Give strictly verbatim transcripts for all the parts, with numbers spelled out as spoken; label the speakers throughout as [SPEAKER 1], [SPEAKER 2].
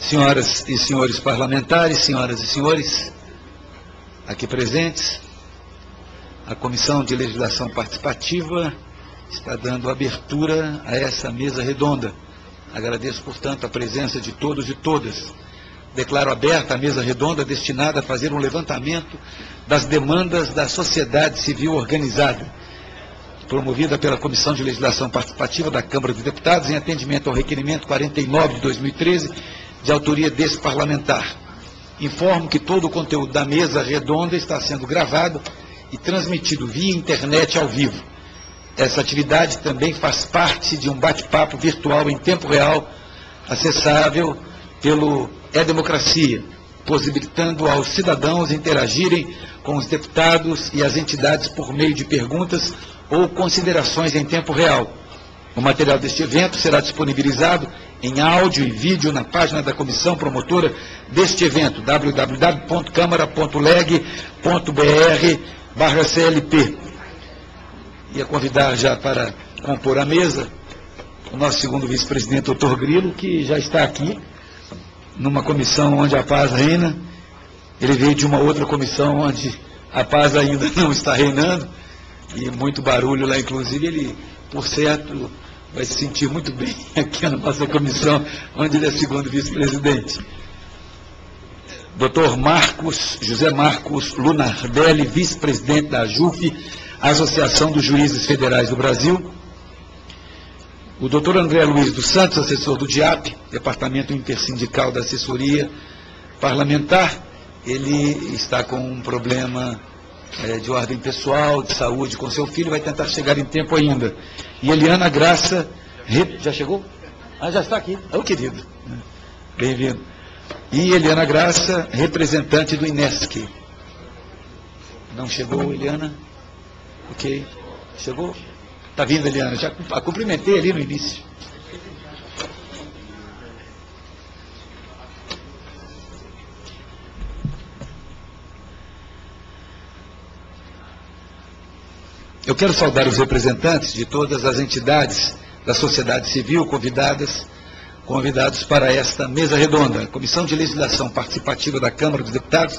[SPEAKER 1] Senhoras e senhores parlamentares, senhoras e senhores aqui presentes, a Comissão de Legislação Participativa está dando abertura a essa mesa redonda. Agradeço, portanto, a presença de todos e todas. Declaro aberta a mesa redonda destinada a fazer um levantamento das demandas da sociedade civil organizada, promovida pela Comissão de Legislação Participativa da Câmara dos Deputados, em atendimento ao requerimento quarenta e nove de dois mil e treze, de autoria desse parlamentar. Informo que todo o conteúdo da mesa redonda está sendo gravado e transmitido via internet ao vivo. Essa atividade também faz parte de um bate-papo virtual em tempo real, acessável pelo E-Democracia, possibilitando aos cidadãos interagirem com os deputados e as entidades por meio de perguntas ou considerações em tempo real. O material deste evento será disponibilizado em áudio e vídeo na página da comissão promotora deste evento, w w w ponto câmara ponto leg ponto b r barra C L P. Ia convidar já para compor a mesa o nosso segundo vice-presidente, doutor Grilo, que já está aqui, numa comissão onde a paz reina. Ele veio de uma outra comissão onde a paz ainda não está reinando, e muito barulho lá, inclusive. Ele, por certo, vai se sentir muito bem aqui na nossa comissão, onde ele é segundo vice-presidente. doutor Marcos, José Marcos Lunardelli, vice-presidente da AJUF, Associação dos Juízes Federais do Brasil. O doutor André Luiz dos Santos, assessor do DIAP, Departamento Intersindical da Assessoria Parlamentar. Ele está com um problema é, de ordem pessoal, de saúde com seu filho, vai tentar chegar em tempo ainda. E Eliana Graça, já chegou? Ah, já está aqui. Ô, querido. Bem-vindo. E Eliana Graça, representante do INESC. Não chegou, Eliana? Ok. Chegou? Está vindo, Eliana. Já a cumprimentei ali no início. Eu quero saudar os representantes de todas as entidades da sociedade civil convidadas, convidados para esta mesa redonda. A Comissão de Legislação Participativa da Câmara dos Deputados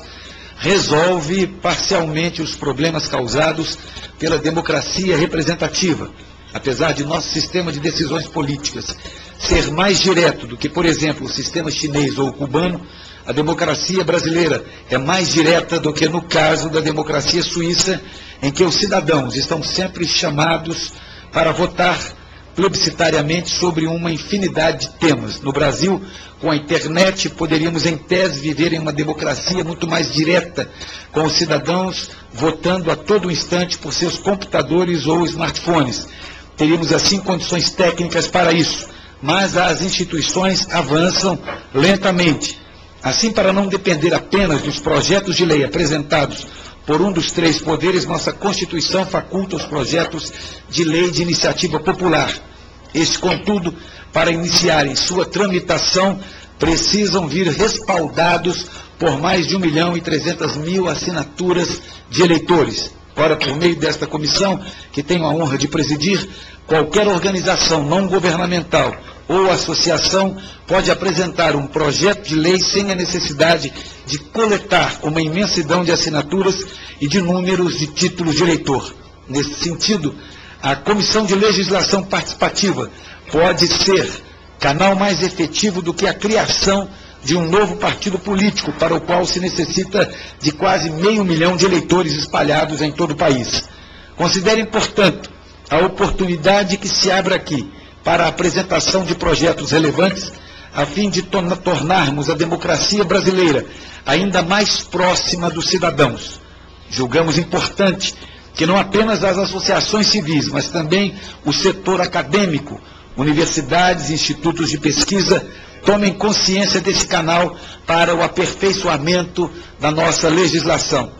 [SPEAKER 1] resolve parcialmente os problemas causados pela democracia representativa, apesar de nosso sistema de decisões políticas ser mais direto do que, por exemplo, o sistema chinês ou o cubano. A democracia brasileira é mais direta do que no caso da democracia suíça, em que os cidadãos estão sempre chamados para votar plebiscitariamente sobre uma infinidade de temas. No Brasil, com a internet, poderíamos, em tese, viver em uma democracia muito mais direta, com os cidadãos votando a todo instante por seus computadores ou smartphones. Teríamos, assim, condições técnicas para isso, mas as instituições avançam lentamente. Assim, para não depender apenas dos projetos de lei apresentados por um dos três poderes, nossa Constituição faculta os projetos de lei de iniciativa popular. Estes, contudo, para iniciarem sua tramitação, precisam vir respaldados por mais de um milhão e trezentas mil assinaturas de eleitores. Ora, por meio desta comissão, que tenho a honra de presidir, qualquer organização não governamental ou associação pode apresentar um projeto de lei sem a necessidade de coletar uma imensidão de assinaturas e de números de títulos de eleitor. Nesse sentido, a Comissão de Legislação Participativa pode ser canal mais efetivo do que a criação de um novo partido político, para o qual se necessita de quase meio milhão de eleitores espalhados em todo o país. Considerem, portanto, a oportunidade que se abre aqui para a apresentação de projetos relevantes, a fim de tornarmos a democracia brasileira ainda mais próxima dos cidadãos. Julgamos importante que não apenas as associações civis, mas também o setor acadêmico, universidades e institutos de pesquisa, tomem consciência desse canal para o aperfeiçoamento da nossa legislação.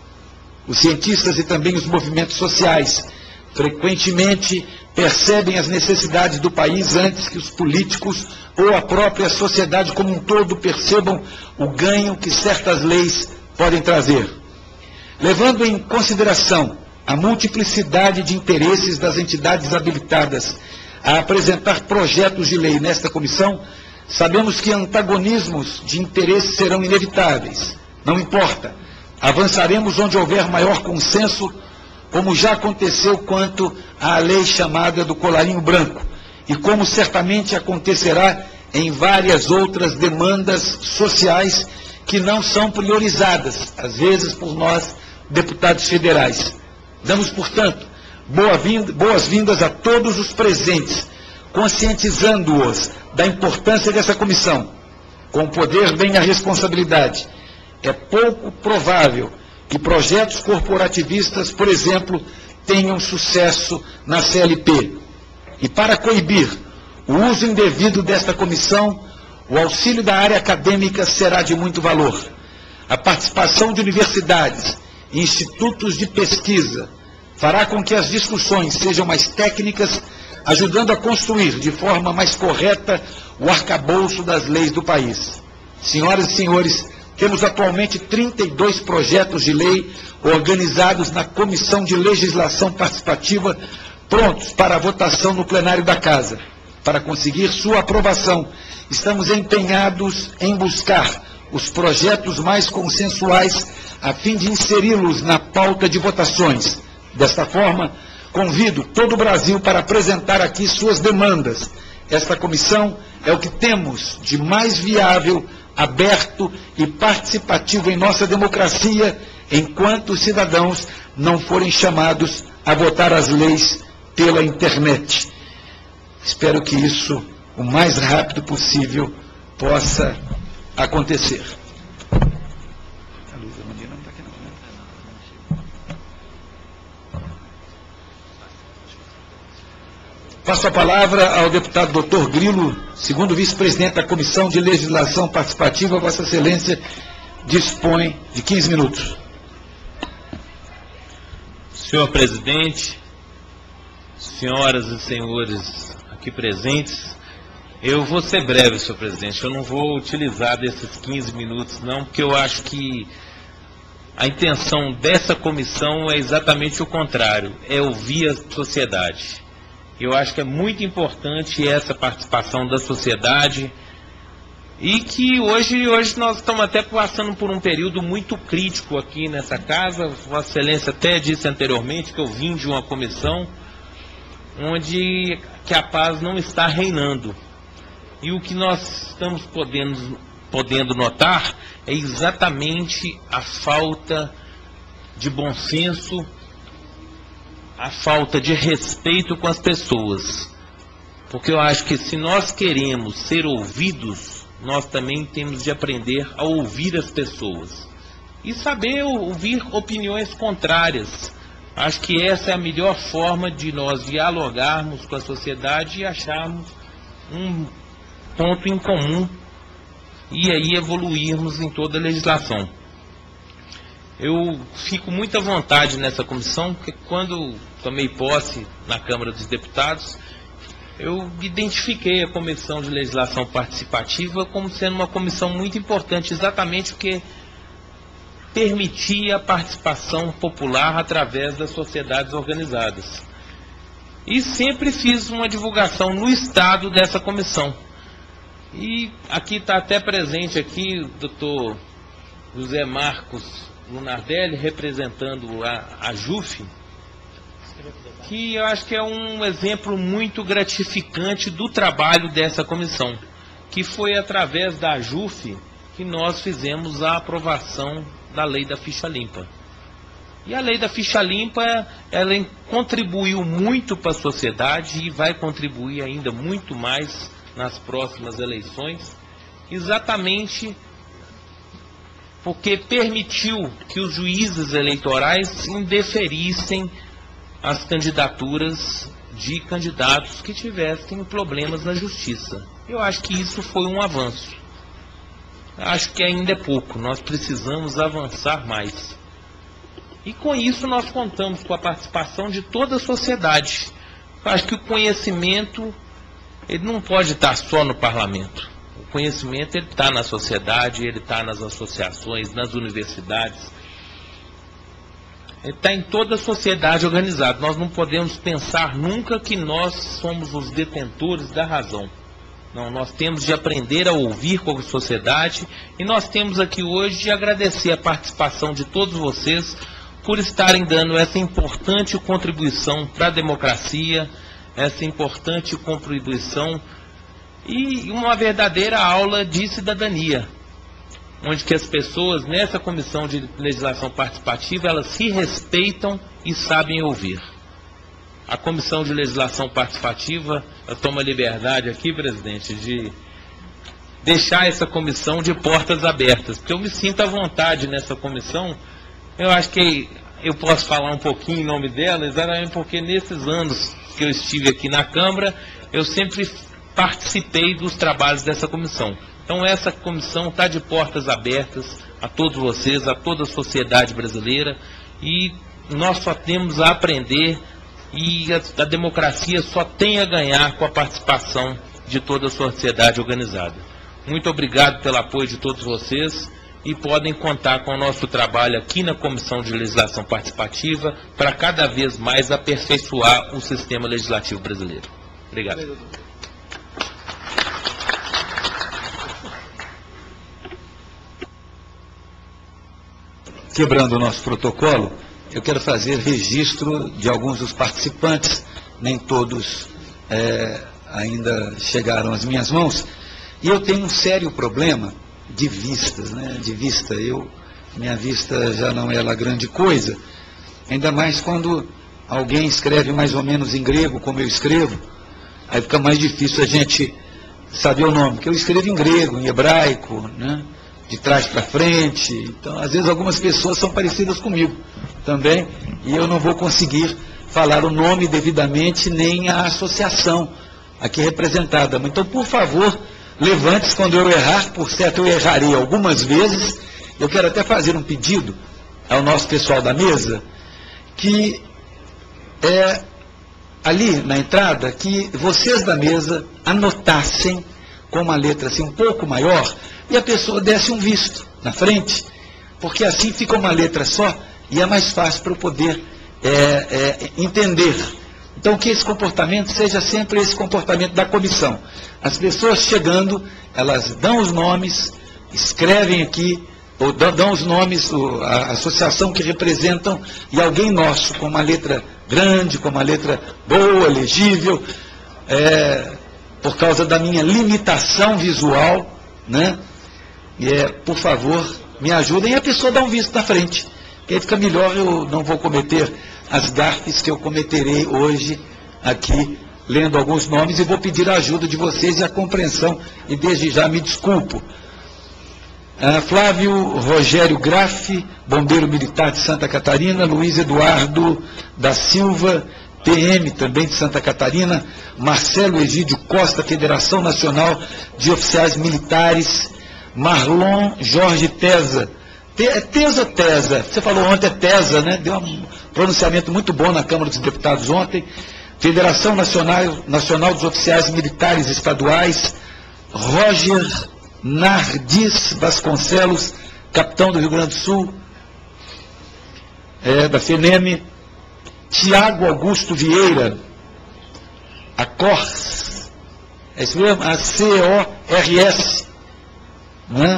[SPEAKER 1] Os cientistas e também os movimentos sociais frequentemente percebem as necessidades do país antes que os políticos ou a própria sociedade como um todo percebam o ganho que certas leis podem trazer. Levando em consideração a multiplicidade de interesses das entidades habilitadas a apresentar projetos de lei nesta comissão, Sabemos que antagonismos de interesse serão inevitáveis. Não importa. Avançaremos onde houver maior consenso, como já aconteceu quanto à lei chamada do colarinho branco, e como certamente acontecerá em várias outras demandas sociais que não são priorizadas, às vezes por nós, deputados federais. Damos, portanto, boas-vindas a todos os presentes, conscientizando-os da importância dessa comissão. Com o poder vem a responsabilidade. É pouco provável que projetos corporativistas, por exemplo, tenham sucesso na C L P. E para coibir o uso indevido desta comissão, o auxílio da área acadêmica será de muito valor. A participação de universidades e institutos de pesquisa fará com que as discussões sejam mais técnicas, ajudando a construir de forma mais correta o arcabouço das leis do país. Senhoras e senhores, temos atualmente trinta e dois projetos de lei organizados na Comissão de Legislação Participativa, prontos para a votação no plenário da Casa. Para conseguir sua aprovação, estamos empenhados em buscar os projetos mais consensuais a fim de inseri-los na pauta de votações. Desta forma, convido todo o Brasil para apresentar aqui suas demandas. Esta comissão é o que temos de mais viável, aberto e participativo em nossa democracia, enquanto os cidadãos não forem chamados a votar as leis pela internet. Espero que isso, o mais rápido possível, possa acontecer. Passo a palavra ao deputado doutor Grilo, segundo vice-presidente da Comissão de Legislação Participativa. Vossa Excelência dispõe de quinze minutos.
[SPEAKER 2] Senhor presidente, senhoras e senhores aqui presentes, eu vou ser breve, senhor presidente. Eu não vou utilizar desses quinze minutos, não, porque eu acho que a intenção dessa comissão é exatamente o contrário, é ouvir a sociedade. Eu acho que é muito importante essa participação da sociedade e que hoje, hoje nós estamos até passando por um período muito crítico aqui nessa casa. Vossa Excelência até disse anteriormente que eu vim de uma comissão onde que a paz não está reinando. E o que nós estamos podendo, podendo notar é exatamente a falta de bom senso, a falta de respeito com as pessoas. Porque eu acho que se nós queremos ser ouvidos, nós também temos de aprender a ouvir as pessoas. E saber ouvir opiniões contrárias. Acho que essa é a melhor forma de nós dialogarmos com a sociedade e acharmos um ponto em comum e aí evoluirmos em toda a legislação. Eu fico muito à vontade nessa comissão, porque quando tomei posse na Câmara dos Deputados, eu identifiquei a Comissão de Legislação Participativa como sendo uma comissão muito importante, exatamente porque permitia a participação popular através das sociedades organizadas. E sempre fiz uma divulgação no Estado dessa comissão. E aqui está até presente aqui o doutor José Marcos Lunardelli, representando a, a JUF, que eu acho que é um exemplo muito gratificante do trabalho dessa comissão, que foi através da JUF que nós fizemos a aprovação da lei da ficha limpa. E a lei da ficha limpa, ela contribuiu muito para a sociedade e vai contribuir ainda muito mais nas próximas eleições, exatamente porque permitiu que os juízes eleitorais indeferissem as candidaturas de candidatos que tivessem problemas na justiça. Eu acho que isso foi um avanço. Acho que ainda é pouco, nós precisamos avançar mais. E com isso nós contamos com a participação de toda a sociedade. Eu acho que o conhecimento, ele não pode estar só no parlamento. O conhecimento, ele está na sociedade, ele está nas associações, nas universidades. Ele está em toda a sociedade organizada. Nós não podemos pensar nunca que nós somos os detentores da razão. Não, nós temos de aprender a ouvir com a sociedade, e nós temos aqui hoje de agradecer a participação de todos vocês por estarem dando essa importante contribuição para a democracia, essa importante contribuição e uma verdadeira aula de cidadania, onde que as pessoas nessa comissão de legislação participativa, elas se respeitam e sabem ouvir. A comissão de legislação participativa, eu tomo a liberdade aqui, presidente, de deixar essa comissão de portas abertas, porque eu me sinto à vontade nessa comissão. Eu acho que eu posso falar um pouquinho em nome dela, exatamente porque nesses anos que eu estive aqui na Câmara, eu sempre participei dos trabalhos dessa comissão. Então essa comissão está de portas abertas a todos vocês, a toda a sociedade brasileira, e nós só temos a aprender, e a, a democracia só tem a ganhar com a participação de toda a sociedade organizada. Muito obrigado pelo apoio de todos vocês, e podem contar com o nosso trabalho aqui na Comissão de Legislação Participativa para cada vez mais aperfeiçoar o sistema legislativo brasileiro. Obrigado.
[SPEAKER 1] Quebrando o nosso protocolo, eu quero fazer registro de alguns dos participantes, nem todos é, ainda chegaram às minhas mãos, e eu tenho um sério problema de vistas, né? De vista. Eu, minha vista já não é lá grande coisa, ainda mais quando alguém escreve mais ou menos em grego, como eu escrevo, aí fica mais difícil a gente saber o nome, porque eu escrevo em grego, em hebraico, né? De trás para frente. Então, às vezes, algumas pessoas são parecidas comigo também, e eu não vou conseguir falar o nome devidamente, nem a associação aqui representada. Então, por favor, levante-se quando eu errar, por certo eu errarei algumas vezes. Eu quero até fazer um pedido ao nosso pessoal da mesa, que é ali na entrada, que vocês da mesa anotassem com uma letra assim um pouco maior, e a pessoa desse um visto na frente, porque assim fica uma letra só e é mais fácil para eu poder é, é, entender. Então, que esse comportamento seja sempre esse comportamento da comissão. As pessoas chegando, elas dão os nomes, escrevem aqui, ou dão os nomes, a associação que representam, e alguém nosso, com uma letra grande, com uma letra boa, legível, é, por causa da minha limitação visual, né? E é, por favor, me ajudem, e a pessoa dá um visto na frente, que aí fica melhor, eu não vou cometer as gafes que eu cometerei hoje aqui, lendo alguns nomes, e vou pedir a ajuda de vocês e a compreensão, e desde já me desculpo. Ah, Flávio Rogério Graff, bombeiro militar de Santa Catarina. Luiz Eduardo da Silva, P M também de Santa Catarina. Marcelo Egídio Costa, Federação Nacional de Oficiais Militares. Marlon Jorge Tesa, é Tesa ou Tesa? Você falou ontem é Tesa, né? Deu um pronunciamento muito bom na Câmara dos Deputados ontem. Federação Nacional, Nacional dos Oficiais Militares Estaduais. Roger Nardes Vasconcelos, capitão do Rio Grande do Sul, é, da FENEM. Tiago Augusto Vieira, a Cors, é isso mesmo? A C O R S. Né?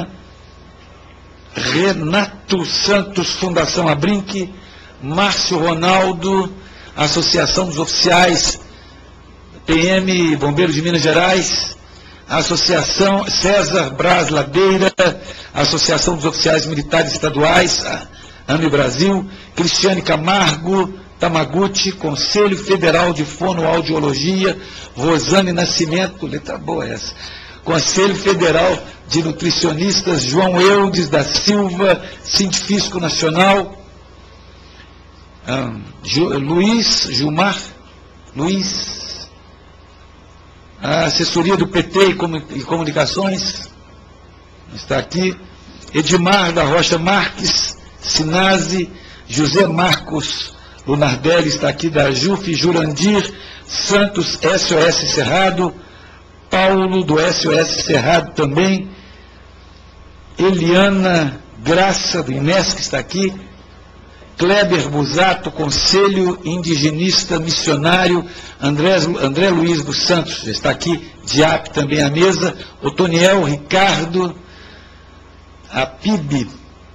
[SPEAKER 1] Renato Santos, Fundação Abrinq. Márcio Ronaldo, Associação dos Oficiais, P M Bombeiros de Minas Gerais. Associação César Braz Ladeira, Associação dos Oficiais Militares Estaduais, AME Brasil. Cristiane Camargo Tamaguchi, Conselho Federal de Fonoaudiologia. Rosane Nascimento, letra boa essa, Conselho Federal de Nutricionistas. João Eudes da Silva, Científico Nacional. Ah, Ju, Luiz Gilmar, Luiz, a assessoria do P T e Comunicações, está aqui. Edmar da Rocha Marques, Sinase. José Marcos Lunardelli está aqui da J U F. Jurandir Santos, S O S Cerrado. Paulo do S O S Cerrado também. Eliana Graça do INESC está aqui. Kleber Busato, Conselho Indigenista Missionário, André, André Luiz dos Santos, já está aqui, D I A P também à mesa, Otoniel Ricardo, a P I B,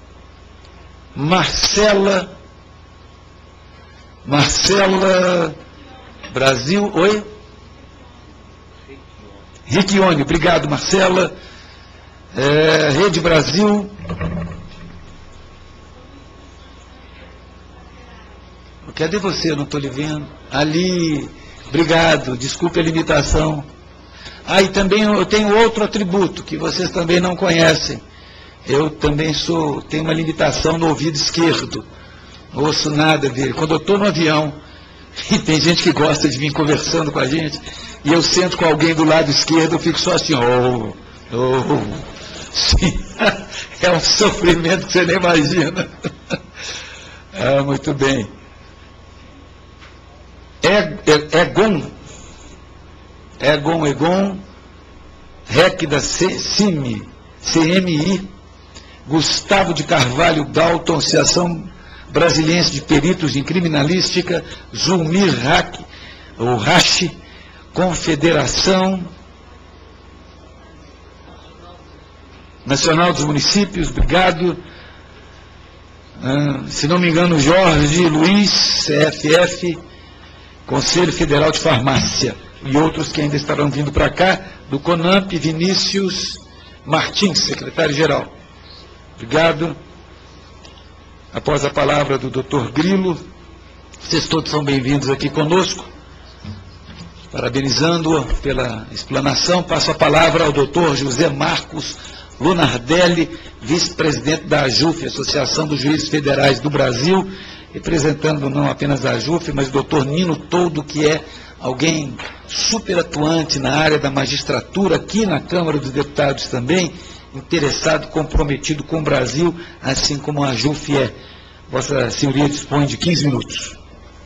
[SPEAKER 1] Marcela, Marcela Brasil, oi? Riquione, obrigado Marcela, é, Rede Brasil, cadê você? Eu não estou lhe vendo. Ali, obrigado, desculpe a limitação. Ah, e também eu tenho outro atributo que vocês também não conhecem. Eu também sou, tenho uma limitação no ouvido esquerdo. Não ouço nada dele. Quando eu estou no avião, e tem gente que gosta de vir conversando com a gente, e eu sento com alguém do lado esquerdo, eu fico só assim, oh, oh. Sim, é um sofrimento que você nem imagina. Ah, muito bem. Egon, Egon, Egon, R E C da C M I, Gustavo de Carvalho Dalton, Associação Brasiliense de Peritos em Criminalística, Zulmir Hack, o Rache, Confederação Nacional dos Municípios, obrigado. Ah, se não me engano, Jorge Luiz, C F F, Conselho Federal de Farmácia, e outros que ainda estarão vindo para cá, do CONAMP, Vinícius Martins, secretário-geral. Obrigado. Após a palavra do doutor Grilo, vocês todos são bem-vindos aqui conosco. Parabenizando-o pela explanação, passo a palavra ao doutor José Marcos Lunardelli, vice-presidente da AJUF, Associação dos Juízes Federais do Brasil, representando não apenas a AJUF, mas o doutor Nino Toldo, que é alguém super atuante na área da magistratura, aqui na Câmara dos Deputados também, interessado, comprometido com o Brasil, assim como a AJUF é. Vossa Senhoria dispõe de quinze minutos.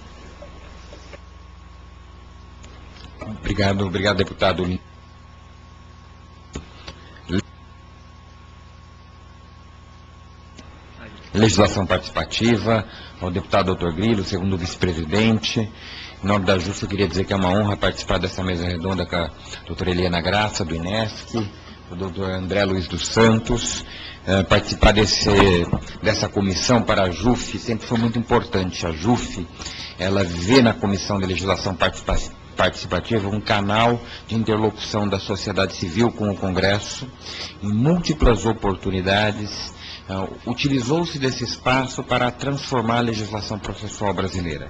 [SPEAKER 3] Obrigado, obrigado, deputado. Legislação participativa, ao deputado doutor Grilo, segundo vice-presidente. Em nome da AJUF, eu queria dizer que é uma honra participar dessa mesa redonda com a doutora Eliana Graça, do INESC, o doutor André Luiz dos Santos. Uh, participar desse, dessa comissão para a AJUF sempre foi muito importante. A AJUF, ela vê na Comissão de Legislação Participativa participativa, um canal de interlocução da sociedade civil com o Congresso, em múltiplas oportunidades, uh, utilizou-se desse espaço para transformar a legislação processual brasileira.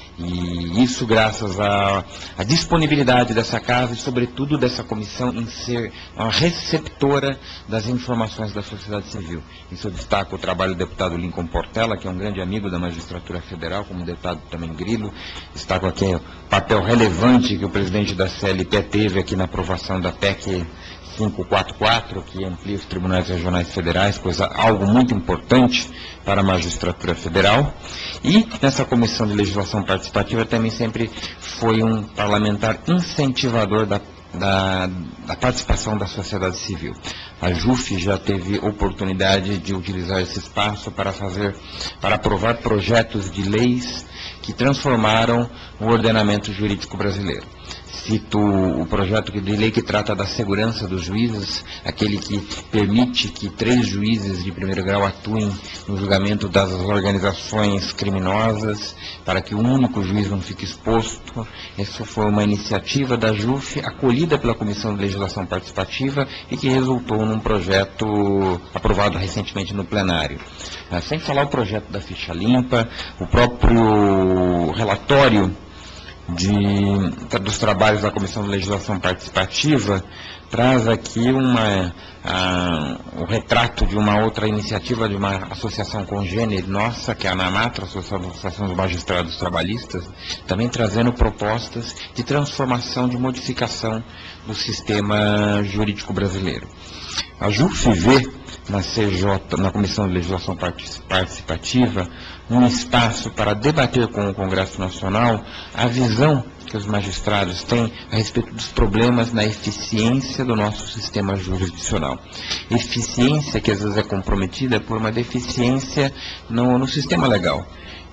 [SPEAKER 3] E isso graças à, à disponibilidade dessa casa e, sobretudo, dessa comissão em ser uma receptora das informações da sociedade civil. Isso eu destaco o trabalho do deputado Lincoln Portela, que é um grande amigo da magistratura federal, como o deputado também Grilo. Destaco aqui o papel relevante que o presidente da C L P teve aqui na aprovação da P E C quinhentos e quarenta e quatro, que amplia os tribunais regionais federais, coisa algo muito importante para a magistratura federal. E nessa comissão de legislação participativa também sempre foi um parlamentar incentivador da, da, da participação da sociedade civil. A AJUF já teve oportunidade de utilizar esse espaço para fazer, para aprovar projetos de leis que transformaram o ordenamento jurídico brasileiro. Cito o projeto de lei que trata da segurança dos juízes, aquele que permite que três juízes de primeiro grau atuem no julgamento das organizações criminosas, para que um único juiz não fique exposto. Essa foi uma iniciativa da AJUF, acolhida pela Comissão de Legislação Participativa e que resultou num projeto aprovado recentemente no plenário. Sem falar o projeto da ficha limpa, o próprio relatório De, dos trabalhos da Comissão de Legislação Participativa traz aqui uma, a, o retrato de uma outra iniciativa de uma associação congênere nossa, que é a ANAMATRA, Associação dos Magistrados Trabalhistas, também trazendo propostas de transformação, de modificação do sistema jurídico brasileiro. A AJUF vê na C J, na Comissão de Legislação Participativa, um espaço para debater com o Congresso Nacional a visão que os magistrados têm a respeito dos problemas na eficiência do nosso sistema jurisdicional. Eficiência que às vezes é comprometida por uma deficiência no, no sistema legal.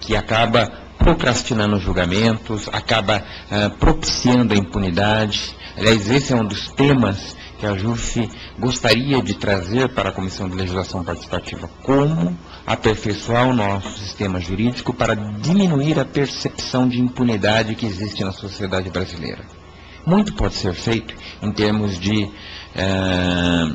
[SPEAKER 3] que acaba procrastinando julgamentos, acaba uh, propiciando a impunidade. Aliás, esse é um dos temas que a JUF gostaria de trazer para a Comissão de Legislação Participativa. Como aperfeiçoar o nosso sistema jurídico para diminuir a percepção de impunidade que existe na sociedade brasileira. Muito pode ser feito em termos de uh,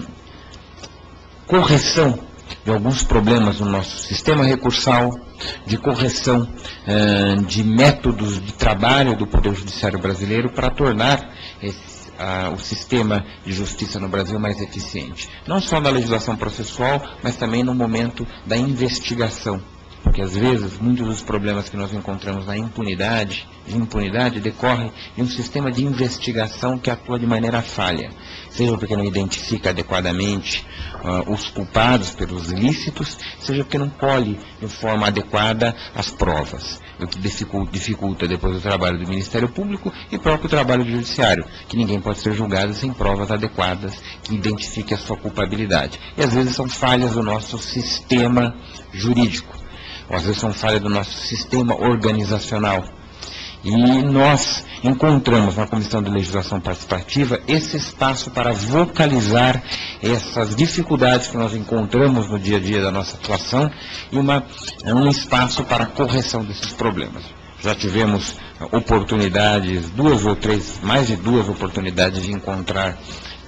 [SPEAKER 3] correção de alguns problemas no nosso sistema recursal, de correção uh, de métodos de trabalho do Poder Judiciário brasileiro para tornar esse, uh, o sistema de justiça no Brasil mais eficiente. Não só na legislação processual, mas também no momento da investigação. Porque, às vezes, muitos dos problemas que nós encontramos na impunidade, de impunidade decorre de um sistema de investigação que atua de maneira falha, seja porque não identifica adequadamente uh, os culpados pelos ilícitos, seja porque não colhe de forma adequada as provas, o que dificulta, dificulta depois o trabalho do Ministério Público e o próprio trabalho do Judiciário, que ninguém pode ser julgado sem provas adequadas que identifiquem a sua culpabilidade. E, às vezes, são falhas do nosso sistema jurídico. Às vezes são falhas do nosso sistema organizacional. E nós encontramos na Comissão de Legislação Participativa esse espaço para vocalizar essas dificuldades que nós encontramos no dia a dia da nossa atuação e uma, um espaço para a correção desses problemas. Já tivemos oportunidades, duas ou três, mais de duas oportunidades de encontrar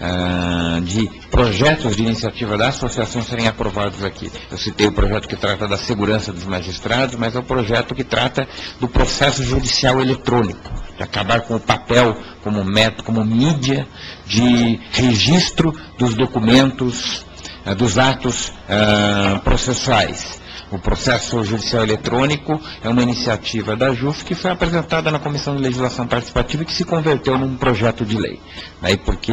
[SPEAKER 3] Uh, de projetos de iniciativa da associação serem aprovados aqui. Eu citei o projeto que trata da segurança dos magistrados, mas é o projeto que trata do processo judicial eletrônico, de acabar com o papel como método, como mídia de registro dos documentos, uh, dos atos uh, processuais. O processo judicial eletrônico é uma iniciativa da JUF que foi apresentada na Comissão de Legislação Participativa e que se converteu num projeto de lei. Daí porque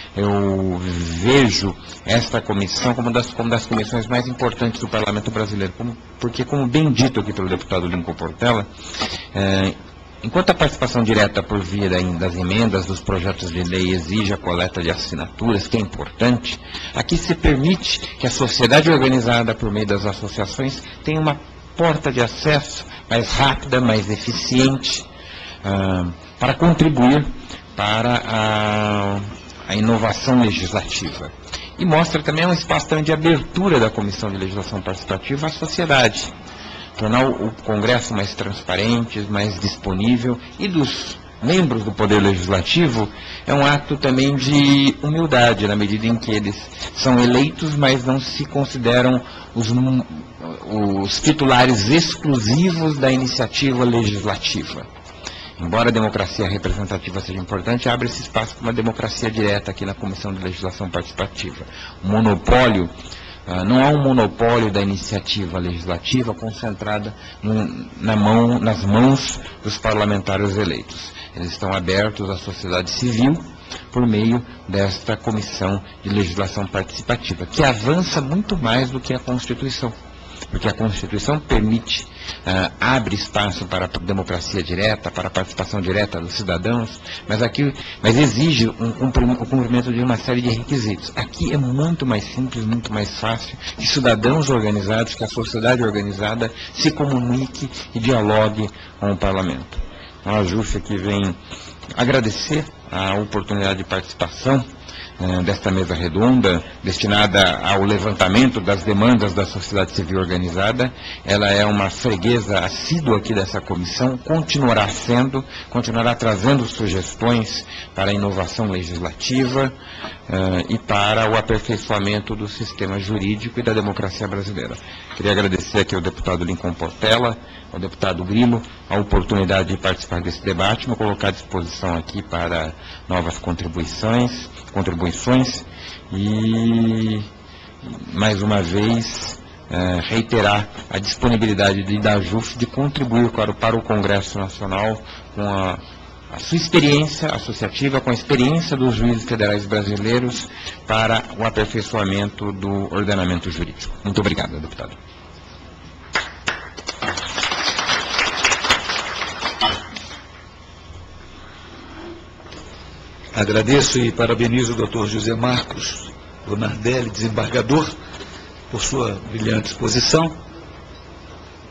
[SPEAKER 3] eu vejo esta comissão como uma das, como das comissões mais importantes do Parlamento brasileiro, como, porque, como bem dito aqui pelo deputado Lincoln Portela, é, enquanto a participação direta por via das emendas dos projetos de lei exige a coleta de assinaturas, que é importante, aqui se permite que a sociedade organizada, por meio das associações, tenha uma porta de acesso mais rápida, mais eficiente, ah, para contribuir para a, a inovação legislativa. E mostra também um espaço também de abertura da Comissão de Legislação Participativa à sociedade, tornar o Congresso mais transparente, mais disponível, e dos membros do Poder Legislativo é um ato também de humildade, na medida em que eles são eleitos, mas não se consideram os, os titulares exclusivos da iniciativa legislativa. Embora a democracia representativa seja importante, abre esse espaço para uma democracia direta aqui na Comissão de Legislação Participativa. O monopólio Uh, não há um monopólio da iniciativa legislativa concentrada no, na mão, nas mãos dos parlamentares eleitos. Eles estão abertos à sociedade civil por meio desta Comissão de Legislação Participativa, que avança muito mais do que a Constituição. Porque a Constituição permite, uh, abre espaço para a democracia direta, para a participação direta dos cidadãos, mas aqui, mas exige um cumprimento, o cumprimento de uma série de requisitos. Aqui é muito mais simples, muito mais fácil, que cidadãos organizados, que a sociedade organizada se comunique e dialogue com o parlamento. Então, a JUF aqui vem agradecer a oportunidade de participação desta mesa redonda, destinada ao levantamento das demandas da sociedade civil organizada. Ela é uma freguesa assídua aqui dessa comissão, continuará sendo, continuará trazendo sugestões para a inovação legislativa uh, e para o aperfeiçoamento do sistema jurídico e da democracia brasileira. Queria agradecer aqui ao deputado Lincoln Portela, ao deputado Grilo, a oportunidade de participar desse debate, me colocar à disposição aqui para novas contribuições, contribuições e, mais uma vez, eh, reiterar a disponibilidade de, da JUF de contribuir para, para o Congresso Nacional com a, a sua experiência associativa, com a experiência dos juízes federais brasileiros para o aperfeiçoamento do ordenamento jurídico. Muito obrigado, deputado.
[SPEAKER 1] Agradeço e parabenizo o doutor José Marcos Bonardelli, desembargador, por sua brilhante exposição.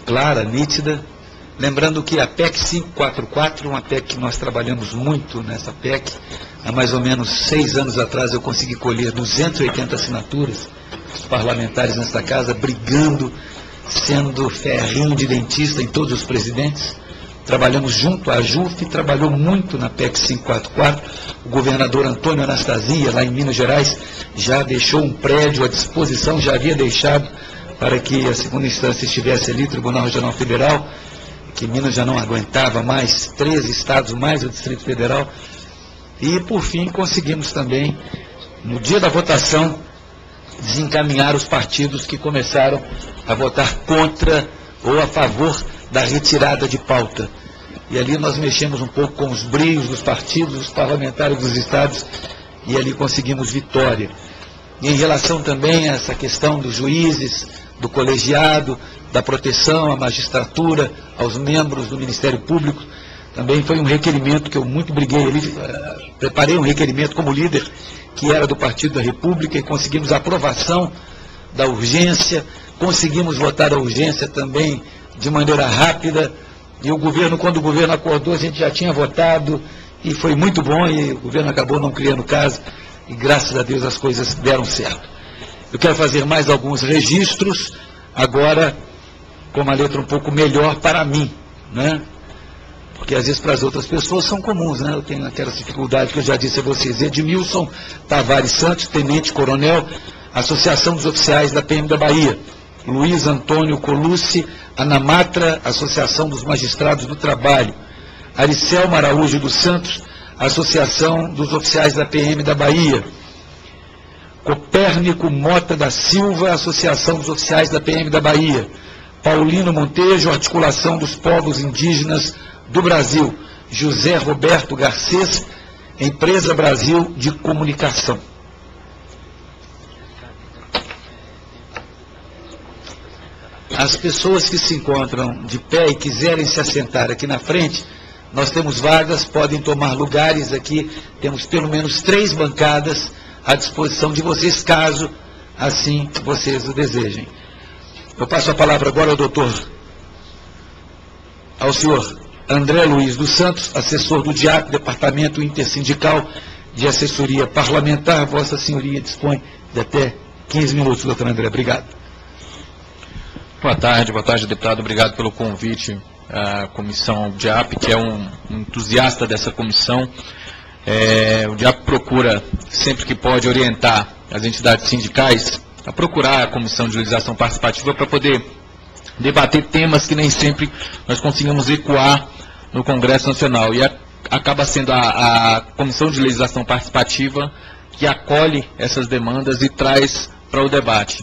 [SPEAKER 1] clara, nítida. Lembrando que a P E C quinhentos e quarenta e quatro, uma P E C que nós trabalhamos muito nessa P E C, há mais ou menos seis anos atrás eu consegui colher duzentas e oitenta assinaturas dos parlamentares nesta casa, brigando, sendo ferrinho de dentista em todos os presidentes. Trabalhamos junto, a JUF trabalhou muito na P E C quinhentos e quarenta e quatro, o governador Antônio Anastasia, lá em Minas Gerais, já deixou um prédio à disposição, já havia deixado para que a segunda instância estivesse ali, Tribunal Regional Federal, que Minas já não aguentava mais, treze estados mais o Distrito Federal, e por fim conseguimos também, no dia da votação, desencaminhar os partidos que começaram a votar contra ou a favor da retirada de pauta. E ali nós mexemos um pouco com os brios dos partidos, os parlamentares dos estados, e ali conseguimos vitória. E em relação também a essa questão dos juízes, do colegiado, da proteção à magistratura, aos membros do Ministério Público, também foi um requerimento que eu muito briguei ali, uh, preparei um requerimento como líder, que era do Partido da República, e conseguimos a aprovação da urgência, conseguimos votar a urgência também de maneira rápida, e o governo, quando o governo acordou, a gente já tinha votado, e foi muito bom, e o governo acabou não criando caso, e graças a Deus as coisas deram certo. Eu quero fazer mais alguns registros, agora com uma letra um pouco melhor para mim, né? Porque às vezes para as outras pessoas são comuns, né? Eu tenho aquelas dificuldades que eu já disse a vocês. Edmilson Tavares Santos, Tenente Coronel, Associação dos Oficiais da P M da Bahia. Luiz Antônio Colucci, Anamatra, Associação dos Magistrados do Trabalho. Aricelma Araújo dos Santos, Associação dos Oficiais da P M da Bahia. Copérnico Mota da Silva, Associação dos Oficiais da P M da Bahia. Paulino Montejo, Articulação dos Povos Indígenas do Brasil. José Roberto Garcês, Empresa Brasil de Comunicação. As pessoas que se encontram de pé e quiserem se assentar aqui na frente, nós temos vagas, podem tomar lugares aqui, temos pelo menos três bancadas à disposição de vocês, caso assim vocês o desejem. Eu passo a palavra agora ao doutor, ao senhor André Luiz dos Santos, assessor do D I A P, Departamento Intersindical de Assessoria Parlamentar. Vossa Senhoria dispõe de até quinze minutos, doutor André. Obrigado.
[SPEAKER 4] Boa tarde, boa tarde, deputado. Obrigado pelo convite à comissão D I A P, que é um entusiasta dessa comissão. É, o D I A P procura, sempre que pode, orientar as entidades sindicais a procurar a Comissão de Legislação Participativa para poder debater temas que nem sempre nós conseguimos ecoar no Congresso Nacional. E a, acaba sendo a, a Comissão de Legislação Participativa que acolhe essas demandas e traz para o debate.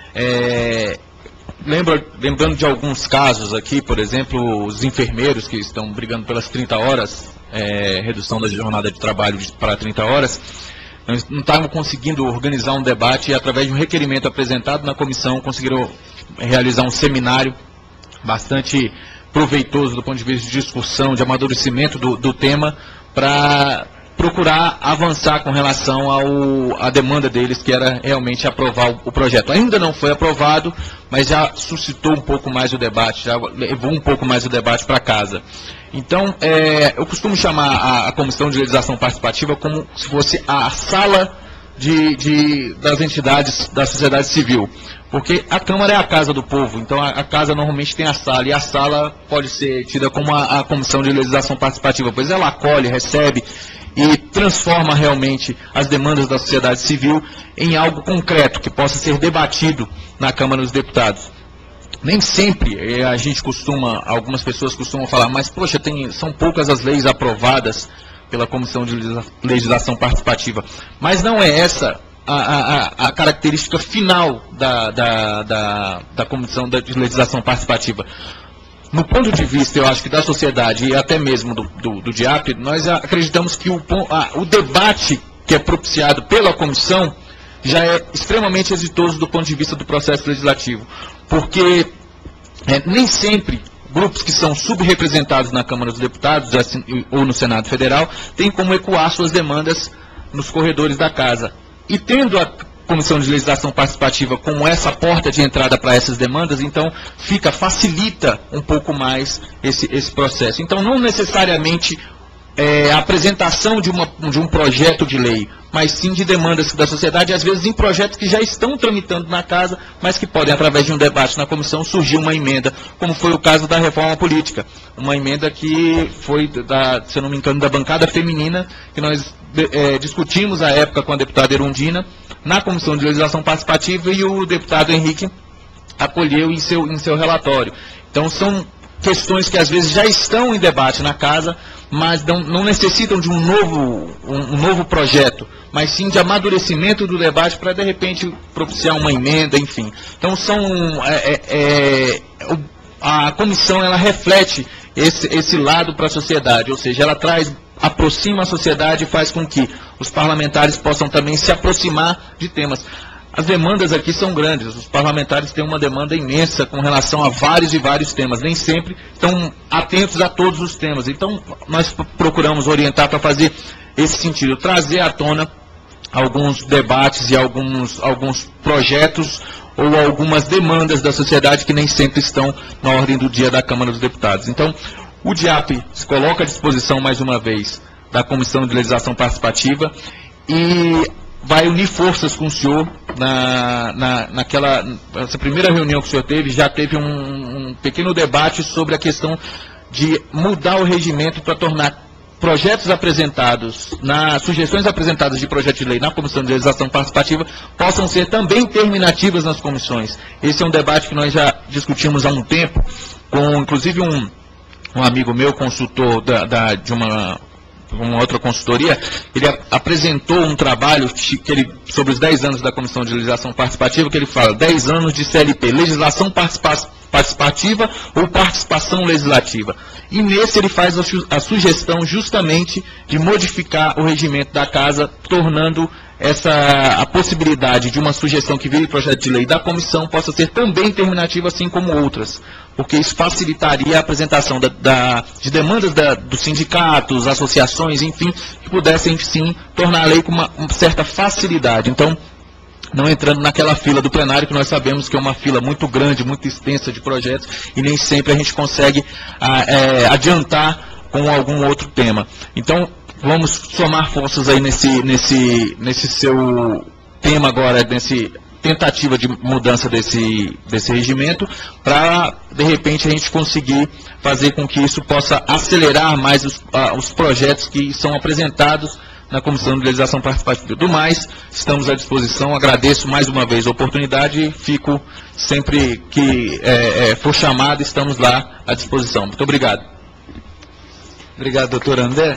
[SPEAKER 4] É, lembra, lembrando de alguns casos aqui, por exemplo, os enfermeiros que estão brigando pelas trinta horas, é, redução da jornada de trabalho de, para trinta horas, nós não estavam conseguindo organizar um debate e, através de um requerimento apresentado na comissão, conseguiram realizar um seminário bastante proveitoso do ponto de vista de discussão, de amadurecimento do, do tema, para procurar avançar com relação ao, à demanda deles, que era realmente aprovar o, o projeto. Ainda não foi aprovado, mas já suscitou um pouco mais o debate, já levou um pouco mais o debate para casa. Então, é, eu costumo chamar a, a Comissão de Legislação Participativa como se fosse a sala de, de, das entidades da sociedade civil, porque a Câmara é a casa do povo, então a, a casa normalmente tem a sala, e a sala pode ser tida como a, a Comissão de Legislação Participativa, pois ela acolhe, recebe e transforma realmente as demandas da sociedade civil em algo concreto, que possa ser debatido na Câmara dos Deputados. Nem sempre a gente costuma, algumas pessoas costumam falar, mas poxa, tem, são poucas as leis aprovadas pela Comissão de Legislação Participativa. Mas não é essa a, a, a característica final da, da, da, da Comissão de Legislação Participativa. No ponto de vista, eu acho que da sociedade e até mesmo do, do, do D I A P, nós acreditamos que o, a, o debate que é propiciado pela comissão já é extremamente exitoso do ponto de vista do processo legislativo, porque é, nem sempre grupos que são subrepresentados na Câmara dos Deputados assim, ou no Senado Federal têm como ecoar suas demandas nos corredores da casa. E tendo a Comissão de Legislação Participativa como essa porta de entrada para essas demandas, então fica, facilita um pouco mais esse, esse processo. Então, não necessariamente é, a apresentação de, uma, de um projeto de lei, mas sim de demandas da sociedade, às vezes em projetos que já estão tramitando na casa, mas que podem, através de um debate na comissão, surgir uma emenda, como foi o caso da reforma política. Uma emenda que foi, da, se eu não me engano, da bancada feminina, que nós é, discutimos à época com a deputada Erundina, na Comissão de Legislação Participativa, e o deputado Henrique acolheu em seu, em seu relatório. Então, são questões que às vezes já estão em debate na casa, mas não, não necessitam de um novo, um, um novo projeto, mas sim de amadurecimento do debate para, de repente, propiciar uma emenda, enfim. Então, são, é, é, a comissão ela reflete esse, esse lado para a sociedade, ou seja, ela traz, aproxima a sociedade e faz com que os parlamentares possam também se aproximar de temas. As demandas aqui são grandes, os parlamentares têm uma demanda imensa com relação a vários e vários temas, nem sempre estão atentos a todos os temas. Então, nós procuramos orientar para fazer esse sentido, trazer à tona alguns debates e alguns, alguns projetos ou algumas demandas da sociedade que nem sempre estão na ordem do dia da Câmara dos Deputados. Então, o DIAP se coloca à disposição, mais uma vez, da Comissão de Legislação Participativa e vai unir forças com o senhor na, na, naquela essa primeira reunião que o senhor teve. Já teve um, um pequeno debate sobre a questão de mudar o regimento para tornar projetos apresentados, na, sugestões apresentadas de projeto de lei na Comissão de Legislação Participativa possam ser também terminativas nas comissões. Esse é um debate que nós já discutimos há um tempo, com inclusive um, um amigo meu, consultor da, da, de uma... uma outra consultoria. Ele a, apresentou um trabalho que ele, sobre os dez anos da Comissão de Legislação Participativa, que ele fala dez anos de C L P, legislação participa, participativa ou participação legislativa. E nesse ele faz a, a sugestão justamente de modificar o regimento da Casa, tornando essa, a possibilidade de uma sugestão que vire projeto de lei da comissão possa ser também terminativa, assim como outras, porque isso facilitaria a apresentação da, da, de demandas da, dos sindicatos, associações, enfim, que pudessem, sim, tornar a lei com uma, uma certa facilidade. Então, não entrando naquela fila do plenário, que nós sabemos que é uma fila muito grande, muito extensa de projetos, e nem sempre a gente consegue a, é, adiantar com algum outro tema. Então, vamos somar forças aí nesse, nesse, nesse seu tema agora, nesse tentativa de mudança desse, desse regimento, para, de repente, a gente conseguir fazer com que isso possa acelerar mais os, uh, os projetos que são apresentados na Comissão de Legislação Participativa. Do mais, estamos à disposição. Agradeço mais uma vez a oportunidade e fico sempre que é, é, for chamado, estamos lá à disposição. Muito obrigado.
[SPEAKER 1] Obrigado, doutor André.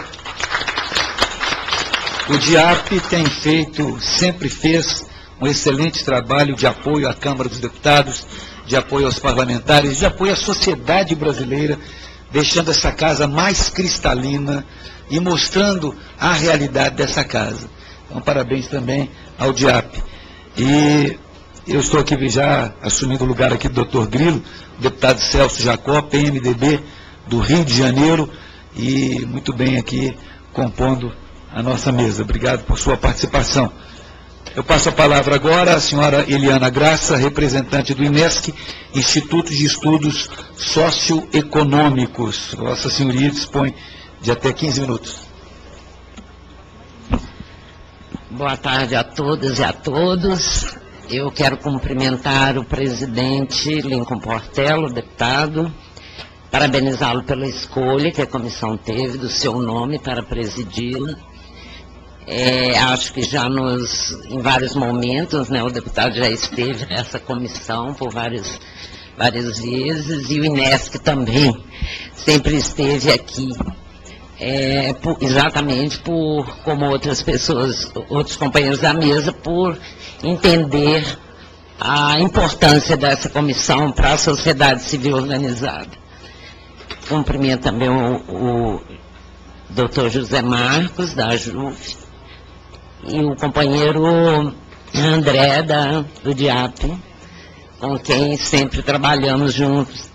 [SPEAKER 1] O DIAP tem feito, sempre fez, um excelente trabalho de apoio à Câmara dos Deputados, de apoio aos parlamentares, de apoio à sociedade brasileira, deixando essa casa mais cristalina e mostrando a realidade dessa casa. Então, parabéns também ao DIAP. E eu estou aqui já assumindo o lugar aqui do doutor Grilo, deputado Celso Jacó, P M D B do Rio de Janeiro, e muito bem aqui compondo a nossa mesa. Obrigado por sua participação. Eu passo a palavra agora à senhora Eliana Graça, representante do INESC, Instituto de Estudos Socioeconômicos. Vossa Senhoria dispõe de até quinze minutos.
[SPEAKER 5] Boa tarde a todas e a todos. Eu quero cumprimentar o presidente Lincoln Portela, deputado, parabenizá-lo pela escolha que a comissão teve do seu nome para presidi-la. É, acho que já nos, em vários momentos, né, o deputado já esteve nessa comissão por várias, várias vezes, e o INESC também sempre esteve aqui, é, por, exatamente por, como outras pessoas, outros companheiros da mesa, por entender a importância dessa comissão para a sociedade civil organizada. Cumprimento também o, o doutor José Marcos, da A J U F, e o companheiro André, da, do DIAP, com quem sempre trabalhamos juntos.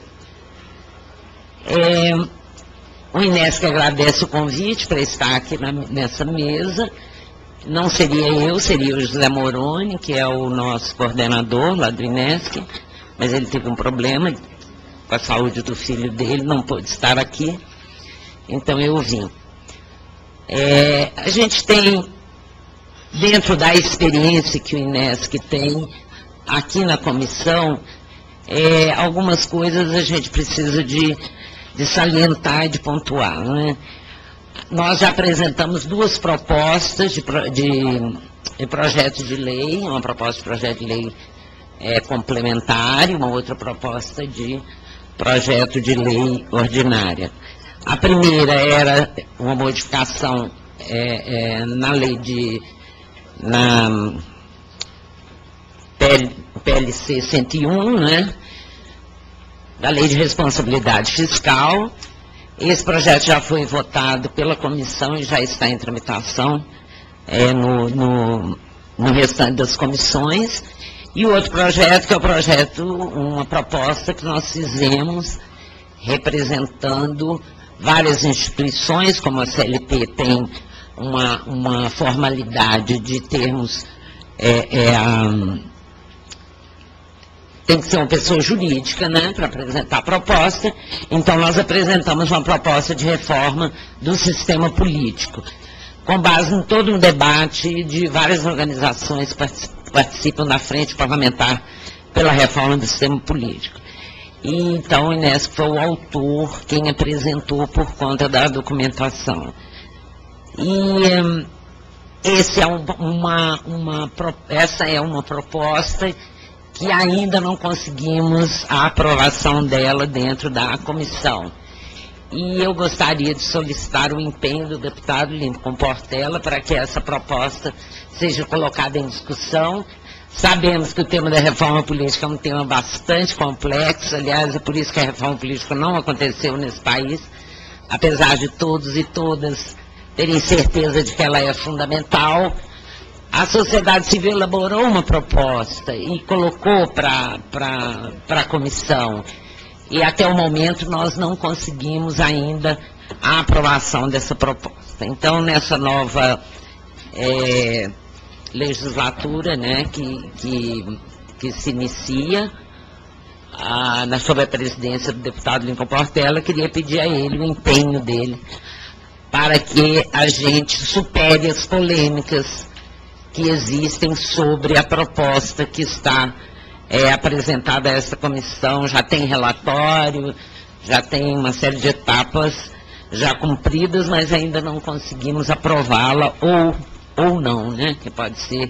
[SPEAKER 5] É, o INESC agradece o convite para estar aqui na, nessa mesa não seria eu, seria o José Moroni, que é o nosso coordenador lá do INESC, mas ele teve um problema com a saúde do filho dele, não pôde estar aqui, então eu vim. É, a gente tem, dentro da experiência que o INESC tem, aqui na comissão, é, algumas coisas a gente precisa de, de salientar e de pontuar, né? Nós já apresentamos duas propostas de, de, de projeto de lei, uma proposta de projeto de lei é, complementar e uma outra proposta de projeto de lei ordinária. A primeira era uma modificação é, é, na lei de... na P L C cento e um, né, da Lei de Responsabilidade Fiscal. Esse projeto já foi votado pela comissão e já está em tramitação é, no, no, no restante das comissões. E o outro projeto, que é o projeto, uma proposta que nós fizemos representando várias instituições, como a C L T tem uma, uma formalidade de termos... É, é, a, tem que ser uma pessoa jurídica, né, para apresentar a proposta. Então, nós apresentamos uma proposta de reforma do sistema político, com base em todo um debate de várias organizações que participam da frente parlamentar pela reforma do sistema político. E, então, o INESC foi o autor, quem apresentou por conta da documentação. E esse é um, uma, uma, essa é uma proposta que ainda não conseguimos a aprovação dela dentro da comissão. E eu gostaria de solicitar o empenho do deputado Lincoln Portela para que essa proposta seja colocada em discussão. Sabemos que o tema da reforma política é um tema bastante complexo, aliás, é por isso que a reforma política não aconteceu nesse país, apesar de todos e todas terem certeza de que ela é fundamental. A sociedade civil elaborou uma proposta e colocou para a comissão. E até o momento nós não conseguimos ainda a aprovação dessa proposta. Então, nessa nova é, legislatura, né, que, que, que se inicia, a, na, sob a presidência do deputado Lincoln Portela, eu queria pedir a ele o empenho dele para que a gente supere as polêmicas que existem sobre a proposta que está é, apresentada a essa comissão. Já tem relatório, já tem uma série de etapas já cumpridas, mas ainda não conseguimos aprová-la, ou, ou não, né? Que pode ser,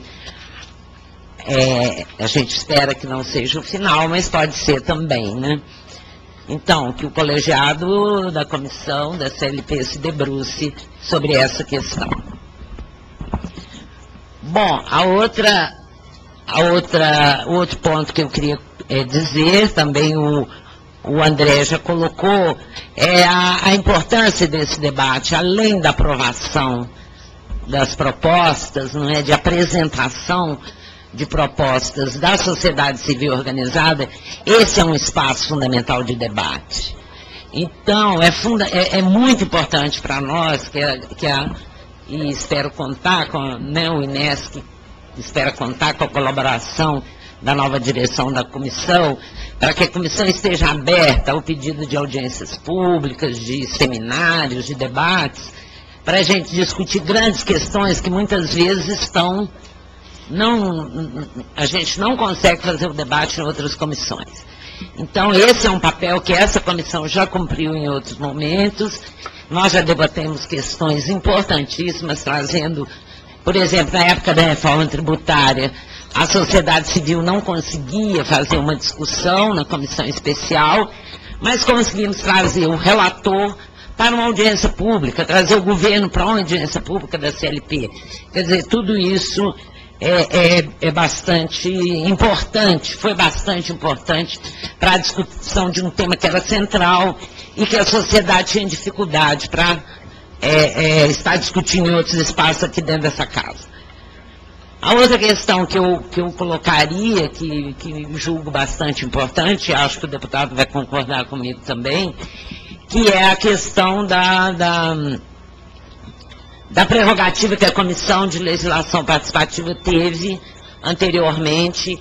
[SPEAKER 5] é, a gente espera que não seja o final, mas pode ser também, né? Então, que o colegiado da comissão da C L P se debruce sobre essa questão. Bom, a outra, a outra, o outro ponto que eu queria é, dizer, também o, o André já colocou, é a, a importância desse debate, além da aprovação das propostas, não é, de apresentação de propostas da sociedade civil organizada. Esse é um espaço fundamental de debate. Então, é, funda, é, é muito importante para nós que a, que a e espero contar com, né, o INESC espera contar com a colaboração da nova direção da comissão, para que a comissão esteja aberta ao pedido de audiências públicas, de seminários, de debates, para a gente discutir grandes questões que muitas vezes estão, não, a gente não consegue fazer o debate em outras comissões. Então, esse é um papel que essa comissão já cumpriu em outros momentos. Nós já debatemos questões importantíssimas, trazendo, por exemplo, na época da reforma tributária, a sociedade civil não conseguia fazer uma discussão na comissão especial, mas conseguimos trazer o relator para uma audiência pública, trazer o governo para uma audiência pública da C L P. Quer dizer, tudo isso é, é, é bastante importante, foi bastante importante para a discussão de um tema que era central e que a sociedade tinha dificuldade para é, é, estar discutindo em outros espaços aqui dentro dessa casa. A outra questão que eu, que eu colocaria, que, que julgo bastante importante, acho que o deputado vai concordar comigo também, que é a questão da, da, da prerrogativa que a Comissão de Legislação Participativa teve anteriormente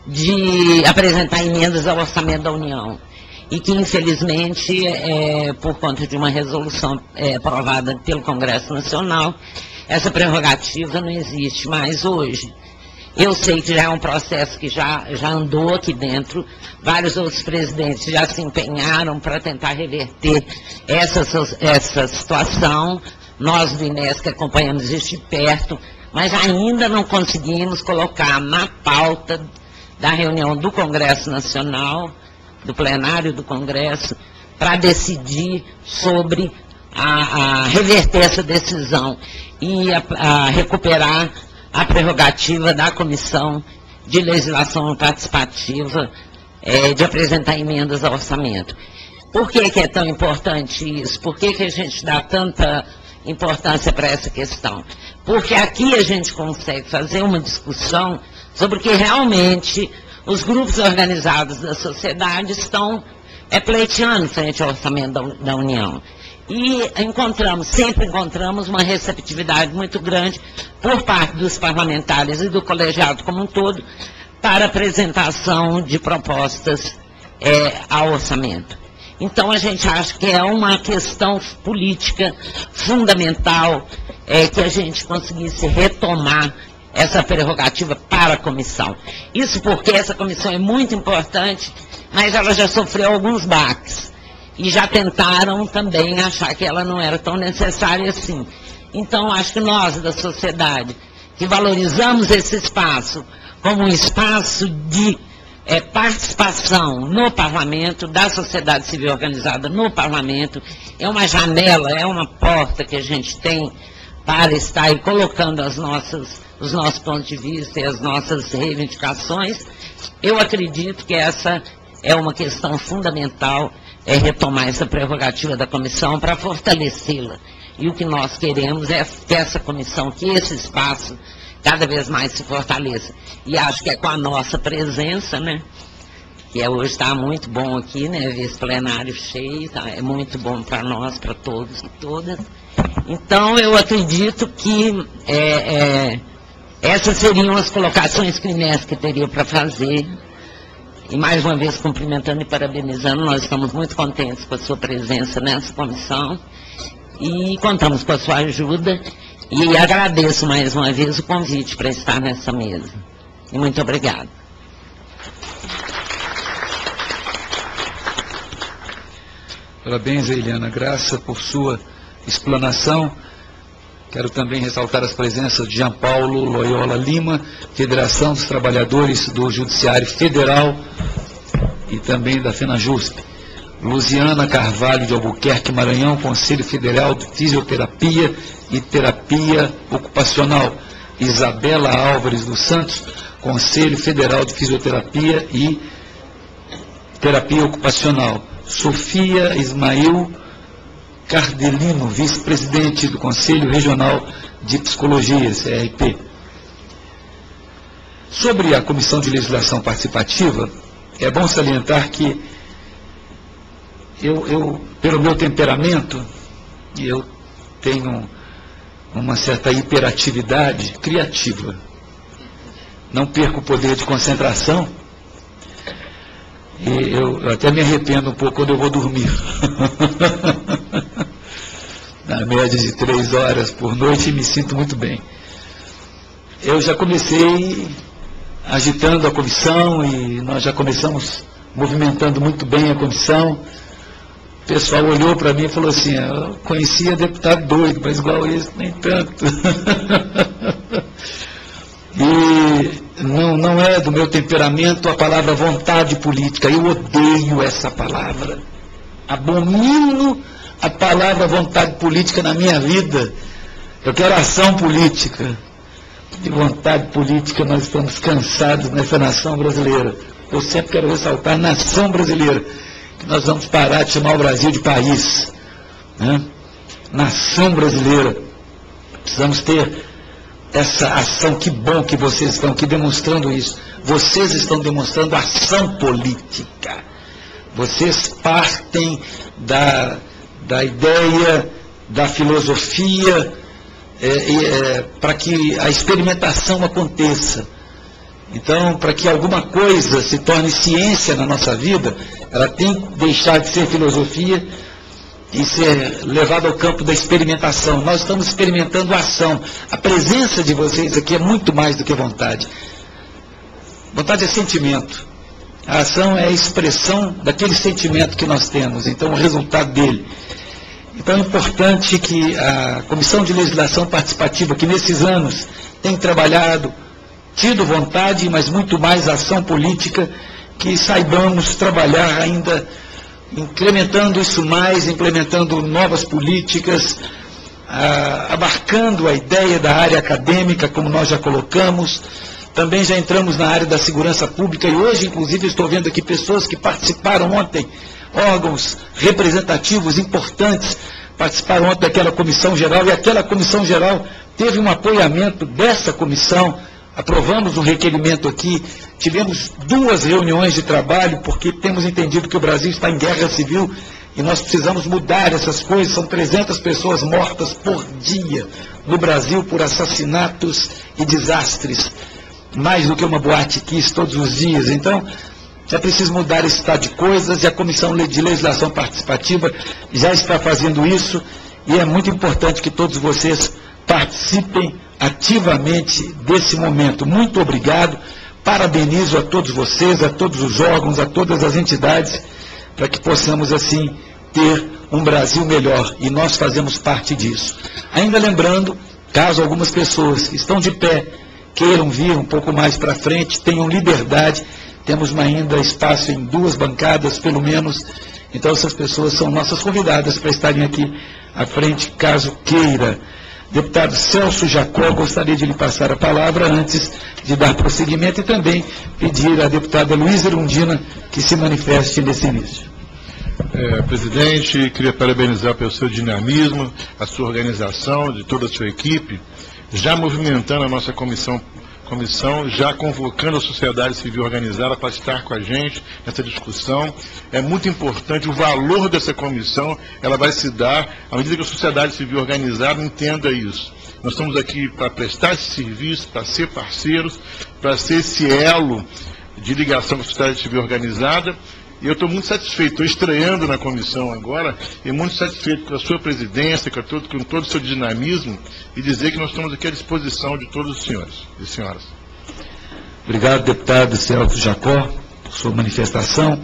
[SPEAKER 5] de apresentar emendas ao orçamento da União. E que, infelizmente, é, por conta de uma resolução é, aprovada pelo Congresso Nacional, essa prerrogativa não existe mais hoje. Eu sei que já é um processo que já, já andou aqui dentro, vários outros presidentes já se empenharam para tentar reverter essa, essa situação. Nós do INESC acompanhamos isso de perto, mas ainda não conseguimos colocar na pauta da reunião do Congresso Nacional, do plenário do Congresso, para decidir sobre a, a reverter essa decisão e a, a recuperar a prerrogativa da Comissão de Legislação Participativa é, de apresentar emendas ao orçamento. Por que que é tão importante isso? Por que que a gente dá tanta importância para essa questão? Porque aqui a gente consegue fazer uma discussão sobre o que realmente os grupos organizados da sociedade estão é, pleiteando frente ao orçamento da, da União. E encontramos, sempre encontramos uma receptividade muito grande por parte dos parlamentares e do colegiado como um todo para apresentação de propostas é, ao orçamento. Então a gente acha que é uma questão política fundamental é, que a gente conseguisse retomar essa prerrogativa para a comissão. Isso porque essa comissão é muito importante, mas ela já sofreu alguns baques. E já tentaram também achar que ela não era tão necessária assim. Então, acho que nós, da sociedade, que valorizamos esse espaço como um espaço de é, participação no parlamento, da sociedade civil organizada no parlamento, é uma janela, é uma porta que a gente tem para estar aí colocando as nossas, os nossos pontos de vista e as nossas reivindicações. Eu acredito que essa é uma questão fundamental, é retomar essa prerrogativa da comissão para fortalecê-la. E o que nós queremos é que essa comissão, que esse espaço cada vez mais se fortaleça. E acho que é com a nossa presença, né, que é, hoje está muito bom aqui, né, ver esse plenário cheio, tá, é muito bom para nós, para todos e todas. Então, eu acredito que é, é, essas seriam as colocações que o INESC teria para fazer. E mais uma vez cumprimentando e parabenizando, nós estamos muito contentes com a sua presença nessa comissão e contamos com a sua ajuda e agradeço mais uma vez o convite para estar nessa mesa. E muito obrigado.
[SPEAKER 1] Parabéns, Eliana Graça, por sua explanação. Quero também ressaltar as presenças de Jean Paulo Loyola Lima, Federação dos Trabalhadores do Judiciário Federal e também da FENAJUSP. Luziana Carvalho de Albuquerque, Maranhão, Conselho Federal de Fisioterapia e Terapia Ocupacional. Isabela Álvares dos Santos, Conselho Federal de Fisioterapia e Terapia Ocupacional. Sofia Ismael Cardelino, vice-presidente do Conselho Regional de Psicologia, C R P. Sobre a Comissão de Legislação Participativa, é bom salientar que eu, eu pelo meu temperamento, eu tenho uma certa hiperatividade criativa. Não perco o poder de concentração. E eu, eu até me arrependo um pouco quando eu vou dormir. Na média de três horas por noite, e me sinto muito bem. Eu já comecei agitando a comissão e nós já começamos movimentando muito bem a comissão. O pessoal olhou para mim e falou assim: eu conhecia deputado doido, mas igual esse, nem tanto. E não, não é do meu temperamento a palavra vontade política. Eu odeio essa palavra. Abomino a palavra vontade política na minha vida. Eu quero ação política. De vontade política nós estamos cansados nessa nação brasileira. Eu sempre quero ressaltar nação brasileira, que nós vamos parar de chamar o Brasil de país, né? Nação brasileira. Precisamos ter essa ação. Que bom que vocês estão aqui demonstrando isso. Vocês estão demonstrando ação política. Vocês partem da, da ideia, da filosofia, é, é, para que a experimentação aconteça. Então, para que alguma coisa se torne ciência na nossa vida, ela tem que deixar de ser filosofia e ser levada ao campo da experimentação. Nós estamos experimentando a ação. A presença de vocês aqui é muito mais do que vontade. Vontade é sentimento. A ação é a expressão daquele sentimento que nós temos, então o resultado dele. Então é importante que a Comissão de Legislação Participativa, que nesses anos tem trabalhado, tido vontade, mas muito mais ação política, que saibamos trabalhar ainda, implementando isso mais, implementando novas políticas, ah, abarcando a ideia da área acadêmica, como nós já colocamos. Também já entramos na área da segurança pública, e hoje, inclusive, estou vendo aqui pessoas que participaram ontem, órgãos representativos importantes, participaram ontem daquela comissão geral, e aquela comissão geral teve um apoiamento dessa comissão. Aprovamos um requerimento aqui, tivemos duas reuniões de trabalho, porque temos entendido que o Brasil está em guerra civil e nós precisamos mudar essas coisas. São trezentas pessoas mortas por dia no Brasil por assassinatos e desastres, mais do que uma boate kiss todos os dias. Então, é preciso mudar esse estado de coisas, e a Comissão de Legislação Participativa já está fazendo isso, e é muito importante que todos vocês participem ativamente desse momento. Muito obrigado, parabenizo a todos vocês, a todos os órgãos, a todas as entidades, para que possamos assim ter um Brasil melhor, e nós fazemos parte disso. Ainda lembrando, caso algumas pessoas que estão de pé queiram vir um pouco mais para frente, tenham liberdade, temos ainda espaço em duas bancadas pelo menos, então essas pessoas são nossas convidadas para estarem aqui à frente, caso queira. Deputado Celso Jacó, gostaria de lhe passar a palavra antes de dar prosseguimento, e também pedir à deputada Luísa Erundina que se manifeste nesse início.
[SPEAKER 6] É, presidente, queria parabenizar pelo seu dinamismo, a sua organização, de toda a sua equipe, já movimentando a nossa comissão, comissão, já convocando a sociedade civil organizada para estar com a gente nessa discussão. É muito importante, o valor dessa comissão, ela vai se dar à medida que a sociedade civil organizada entenda isso. Nós estamos aqui para prestar esse serviço, para ser parceiros, para ser esse elo de ligação com a sociedade civil organizada. E eu estou muito satisfeito, estou estreando na comissão agora, e muito satisfeito com a sua presidência, com todo, com todo o seu dinamismo, e dizer que nós estamos aqui à disposição de todos os senhores e senhoras.
[SPEAKER 1] Obrigado, deputado Celso Jacó, por sua manifestação.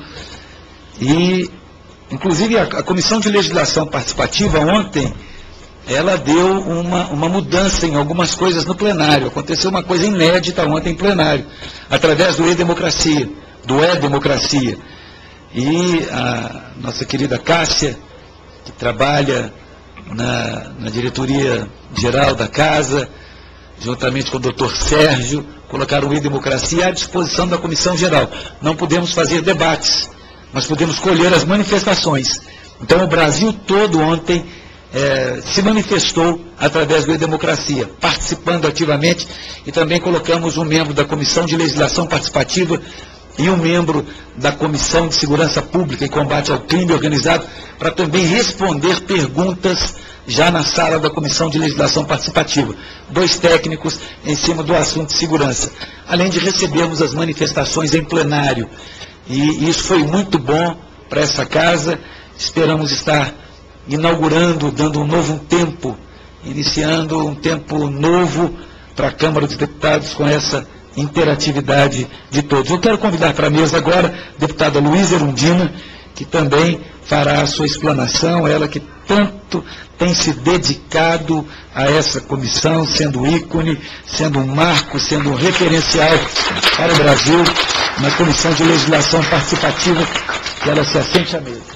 [SPEAKER 1] E, inclusive, a, a Comissão de Legislação Participativa ontem, ela deu uma, uma mudança em algumas coisas no plenário. Aconteceu uma coisa inédita ontem em plenário, através do E-Democracia, do E-Democracia. E a nossa querida Cássia, que trabalha na, na diretoria geral da Casa, juntamente com o doutor Sérgio, colocaram o E-Democracia à disposição da Comissão Geral. Não podemos fazer debates, mas podemos colher as manifestações. Então o Brasil todo ontem é, se manifestou através do E-Democracia, participando ativamente, e também colocamos um membro da Comissão de Legislação Participativa e um membro da Comissão de Segurança Pública e Combate ao Crime Organizado, para também responder perguntas já na sala da Comissão de Legislação Participativa. Dois técnicos em cima do assunto de segurança, além de recebermos as manifestações em plenário. E isso foi muito bom para essa casa. Esperamos estar inaugurando, dando um novo tempo, iniciando um tempo novo para a Câmara dos Deputados com essa interatividade de todos. Eu quero convidar para a mesa agora a deputada Luísa Erundina, que também fará a sua explanação, ela que tanto tem se dedicado a essa comissão, sendo ícone, sendo um marco, sendo um referencial para o Brasil, na Comissão de Legislação Participativa, que ela se assente à mesa.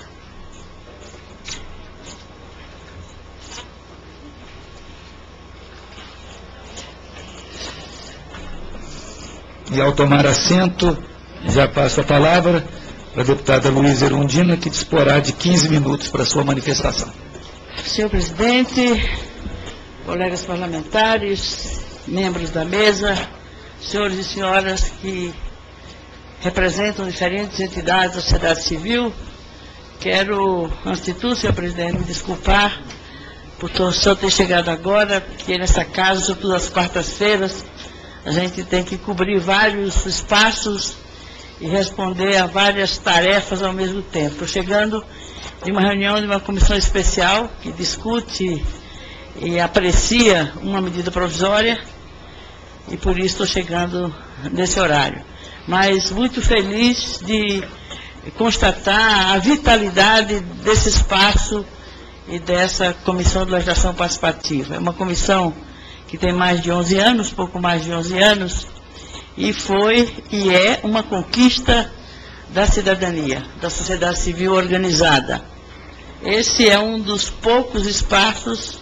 [SPEAKER 1] E ao tomar assento, já passo a palavra para a deputada Luísa Erundina, que disporá de quinze minutos para a sua manifestação.
[SPEAKER 7] Senhor presidente, colegas parlamentares, membros da mesa, senhores e senhoras que representam diferentes entidades da sociedade civil, quero, antes de tudo, senhor presidente, me desculpar por o senhor ter chegado agora, porque nessa casa, sobretudo às quartas-feiras, a gente tem que cobrir vários espaços e responder a várias tarefas ao mesmo tempo. Estou chegando de uma reunião de uma comissão especial que discute e aprecia uma medida provisória e por isso estou chegando nesse horário. Mas muito feliz de constatar a vitalidade desse espaço e dessa Comissão de Legislação Participativa. É uma comissão que tem mais de onze anos, pouco mais de onze anos, e foi e é uma conquista da cidadania, da sociedade civil organizada. Esse é um dos poucos espaços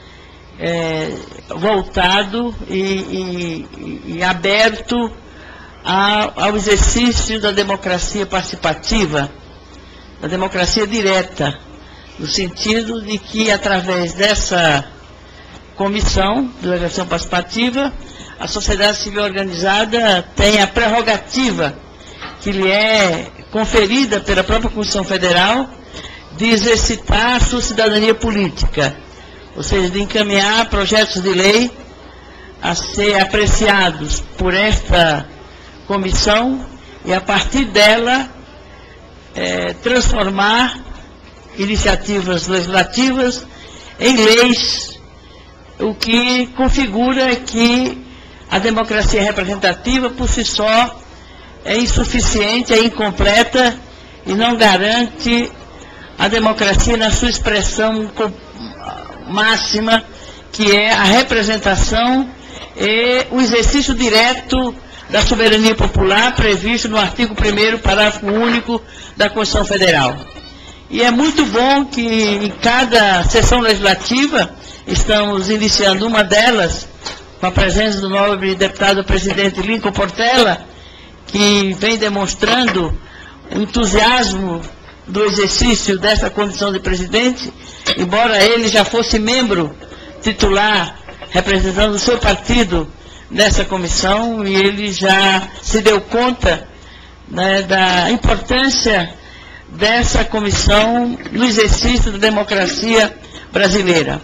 [SPEAKER 7] é, voltado e, e, e aberto a, ao exercício da democracia participativa, da democracia direta, no sentido de que, através dessa comissão de legislação participativa, a sociedade civil organizada tem a prerrogativa que lhe é conferida pela própria Constituição Federal de exercitar a sua cidadania política, ou seja, de encaminhar projetos de lei a ser apreciados por esta comissão e, a partir dela, é, transformar iniciativas legislativas em leis, o que configura que a democracia representativa, por si só, é insuficiente, é incompleta e não garante a democracia na sua expressão máxima, que é a representação e o exercício direto da soberania popular previsto no artigo primeiro, parágrafo único da Constituição Federal. E é muito bom que em cada sessão legislativa, estamos iniciando uma delas, com a presença do nobre deputado presidente Lincoln Portela, que vem demonstrando o entusiasmo do exercício dessa condição de presidente, embora ele já fosse membro titular, representando o seu partido nessa comissão, e ele já se deu conta, né, da importância dessa comissão no exercício da democracia brasileira.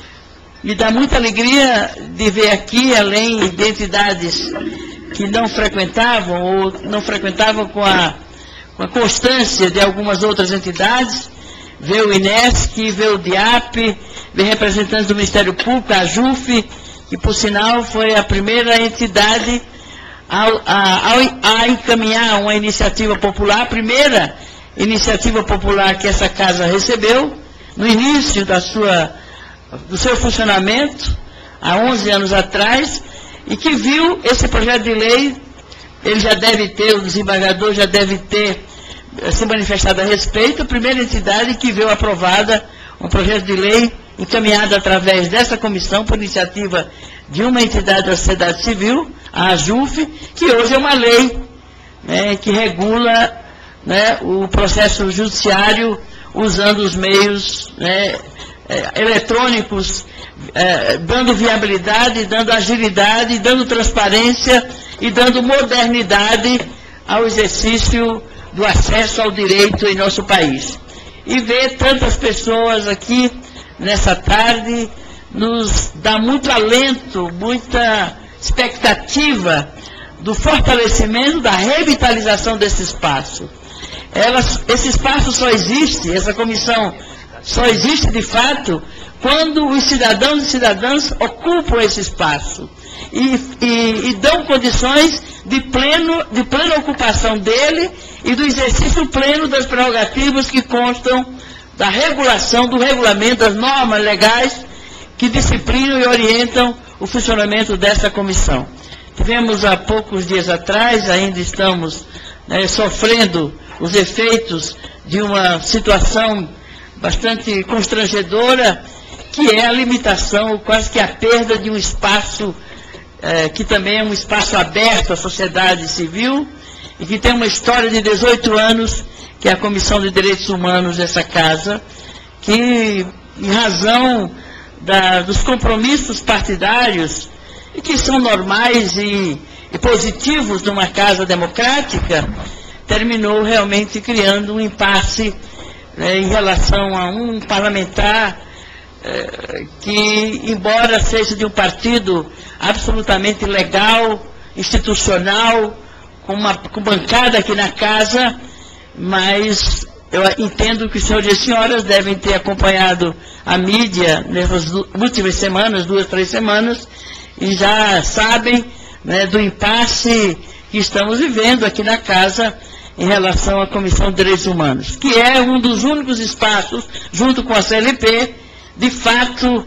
[SPEAKER 7] Me dá muita alegria de ver aqui, além de entidades que não frequentavam, ou não frequentavam com a, com a constância de algumas outras entidades, ver o INESC, ver o DIAP, ver representantes do Ministério Público, a JUF, que por sinal foi a primeira entidade a, a, a, a encaminhar uma iniciativa popular, a primeira iniciativa popular que essa casa recebeu, no início da sua, do seu funcionamento, há onze anos atrás, e que viu esse projeto de lei, ele já deve ter, o desembargador já deve ter se manifestado a respeito, a primeira entidade que viu aprovada um projeto de lei encaminhado através dessa comissão, por iniciativa de uma entidade da sociedade civil, a JUF, que hoje é uma lei, né, que regula, né, o processo judiciário usando os meios, né, é, eletrônicos, é, dando viabilidade, dando agilidade, dando transparência e dando modernidade ao exercício do acesso ao direito em nosso país. E ver tantas pessoas aqui nessa tarde nos dá muito alento, muita expectativa do fortalecimento, da revitalização desse espaço. Elas, esse espaço só existe, essa comissão só existe de fato quando os cidadãos e cidadãs ocupam esse espaço e, e, e dão condições de, pleno, de plena ocupação dele e do exercício pleno das prerrogativas que constam da regulação, do regulamento, das normas legais que disciplinam e orientam o funcionamento dessa comissão. Tivemos há poucos dias atrás, ainda estamos, né, sofrendo os efeitos de uma situação bastante constrangedora, que é a limitação, quase que a perda de um espaço, eh, que também é um espaço aberto à sociedade civil, e que tem uma história de dezoito anos, que é a Comissão de Direitos Humanos dessa casa, que, em razão da, dos compromissos partidários, e que são normais e, e positivos numa casa democrática, terminou realmente criando um impasse, né, em relação a um parlamentar eh, que, embora seja de um partido absolutamente legal, institucional, com uma com bancada aqui na casa, mas eu entendo que os senhores e senhoras devem ter acompanhado a mídia nessas últimas semanas, duas, três semanas, e já sabem, né, do impasse que estamos vivendo aqui na casa em relação à Comissão de Direitos Humanos, que é um dos únicos espaços, junto com a C L P, de fato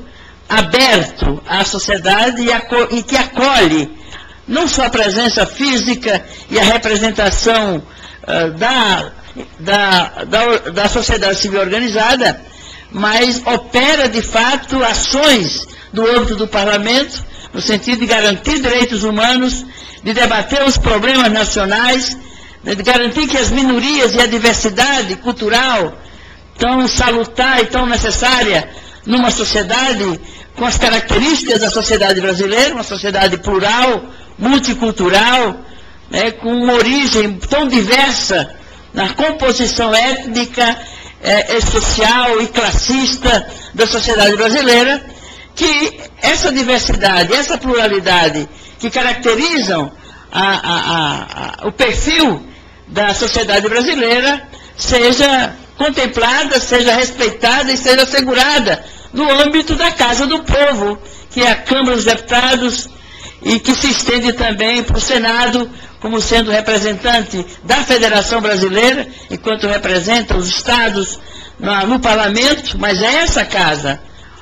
[SPEAKER 7] aberto à sociedade e, aco e que acolhe não só a presença física e a representação uh, da, da, da, da sociedade civil organizada, mas opera de fato ações do âmbito do parlamento, no sentido de garantir direitos humanos, de debater os problemas nacionais, de garantir que as minorias e a diversidade cultural tão salutar e tão necessária numa sociedade com as características da sociedade brasileira, uma sociedade plural, multicultural, né, com uma origem tão diversa na composição étnica, é, social e classista da sociedade brasileira, que essa diversidade, essa pluralidade que caracterizam a, a, a, a, o perfil da sociedade brasileira seja contemplada, seja respeitada e seja assegurada no âmbito da Casa do Povo, que é a Câmara dos Deputados, e que se estende também para o Senado, como sendo representante da Federação Brasileira, enquanto representa os estados no, no Parlamento, mas é essa casa,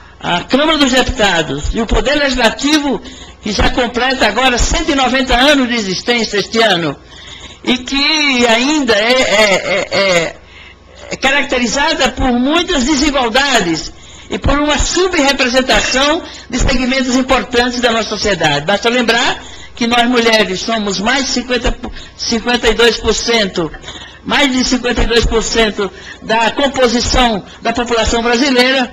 [SPEAKER 7] a Câmara dos Deputados e o Poder Legislativo, que já completa agora cento e noventa anos de existência este ano, e que ainda é, é, é, é, é caracterizada por muitas desigualdades e por uma subrepresentação de segmentos importantes da nossa sociedade. Basta lembrar que nós mulheres somos mais de cinquenta, cinquenta e dois por cento, mais de cinquenta e dois por cento da composição da população brasileira,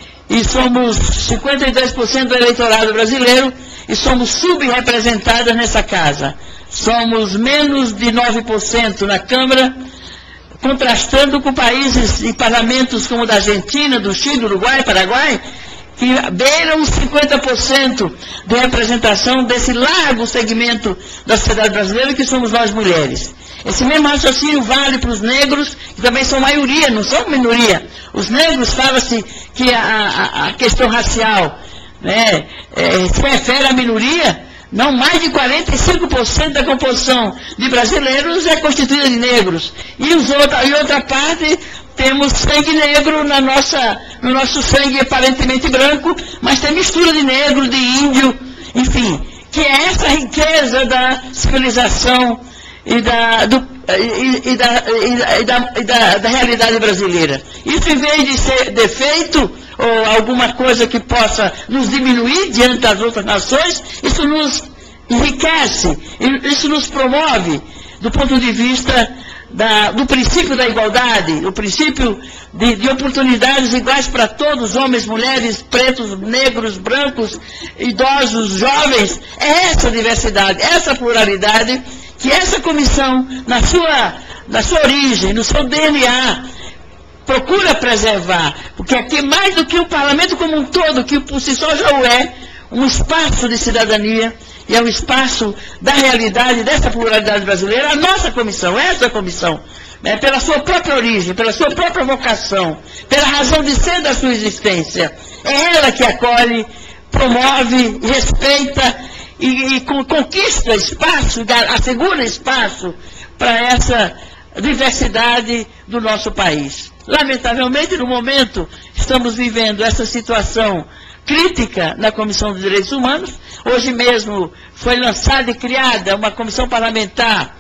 [SPEAKER 7] e somos cinquenta e dois por cento do eleitorado brasileiro, e somos subrepresentadas nessa casa. Somos menos de nove por cento na Câmara, contrastando com países e parlamentos como o da Argentina, do Chile, do Uruguai, Paraguai, que beiram cinquenta por cento de representação desse largo segmento da sociedade brasileira, que somos nós mulheres. Esse mesmo raciocínio vale para os negros, que também são maioria, não são minoria. Os negros, fala-se que a, a, a questão racial, né, é, se refere à minoria. Não, mais de quarenta e cinco por cento da composição de brasileiros é constituída de negros. E, os outra, e outra parte, temos sangue negro na nossa, no nosso sangue aparentemente branco, mas tem mistura de negro, de índio, enfim, que é essa riqueza da civilização e da, do, e, e da, e da, e da, da realidade brasileira. Isso, em vez de ser defeito, ou alguma coisa que possa nos diminuir diante das outras nações, isso nos enriquece, isso nos promove do ponto de vista da, do princípio da igualdade, o princípio de, de oportunidades iguais para todos, homens, mulheres, pretos, negros, brancos, idosos, jovens. É essa diversidade, essa pluralidade que essa comissão, na sua, na sua origem, no seu D N A, procura preservar, porque aqui, mais do que o parlamento como um todo, que por si só já o é, um espaço de cidadania, e é um espaço da realidade, dessa pluralidade brasileira, a nossa comissão, essa comissão, né, pela sua própria origem, pela sua própria vocação, pela razão de ser da sua existência, é ela que acolhe, promove, respeita e, e conquista espaço, assegura espaço para essa diversidade do nosso país. Lamentavelmente, no momento, estamos vivendo essa situação crítica na Comissão de Direitos Humanos. Hoje mesmo foi lançada e criada uma comissão parlamentar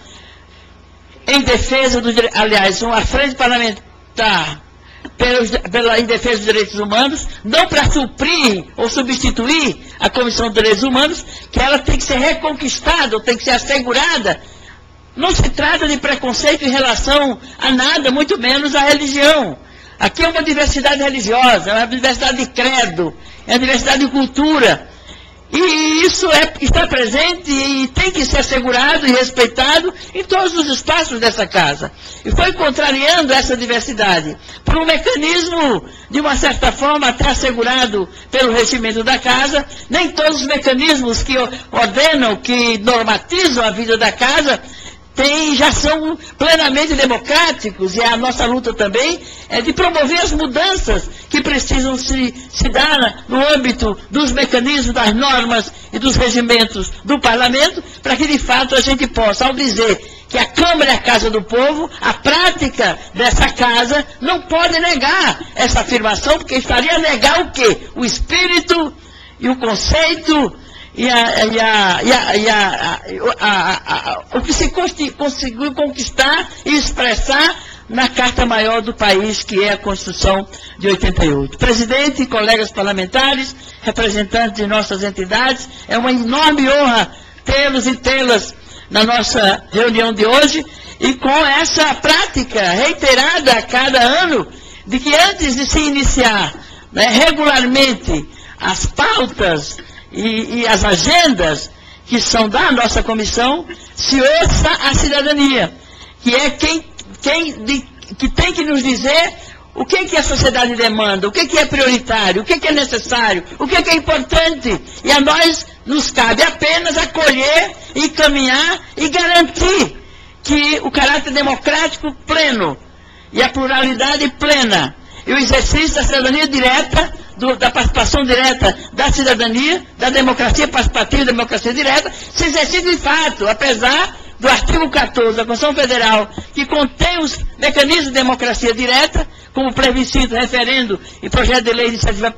[SPEAKER 7] em defesa do direito, aliás, uma frente parlamentar pelos, pela, em defesa dos direitos humanos, não para suprir ou substituir a Comissão de Direitos Humanos, que ela tem que ser reconquistada, ou tem que ser assegurada. Não se trata de preconceito em relação a nada, muito menos à religião. Aqui é uma diversidade religiosa, é uma diversidade de credo, é uma diversidade de cultura. E isso é, está presente e tem que ser assegurado e respeitado em todos os espaços dessa casa. E foi contrariando essa diversidade por um mecanismo, de uma certa forma, até assegurado pelo regimento da casa. Nem todos os mecanismos que ordenam, que normatizam a vida da casa, Tem, já são plenamente democráticos, e a nossa luta também é de promover as mudanças que precisam se, se dar no âmbito dos mecanismos, das normas e dos regimentos do parlamento, para que de fato a gente possa, ao dizer que a Câmara é a casa do povo, a prática dessa casa não pode negar essa afirmação, porque estaria a negar o quê? O espírito e o conceito E, a, e, a, e, a, e a, a, a, o que se conseguiu conquistar e expressar na Carta Maior do país, que é a Constituição de oitenta e oito. Presidente, colegas parlamentares, representantes de nossas entidades, é uma enorme honra tê-los e tê-las na nossa reunião de hoje, e com essa prática reiterada a cada ano, de que antes de se iniciar, né, regularmente as pautas E, e as agendas que são da nossa comissão, se ouça a cidadania, que é quem, quem de, que tem que nos dizer o que, que a sociedade demanda, o que, que é prioritário, o que, que é necessário, o que, que é importante. E a nós nos cabe apenas acolher e caminhar e garantir que o caráter democrático pleno e a pluralidade plena e o exercício da cidadania direta, do, da participação direta da cidadania, da democracia participativa e da democracia direta, se exercita de fato, apesar do artigo quatorze da Constituição Federal, que contém os mecanismos de democracia direta, como plebiscito, referendo e projeto de lei de iniciativa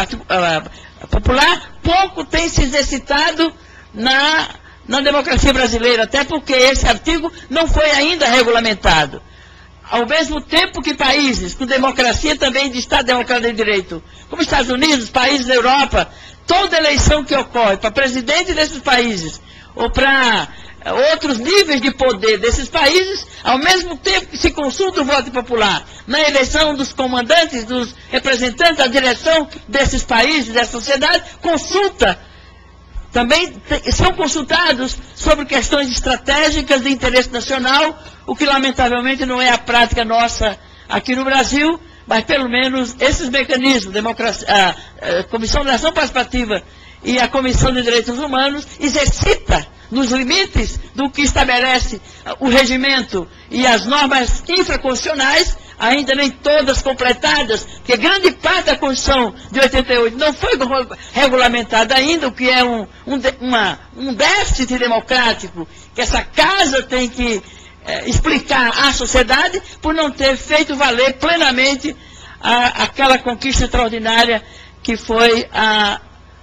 [SPEAKER 7] popular, pouco tem se exercitado na, na democracia brasileira, até porque esse artigo não foi ainda regulamentado. Ao mesmo tempo que países com democracia também de Estado democrático de direito, como Estados Unidos, países da Europa, toda eleição que ocorre para presidente desses países ou para outros níveis de poder desses países, ao mesmo tempo que se consulta o voto popular na eleição dos comandantes, dos representantes da direção desses países, dessa sociedade, consulta, também são consultados sobre questões estratégicas de interesse nacional, o que lamentavelmente não é a prática nossa aqui no Brasil, mas pelo menos esses mecanismos, democracia, a, a Comissão de Ação Participativa e a Comissão de Direitos Humanos, exercita nos limites do que estabelece o regimento e as normas infraconstitucionais, ainda nem todas completadas, porque grande parte da Constituição de oitenta e oito não foi regulamentada ainda, o que é um, um, uma, um déficit democrático, que essa casa tem que é, explicar à sociedade por não ter feito valer plenamente a, aquela conquista extraordinária que foi a,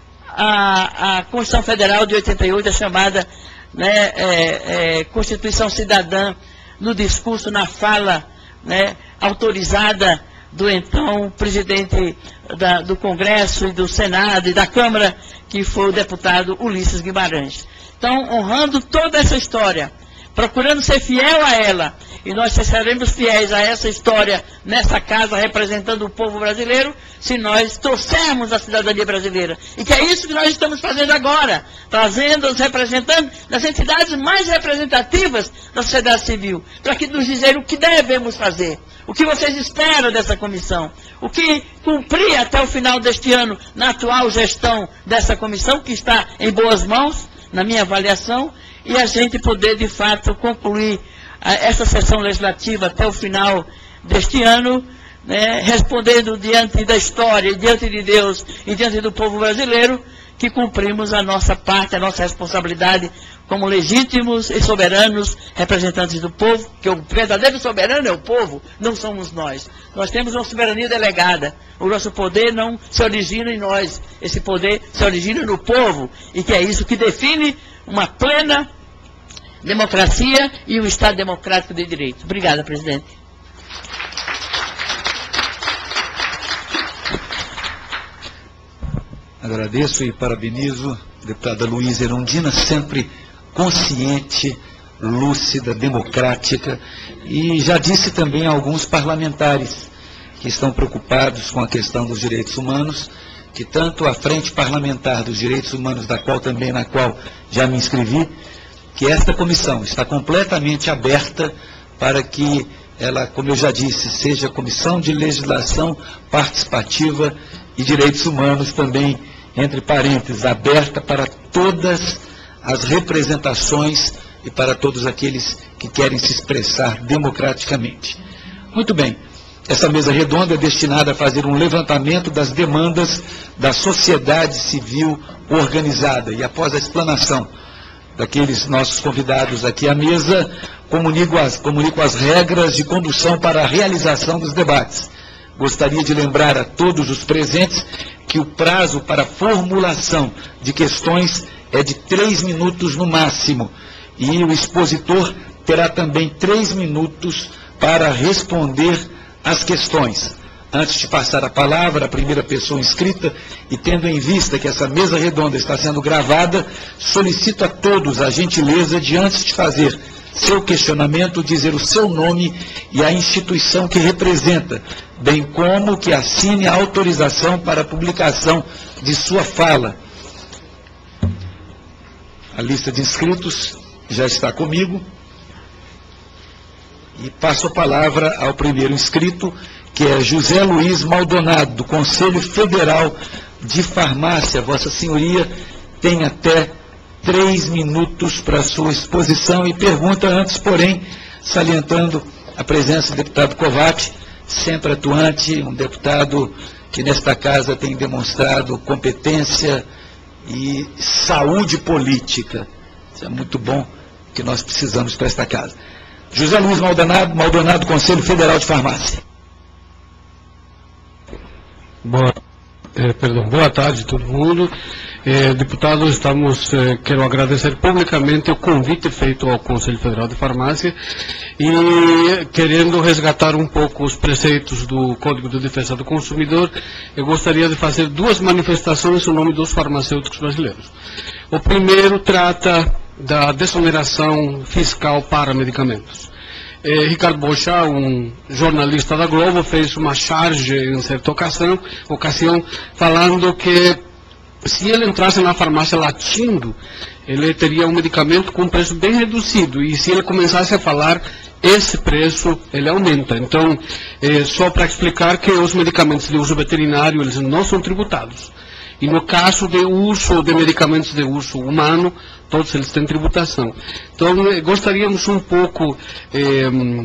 [SPEAKER 7] a, a Constituição Federal de oitenta e oito, a chamada, né, é, é, Constituição Cidadã, no discurso, na fala, né, autorizada do então presidente da, do Congresso e do Senado e da Câmara, que foi o deputado Ulisses Guimarães. Então, honrando toda essa história, procurando ser fiel a ela, e nós seremos fiéis a essa história nessa casa, representando o povo brasileiro, se nós trouxermos a cidadania brasileira. E que é isso que nós estamos fazendo agora, trazendo os representantes das entidades mais representativas da sociedade civil, para que nos dizer o que devemos fazer, o que vocês esperam dessa comissão, o que cumprir até o final deste ano na atual gestão dessa comissão, que está em boas mãos, na minha avaliação, e a gente poder, de fato, concluir essa sessão legislativa até o final deste ano, né, respondendo diante da história, diante de Deus e diante do povo brasileiro, que cumprimos a nossa parte, a nossa responsabilidade como legítimos e soberanos representantes do povo, que o verdadeiro soberano é o povo, não somos nós. Nós temos uma soberania delegada. O nosso poder não se origina em nós, esse poder se origina no povo, e que é isso que define uma plena democracia e um Estado democrático de direito. Obrigada, presidente.
[SPEAKER 1] Agradeço e parabenizo a deputada Luísa Erundina, sempre consciente, lúcida, democrática, e já disse também a alguns parlamentares que estão preocupados com a questão dos direitos humanos, que tanto a Frente Parlamentar dos Direitos Humanos, da qual também na qual já me inscrevi, que esta comissão está completamente aberta para que ela, como eu já disse, seja Comissão de Legislação Participativa e Direitos Humanos também, entre parênteses, aberta para todas as representações e para todos aqueles que querem se expressar democraticamente. Muito bem, essa mesa redonda é destinada a fazer um levantamento das demandas da sociedade civil organizada. E após a explanação daqueles nossos convidados aqui à mesa, comunico as, comunico as regras de condução para a realização dos debates. Gostaria de lembrar a todos os presentes que o prazo para formulação de questões é de três minutos no máximo, e o expositor terá também três minutos para responder às questões. Antes de passar a palavra à primeira pessoa inscrita, e tendo em vista que essa mesa redonda está sendo gravada, solicito a todos a gentileza de, antes de fazer seu questionamento, dizer o seu nome e a instituição que representa, bem como que assine a autorização para a publicação de sua fala. A lista de inscritos já está comigo. E passo a palavra ao primeiro inscrito, que é José Luiz Maldonado, do Conselho Federal de Farmácia. Vossa Senhoria tem até três minutos para sua exposição e pergunta, antes, porém, salientando a presença do deputado Kovács, sempre atuante, um deputado que nesta casa tem demonstrado competência e saúde política. Isso é muito bom, que nós precisamos para esta casa. José Luiz Maldonado, Maldonado, Conselho Federal de Farmácia.
[SPEAKER 8] Boa, eh, perdão, boa tarde a todo mundo. Eh, deputado, estamos, eh, quero agradecer publicamente o convite feito ao Conselho Federal de Farmácia e, querendo resgatar um pouco os preceitos do Código de Defesa do Consumidor, eu gostaria de fazer duas manifestações em nome dos farmacêuticos brasileiros. O primeiro trata da desoneração fiscal para medicamentos. Eh, Ricardo Boechat, um jornalista da Globo, fez uma charge em certa ocasião, ocasião falando que se ele entrasse na farmácia latindo, ele teria um medicamento com preço bem reduzido, e se ele começasse a falar esse preço, ele aumenta. Então, eh, só para explicar que os medicamentos de uso veterinário, eles não são tributados. E no caso de uso de medicamentos de uso humano, todos eles têm tributação. Então, gostaríamos um pouco eh,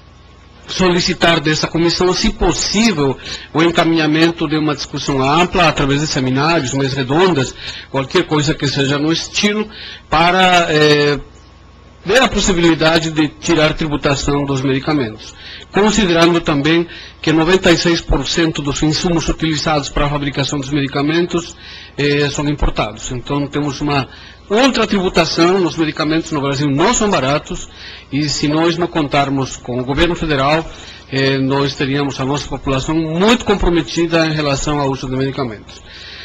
[SPEAKER 8] solicitar dessa comissão, se possível, o encaminhamento de uma discussão ampla, através de seminários, mesas redondas, qualquer coisa que seja no estilo, para eh, ver a possibilidade de tirar tributação dos medicamentos. Considerando também que noventa e seis por cento dos insumos utilizados para a fabricação dos medicamentos eh, são importados. Então, temos uma outra tributação. Nos medicamentos no Brasil não são baratos, e se nós não contarmos com o governo federal, eh, nós teríamos a nossa população muito comprometida em relação ao uso de medicamentos.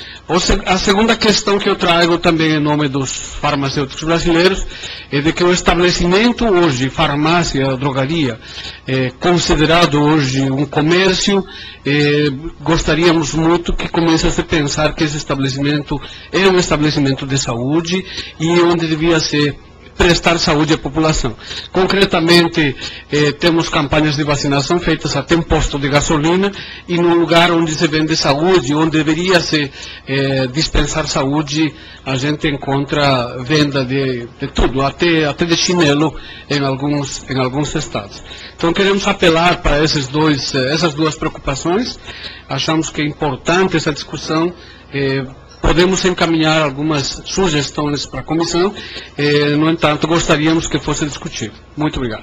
[SPEAKER 8] A segunda questão que eu trago também em nome dos farmacêuticos brasileiros é de que o estabelecimento hoje, farmácia, drogaria, é considerado hoje um comércio, é, gostaríamos muito que comece a se pensar que esse estabelecimento é um estabelecimento de saúde e onde devia ser prestar saúde à população. Concretamente, eh, temos campanhas de vacinação feitas até em posto de gasolina, e no lugar onde se vende saúde, onde deveria se eh, dispensar saúde, a gente encontra venda de, de tudo, até, até de chinelo em alguns, em alguns estados. Então, queremos apelar para esses dois, essas duas preocupações. Achamos que é importante essa discussão. eh, Podemos encaminhar algumas sugestões para a comissão, eh, no entanto, gostaríamos que fosse discutido. Muito obrigado.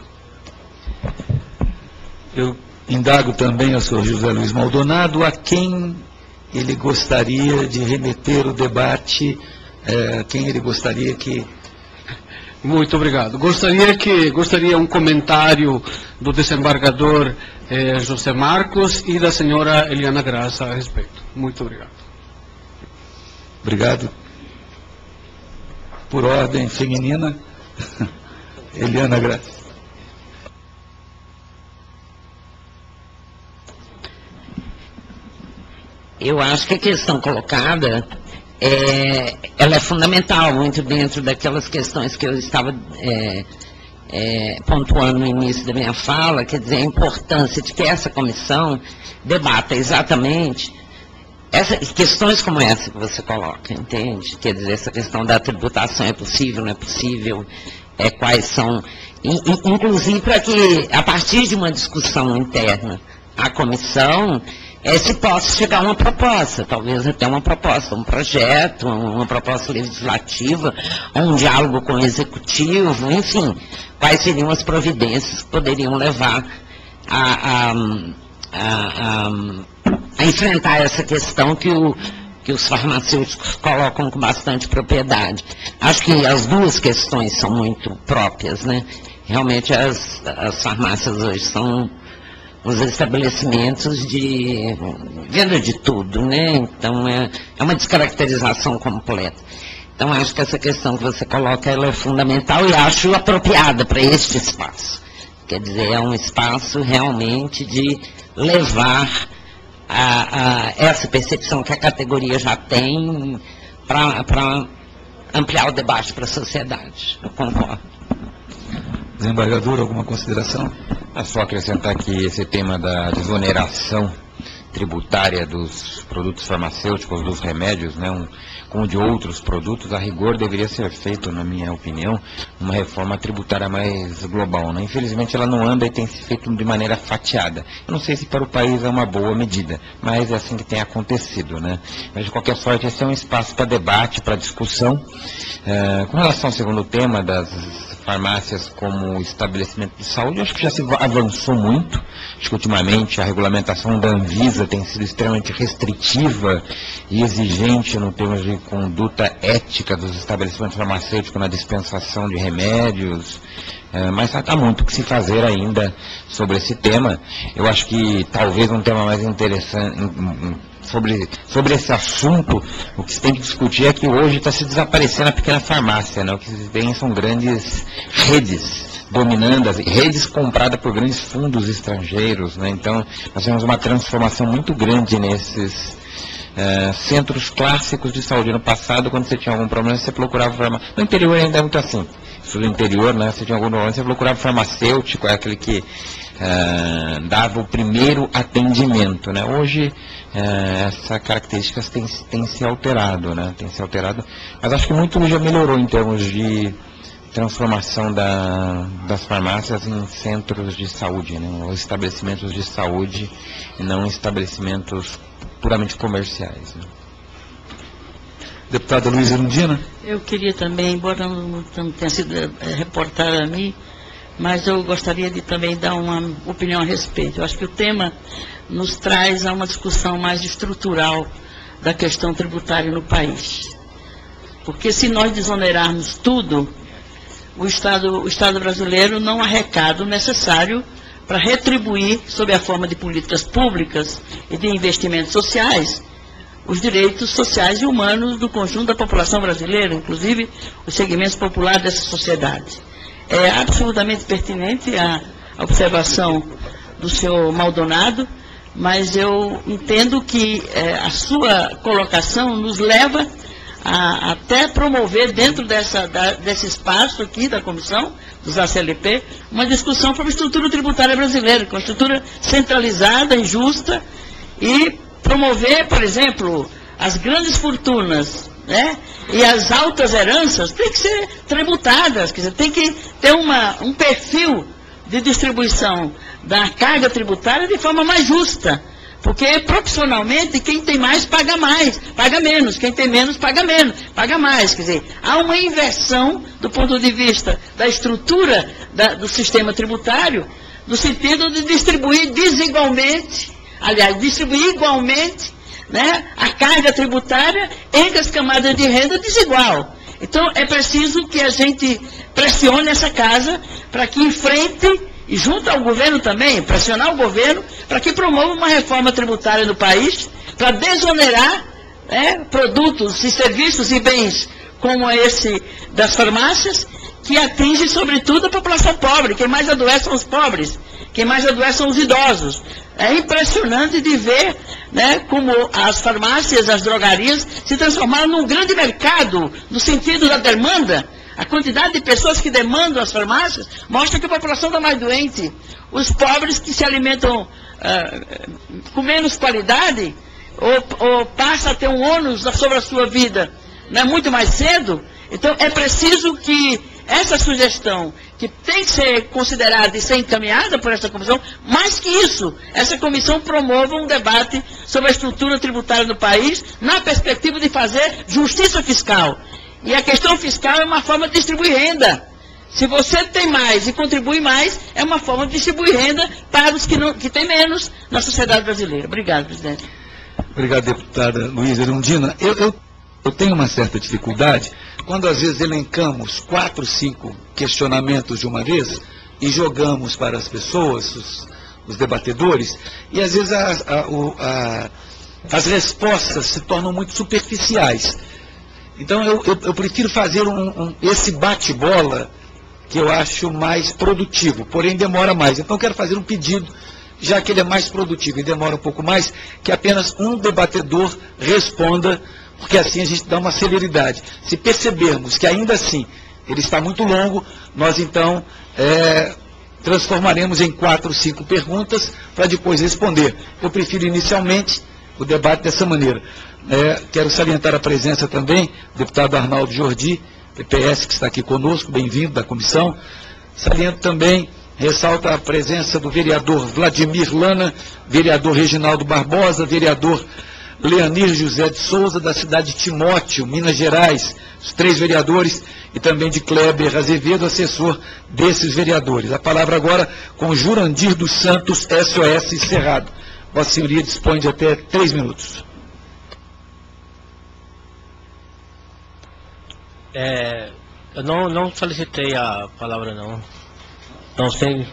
[SPEAKER 1] Eu indago também ao senhor José Luiz Maldonado a quem ele gostaria de remeter o debate, eh, a quem ele gostaria que...
[SPEAKER 8] Muito obrigado. Gostaria que gostaria um comentário do desembargador eh, José Marcos e da senhora Eliana Graça a respeito. Muito obrigado.
[SPEAKER 1] Obrigado. Por ordem feminina, Eliana Graça.
[SPEAKER 5] eu acho que a questão colocada, é, ela é fundamental, muito dentro daquelas questões que eu estava é, é, pontuando no início da minha fala, quer dizer, a importância de que essa comissão debata exatamente essa, questões como essa que você coloca, entende? Quer dizer, essa questão da tributação é possível, não é possível, é, quais são, in, inclusive para que, a partir de uma discussão interna, a comissão, é, se possa chegar a uma proposta, talvez até uma proposta, um projeto, uma proposta legislativa, um diálogo com o executivo, enfim, quais seriam as providências que poderiam levar a, a, a, a, a enfrentar essa questão que, o, que os farmacêuticos colocam com bastante propriedade. Acho que as duas questões são muito próprias, né? Realmente as, as farmácias hoje são os estabelecimentos de venda de tudo, né? Então é, é uma descaracterização completa. Então acho que essa questão que você coloca, ela é fundamental e acho apropriada para este espaço. Quer dizer, é um espaço realmente de levar a, a essa percepção que a categoria já tem para ampliar o debate para a sociedade. Eu concordo.
[SPEAKER 1] Desembargador, alguma consideração?
[SPEAKER 3] É só acrescentar que esse tema da desoneração tributária dos produtos farmacêuticos, dos remédios, né, um, como de outros produtos, a rigor deveria ser feito, na minha opinião, uma reforma tributária mais global, né? Infelizmente ela não anda e tem se feito de maneira fatiada. Eu não sei se para o país é uma boa medida, mas é assim que tem acontecido, né? Mas de qualquer sorte, esse é um espaço para debate, para discussão. É, com relação ao segundo tema das farmácias como estabelecimento de saúde, acho que já se avançou muito. Acho que ultimamente a regulamentação da Anvisa tem sido extremamente restritiva e exigente no termos de conduta ética dos estabelecimentos farmacêuticos na dispensação de remédios, é, mas há muito o que se fazer ainda sobre esse tema. Eu acho que talvez um tema mais interessante sobre, sobre esse assunto, o que se tem que discutir é que hoje está se desaparecendo a pequena farmácia, né? O que se tem são grandes redes dominando, as redes compradas por grandes fundos estrangeiros, né? Então nós temos uma transformação muito grande nesses Uh, centros clássicos de saúde. No passado, quando você tinha algum problema, você procurava farmácia. No interior ainda é muito assim. Isso no interior, né, você tinha algum problema, você procurava farmacêutico, é aquele que uh, dava o primeiro atendimento, né? Hoje, uh, essa característica tem, tem se alterado, né? Tem se alterado, mas acho que muito já melhorou em termos de transformação da, das farmácias em centros de saúde, né? Ou estabelecimentos de saúde, e não estabelecimentos puramente comerciais, né?
[SPEAKER 1] Deputada Luísa Erundina.
[SPEAKER 7] Eu queria também, embora não, não tenha sido é, reportada a mim, mas eu gostaria de também dar uma opinião a respeito. Eu acho que o tema nos traz a uma discussão mais estrutural da questão tributária no país. Porque se nós desonerarmos tudo, o Estado, o Estado brasileiro não arrecada o necessário para retribuir, sob a forma de políticas públicas e de investimentos sociais, os direitos sociais e humanos do conjunto da população brasileira, inclusive os segmentos populares dessa sociedade. É absolutamente pertinente a observação do senhor Maldonado, mas eu entendo que é, a sua colocação nos leva a até promover dentro dessa, da, desse espaço aqui da comissão, dos A C L P, uma discussão sobre a estrutura tributária brasileira, com uma estrutura centralizada e justa, e promover, por exemplo, as grandes fortunas, né, e as altas heranças têm que ser tributadas, quer dizer, tem que ter uma, um perfil de distribuição da carga tributária de forma mais justa. Porque, proporcionalmente, quem tem mais paga mais, paga menos. Quem tem menos, paga menos, paga mais. Quer dizer, há uma inversão do ponto de vista da estrutura da, do sistema tributário, no sentido de distribuir desigualmente, aliás, distribuir igualmente, né, a carga tributária entre as camadas de renda desigual. Então, é preciso que a gente pressione essa casa para que enfrente, e junto ao governo também, pressionar o governo para que promova uma reforma tributária no país, para desonerar, né, produtos e serviços e bens como esse das farmácias, que atinge sobretudo a população pobre. Quem mais adoece são os pobres, Quem mais adoece são os idosos. É impressionante de ver, né, como as farmácias, as drogarias se transformaram num grande mercado, no sentido da demanda. A quantidade de pessoas que demandam as farmácias mostra que a população está mais doente. Os pobres que se alimentam uh, com menos qualidade, ou, ou passa a ter um ônus sobre a sua vida, né, muito mais cedo. Então é preciso que essa sugestão, que tem que ser considerada e ser encaminhada por essa comissão, mais que isso, essa comissão promova um debate sobre a estrutura tributária do país, na perspectiva de fazer justiça fiscal. E a questão fiscal é uma forma de distribuir renda. Se você tem mais e contribui mais, é uma forma de distribuir renda para os que, não, que têm menos na sociedade brasileira. Obrigado, presidente.
[SPEAKER 1] Obrigado, deputada Luísa Erundina. Eu, eu, eu tenho uma certa dificuldade quando às vezes elencamos quatro, cinco questionamentos de uma vez e jogamos para as pessoas, os, os debatedores, e às vezes a, a, o, a, as respostas se tornam muito superficiais. Então eu, eu, eu prefiro fazer um, um, esse bate-bola que eu acho mais produtivo, porém demora mais. Então eu quero fazer um pedido, já que ele é mais produtivo e demora um pouco mais, que apenas um debatedor responda, porque assim a gente dá uma celeridade. Se percebermos que ainda assim ele está muito longo, nós então é, transformaremos em quatro, cinco perguntas para depois responder. Eu prefiro inicialmente o debate dessa maneira. É, quero salientar a presença também do deputado Arnaldo Jordi, P P S, que está aqui conosco, bem-vindo da comissão. Saliento também, ressalta a presença do vereador Vladimir Lana, vereador Reginaldo Barbosa, vereador Leonir José de Souza, da cidade de Timóteo, Minas Gerais, os três vereadores, e também de Kleber Azevedo, assessor desses vereadores. A palavra agora com Jurandir dos Santos, S O S Cerrado. Vossa Senhoria dispõe de até três minutos.
[SPEAKER 9] É, eu não, não solicitei a palavra, não. Não sei.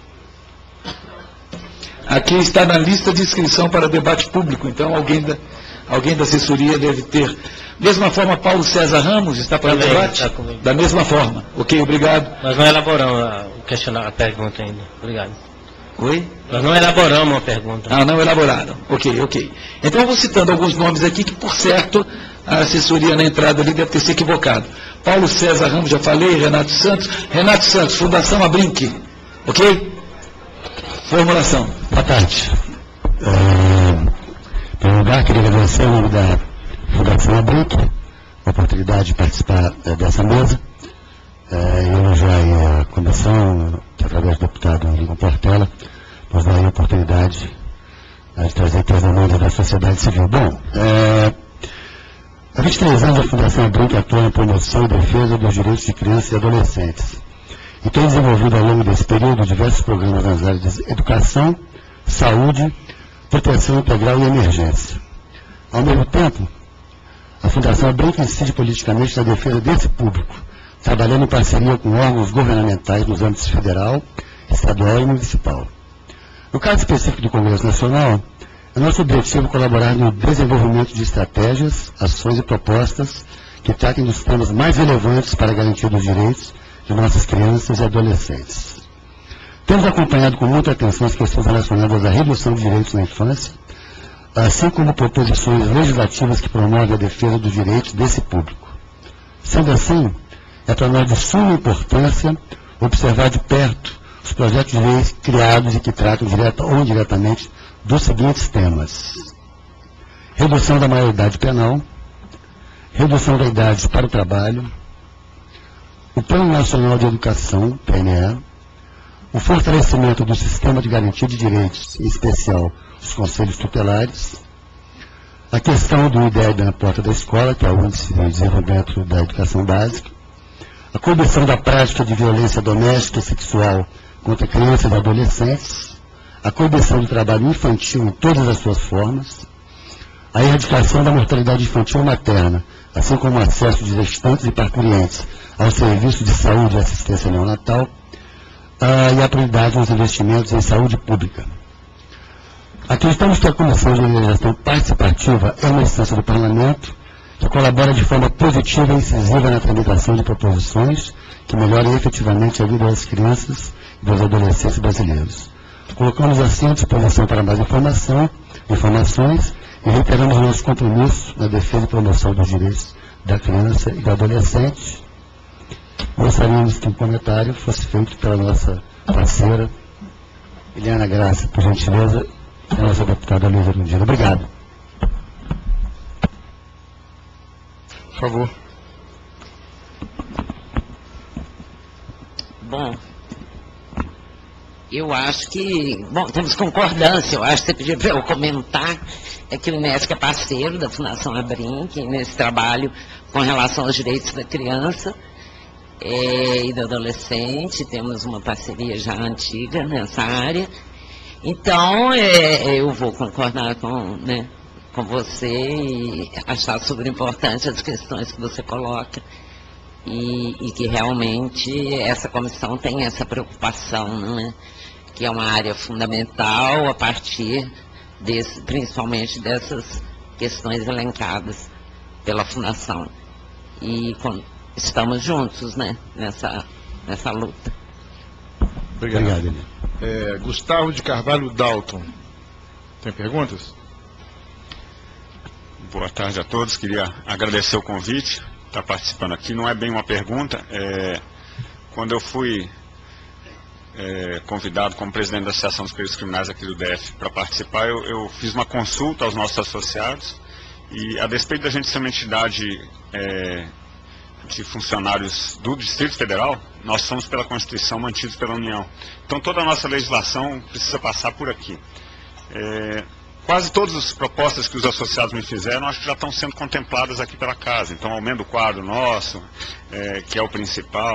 [SPEAKER 1] Aqui está na lista de inscrição para debate público, então alguém da, alguém da assessoria deve ter. Mesma forma, Paulo César Ramos está para o debate? Está da mesma forma. Ok, obrigado.
[SPEAKER 9] Nós não elaboramos a, questionar, a pergunta ainda. Obrigado.
[SPEAKER 1] Oi?
[SPEAKER 9] Nós não elaboramos a pergunta.
[SPEAKER 1] Ah, não elaboraram. Ok, ok. Então eu vou citando alguns nomes aqui que, por certo, a assessoria na entrada ali deve ter se equivocado. Paulo César Ramos, já falei, Renato Santos. Renato Santos, Fundação Abrinq. Ok? Formulação.
[SPEAKER 10] Boa tarde. É, em primeiro lugar, queria agradecer em nome da Fundação Abrinq a oportunidade de participar é, dessa mesa. É, e elogiar a comissão, que através do deputado Lincoln Portela, nos dá a oportunidade é, de trazer aqui as demandas da sociedade civil. Bom, é, há vinte e três anos a Fundação Abrinq atua na promoção e defesa dos direitos de crianças e adolescentes. E tem desenvolvido ao longo desse período diversos programas nas áreas de educação, saúde, proteção integral e emergência. Ao mesmo tempo, a Fundação Abrinq incide politicamente na defesa desse público, trabalhando em parceria com órgãos governamentais nos âmbitos federal, estadual e municipal. No caso específico do Congresso Nacional, é nosso objetivo colaborar no desenvolvimento de estratégias, ações e propostas que tratem dos temas mais relevantes para a garantia dos direitos de nossas crianças e adolescentes. Temos acompanhado com muita atenção as questões relacionadas à redução de direitos na infância, assim como proposições legislativas que promovem a defesa dos direitos desse público. Sendo assim, é para nós de suma importância observar de perto os projetos de leis criados e que tratam direta ou indiretamente dos seguintes temas: redução da maioridade penal, redução da idade para o trabalho, o Plano Nacional de Educação, P N E, o fortalecimento do sistema de garantia de direitos, em especial os conselhos tutelares, a questão do I D E B na porta da escola, que é o Índice de Desenvolvimento da Educação Básica, a coibição da prática de violência doméstica e sexual contra crianças e adolescentes, a coibição do trabalho infantil em todas as suas formas, a erradicação da mortalidade infantil materna, assim como o acesso de gestantes e parturientes ao serviço de saúde e assistência neonatal, ah, e a prioridade nos investimentos em saúde pública. Acreditamos que a Comissão de Legislação Participativa é uma instância do Parlamento que colabora de forma positiva e incisiva na tramitação de proposições que melhorem efetivamente a vida das crianças e dos adolescentes brasileiros. Colocamos assim à disposição para mais informação, informações e reiteramos nosso compromisso na defesa e promoção dos direitos da criança e do adolescente. Gostaríamos que um comentário fosse feito pela nossa parceira, Eliana Graça, por gentileza, e a nossa deputada Luísa Erundina. Obrigado.
[SPEAKER 6] Por favor.
[SPEAKER 5] Bom, eu acho que, bom, temos concordância, eu acho que você pediu para eu comentar, é que o Inesc é parceiro da Fundação Abrinq nesse trabalho com relação aos direitos da criança é, e do adolescente, temos uma parceria já antiga nessa área, então é, eu vou concordar com, né, com você e achar super importante as questões que você coloca. E, e que realmente essa comissão tem essa preocupação, né? Que é uma área fundamental a partir desse, principalmente dessas questões elencadas pela Fundação. E com, estamos juntos, né? Nessa, nessa luta.
[SPEAKER 6] Obrigado. Obrigado. É, Gustavo de Carvalho Dalton. Tem perguntas?
[SPEAKER 11] Boa tarde a todos. Queria agradecer o convite. Está participando aqui, não é bem uma pergunta, é, quando eu fui é, convidado como presidente da Associação dos Peritos Criminais aqui do D F para participar, eu, eu fiz uma consulta aos nossos associados e, a despeito da gente ser uma entidade é, de funcionários do Distrito Federal, nós somos pela Constituição mantidos pela União. Então toda a nossa legislação precisa passar por aqui. É, Quase todas as propostas que os associados me fizeram, acho que já estão sendo contempladas aqui pela casa. Então, aumento do quadro nosso, é, que é o principal,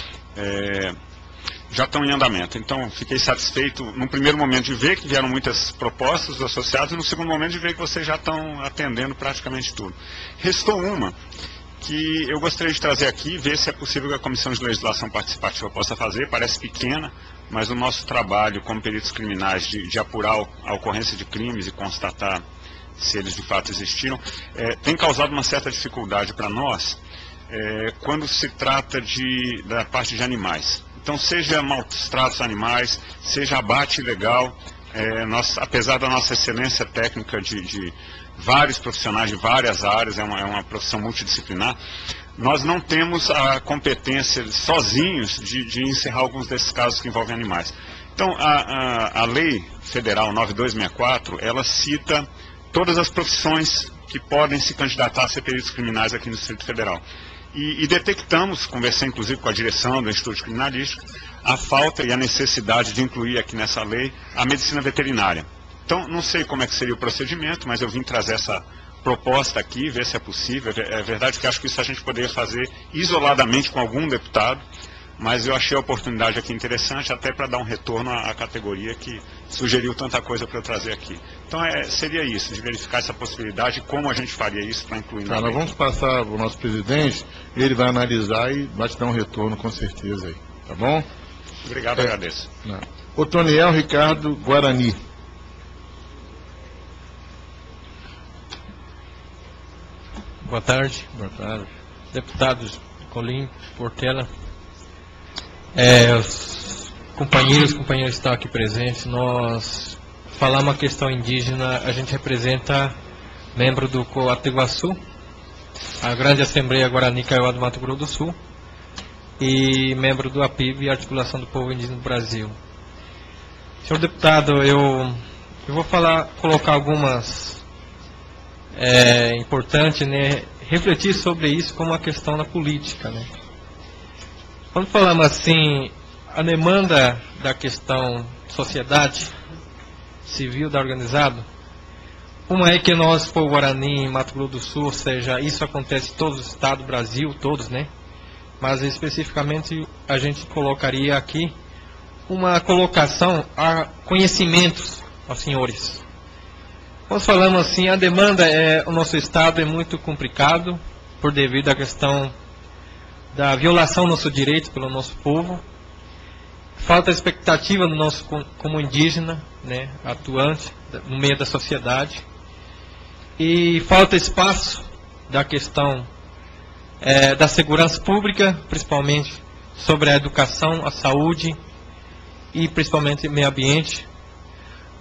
[SPEAKER 11] é, já estão em andamento. Então, fiquei satisfeito, num primeiro momento, de ver que vieram muitas propostas dos associados, e no segundo momento, de ver que vocês já estão atendendo praticamente tudo. Restou uma que eu gostaria de trazer aqui, ver se é possível que a Comissão de Legislação Participativa possa fazer, parece pequena, mas o nosso trabalho como peritos criminais de, de apurar a ocorrência de crimes e constatar se eles de fato existiram, é, tem causado uma certa dificuldade para nós é, quando se trata de, da parte de animais. Então, seja maus tratos animais, seja abate ilegal, é, nós, apesar da nossa excelência técnica de, de vários profissionais de várias áreas, é uma, é uma profissão multidisciplinar, nós não temos a competência sozinhos de, de encerrar alguns desses casos que envolvem animais. Então, a, a, a lei federal nove dois seis quatro, ela cita todas as profissões que podem se candidatar a ser peritos criminais aqui no Distrito Federal. E, e detectamos, conversei inclusive com a direção do Instituto Criminalístico, a falta e a necessidade de incluir aqui nessa lei a medicina veterinária. Então, não sei como é que seria o procedimento, mas eu vim trazer essa proposta aqui, ver se é possível. É verdade que acho que isso a gente poderia fazer isoladamente com algum deputado, mas eu achei a oportunidade aqui interessante até para dar um retorno à, à categoria que sugeriu tanta coisa para eu trazer aqui. Então é, seria isso, de verificar essa possibilidade e como a gente faria isso para incluir na
[SPEAKER 6] tá,
[SPEAKER 11] lei.
[SPEAKER 6] Nós vamos passar o nosso presidente, ele vai analisar e vai te dar um retorno com certeza aí, tá bom?
[SPEAKER 11] Obrigado, é, agradeço.
[SPEAKER 6] Não. Otoniel Ricardo Guarani.
[SPEAKER 9] Boa tarde.
[SPEAKER 6] Boa tarde.
[SPEAKER 9] Deputados Colim, Portela, é, os companheiros e companheiras que estão aqui presentes, nós falamos a questão indígena, a gente representa membro do Coateguaçu, a Grande Assembleia Guarani Kaiowá do Mato Grosso do Sul, e membro do A P I B, Articulação do Povo Indígena do Brasil. Senhor deputado, eu, eu vou falar, colocar algumas é importante, né, refletir sobre isso como uma questão na política, né? Quando falamos assim, a demanda da questão sociedade civil da organizado, uma é que nós, povo Guarani, Mato Grosso do Sul, ou seja, isso acontece em todos os estados do Brasil, todos, né? Mas especificamente a gente colocaria aqui uma colocação a conhecimentos aos senhores. Quando falamos assim, a demanda, é, o nosso estado é muito complicado, por devido à questão da violação do nosso direito pelo nosso povo, falta expectativa no nosso como indígena, né, atuante no meio da sociedade, e falta espaço da questão é, da segurança pública, principalmente sobre a educação, a saúde e principalmente meio ambiente,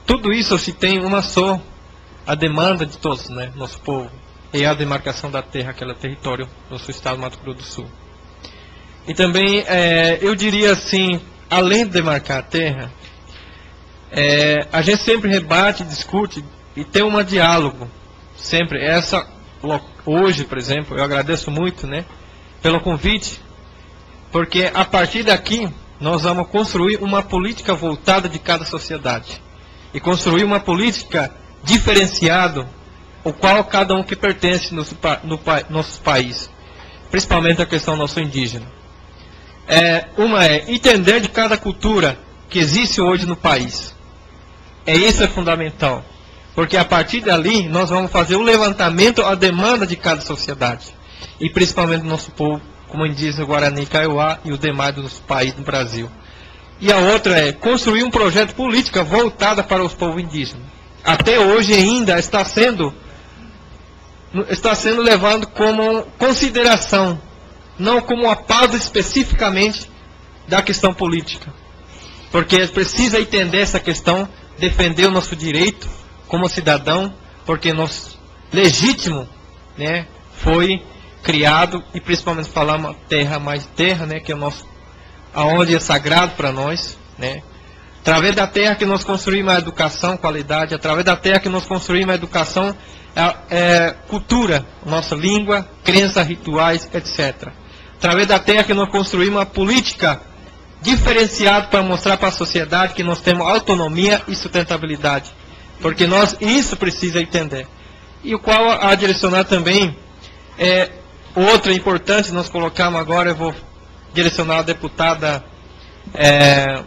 [SPEAKER 9] tudo isso se tem uma só, a demanda de todos, né, nosso povo, e a demarcação da terra, aquele território do nosso estado do Mato Grosso do Sul. E também, é, eu diria assim, além de demarcar a terra, é, a gente sempre rebate, discute e tem um diálogo, sempre. Essa, hoje, por exemplo, eu agradeço muito, né, pelo convite, porque a partir daqui nós vamos construir uma política voltada de cada sociedade e construir uma política diferenciada, o qual cada um que pertence no, no, no nosso país, principalmente a questão nosso indígena. É, uma é entender de cada cultura que existe hoje no país. É isso é fundamental, porque a partir dali nós vamos fazer o levantamento, a demanda de cada sociedade, e principalmente do nosso povo, como indígena Guarani, Kaiowá e o demais do nosso país, do Brasil. E a outra é construir um projeto político voltado para os povos indígenas. Até hoje ainda está sendo, está sendo levado como consideração, não como uma pausa especificamente da questão política. Porque precisa entender essa questão, defender o nosso direito como cidadão, porque nosso legítimo, né, foi criado, e principalmente falar uma terra mais terra, né, que é o nosso, aonde é sagrado para nós, né, através da terra que nós construímos a educação, qualidade, através da terra que nós construímos a educação, é, é, cultura, nossa língua, crenças, rituais, etcétera. Através da terra que nós construímos uma política diferenciada para mostrar para a sociedade que nós temos autonomia e sustentabilidade, porque nós, isso precisa entender. E o qual a direcionar também, é, outro importante nós colocamos agora, eu vou direcionar a deputada é,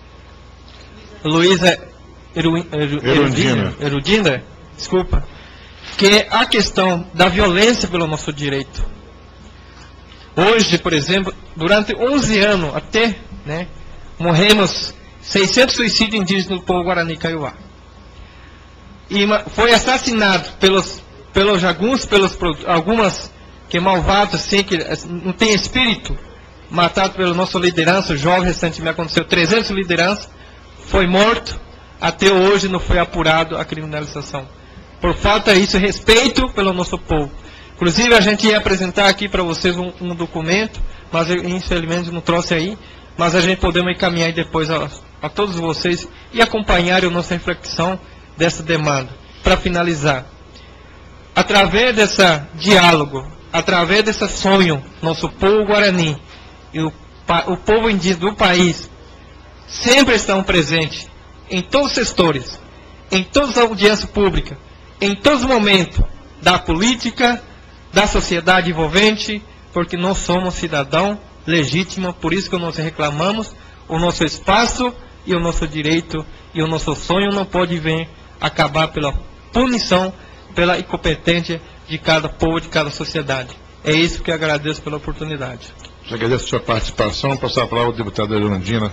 [SPEAKER 9] Luísa Eru, Eru, Erundina, Erundina, desculpa, que é a questão da violência pelo nosso direito. Hoje, por exemplo, durante onze anos até, né, morremos seiscentos suicídios indígenas do povo Guarani Kaiowá. E foi assassinado pelos, pelos jagunços, pelos algumas que malvados, assim, que não tem espírito, matado pela nossa liderança, jovem, recentemente aconteceu trezentas lideranças, foi morto, até hoje não foi apurado a criminalização. Por falta disso, respeito pelo nosso povo. Inclusive, a gente ia apresentar aqui para vocês um, um documento, mas eu, infelizmente não trouxe aí, mas a gente podemos encaminhar depois a, a todos vocês e acompanhar a nossa reflexão dessa demanda. Para finalizar, através desse diálogo, através desse sonho, nosso povo Guarani e o, o povo indígena do país sempre estão presentes em todos os setores, em todas as audiências públicas, em todos os momentos da política, da sociedade envolvente, porque nós somos cidadãos legítimos, por isso que nós reclamamos o nosso espaço e o nosso direito, e o nosso sonho não pode vir acabar pela punição, pela incompetência de cada povo, de cada sociedade. É isso que eu agradeço pela oportunidade.
[SPEAKER 6] Eu agradeço a sua participação. Passar a palavra ao deputado Erundina.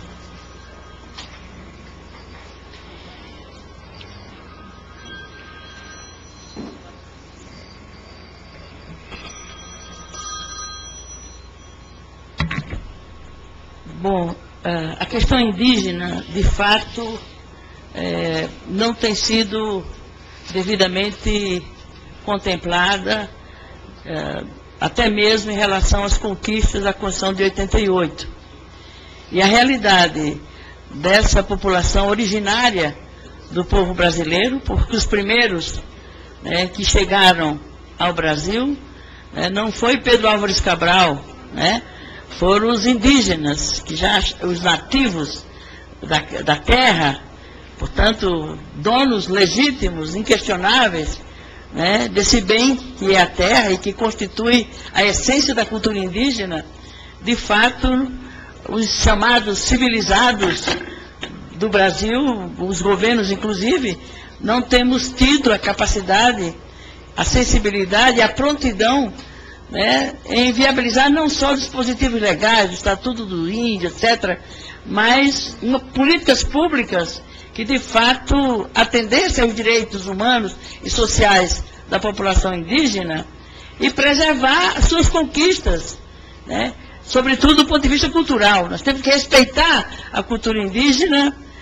[SPEAKER 7] Bom, a questão indígena, de fato, é, não tem sido devidamente contemplada, é, até mesmo em relação às conquistas da Constituição de oitenta e oito. E a realidade dessa população originária do povo brasileiro, porque os primeiros, né, que chegaram ao Brasil, né, não foi Pedro Álvares Cabral, né, foram os indígenas, que já, os nativos da, da terra, portanto, donos legítimos, inquestionáveis, né, desse bem que é a terra e que constitui a essência da cultura indígena. De fato, os chamados civilizados do Brasil, os governos inclusive, não temos tido a capacidade, a sensibilidade, a prontidão, né, em viabilizar não só dispositivos legais, o Estatuto do Índio, etcétera, mas uma, políticas públicas que de fato atendessem aos direitos humanos e sociais da população indígena e preservar as suas conquistas, né, sobretudo do ponto de vista cultural. Nós temos que respeitar a cultura indígena,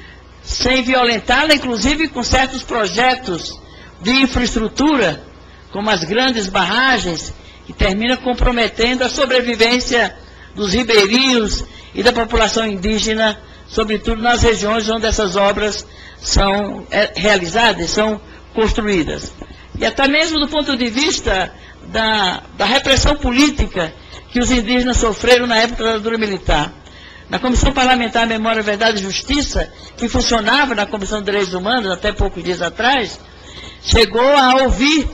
[SPEAKER 7] sem violentá-la, inclusive com certos projetos de infraestrutura, como as grandes barragens, que terminam comprometendo a sobrevivência dos ribeirinhos e da população indígena, sobretudo nas regiões onde essas obras são é, realizadas, são construídas. E até mesmo do ponto de vista da, da repressão política que os indígenas sofreram na época da ditadura militar. Na Comissão Parlamentar Memória, Verdade e Justiça, que funcionava na Comissão de Direitos Humanos até poucos dias atrás, chegou a ouvir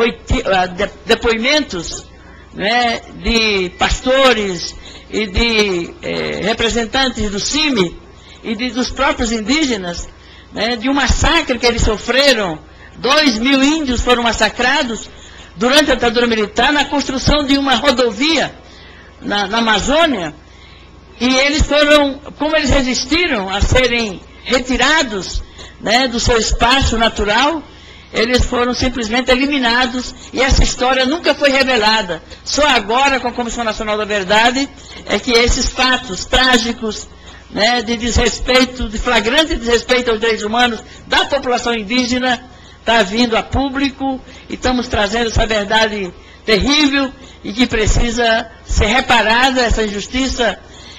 [SPEAKER 7] depoimentos, né, de pastores e de eh, representantes do C I M I e de, dos próprios indígenas, né, de um massacre que eles sofreram. Dois mil índios foram massacrados durante a ditadura militar na construção de uma rodovia na, na Amazônia, e eles foram, como eles resistiram a serem retirados, né, do seu espaço natural, eles foram simplesmente eliminados, e essa história nunca foi revelada. Só agora, com a Comissão Nacional da Verdade, é que esses fatos trágicos, né, de desrespeito, de flagrante desrespeito aos direitos humanos da população indígena, está vindo a público, e estamos trazendo essa verdade terrível e que precisa ser reparada, essa injustiça,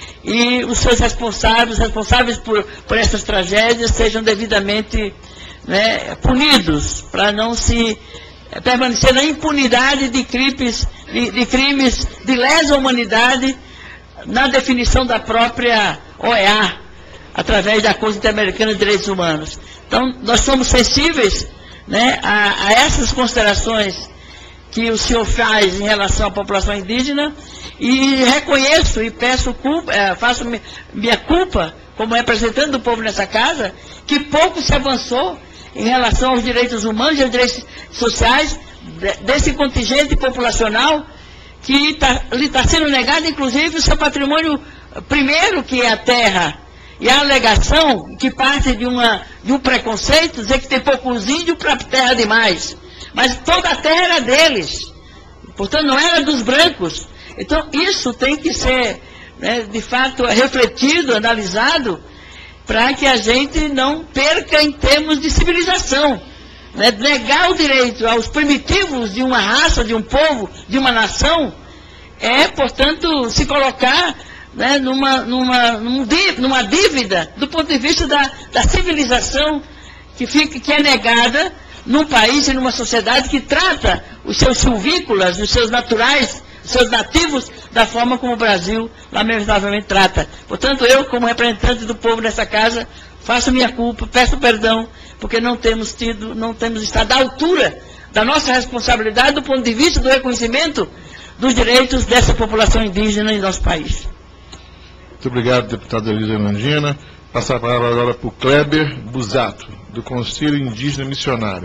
[SPEAKER 7] e os seus responsáveis, responsáveis por, por essas tragédias, sejam devidamente, né, punidos, para não se é, permanecer na impunidade de crimes, de, de crimes de lesa humanidade, na definição da própria O E A, através da Corte Interamericana de Direitos Humanos. Então, nós somos sensíveis, né, a, a essas considerações que o senhor faz em relação à população indígena, e reconheço e peço culpa, é, faço minha culpa como representante do povo nessa casa, que pouco se avançou em relação aos direitos humanos e aos direitos sociais desse contingente populacional que tá, lhe está sendo negado, inclusive, o seu patrimônio primeiro, que é a terra. E a alegação que parte de, uma, de um preconceito, dizer que tem poucos índios para terra demais. Mas toda a terra era deles. Portanto, não era dos brancos. Então, isso tem que ser, né, de fato, refletido, analisado, para que a gente não perca em termos de civilização. Né? Negar o direito aos primitivos de uma raça, de um povo, de uma nação, é, portanto, se colocar, né, numa, numa, numa dívida do ponto de vista da, da civilização que, fica, que é negada num país e numa sociedade que trata os seus silvícolas, os seus naturais, os seus nativos, da forma como o Brasil, lamentavelmente, trata. Portanto, eu, como representante do povo nessa casa, faço minha culpa, peço perdão, porque não temos tido, não temos estado à altura da nossa responsabilidade do ponto de vista do reconhecimento dos direitos dessa população indígena em nosso país.
[SPEAKER 6] Muito obrigado, deputada Elisa Erundina. Passar a palavra agora para o Kleber Busato, do Conselho Indígena Missionário.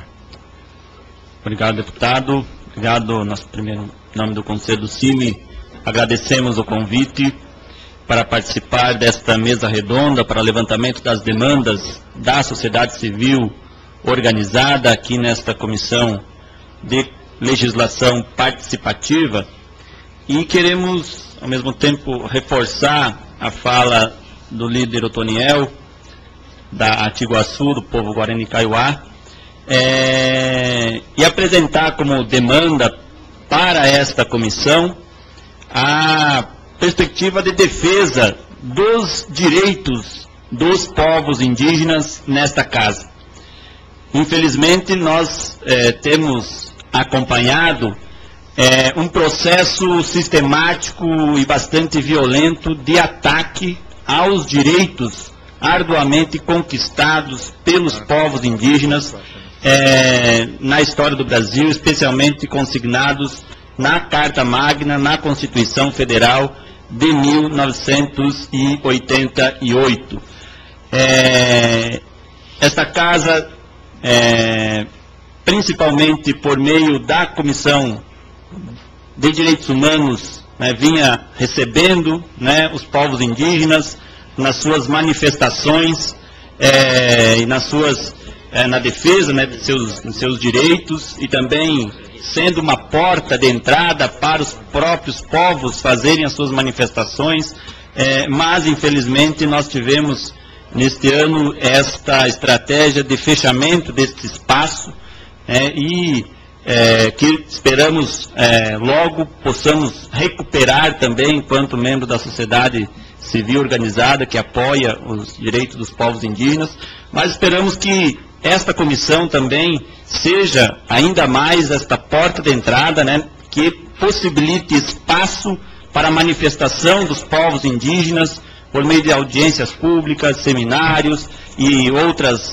[SPEAKER 12] Obrigado, deputado. Obrigado, nosso primeiro nome do Conselho do C I M I. Agradecemos o convite para participar desta mesa redonda para levantamento das demandas da sociedade civil organizada aqui nesta Comissão de Legislação Participativa, e queremos, ao mesmo tempo, reforçar a fala do líder Otoniel, da Atiguaçu, do povo Guarani Kaiowá, é, e apresentar como demanda para esta comissão a perspectiva de defesa dos direitos dos povos indígenas nesta casa. Infelizmente, nós é, temos acompanhado é, um processo sistemático e bastante violento de ataque aos direitos arduamente conquistados pelos povos indígenas é, na história do Brasil, especialmente consignados na Carta Magna, na Constituição Federal de mil novecentos e oitenta e oito. É, esta casa, é, principalmente por meio da Comissão de Direitos Humanos, né, vinha recebendo, né, os povos indígenas nas suas manifestações é, e nas suas, é, na defesa, né, de seus, de seus direitos, e também sendo uma porta de entrada para os próprios povos fazerem as suas manifestações, é, mas infelizmente nós tivemos neste ano, esta estratégia de fechamento deste espaço, é, e é, que esperamos é, logo possamos recuperar também, enquanto membro da sociedade civil organizada que apoia os direitos dos povos indígenas, mas esperamos que esta comissão também seja ainda mais esta porta de entrada, né, que possibilite espaço para a manifestação dos povos indígenas por meio de audiências públicas, seminários e outras,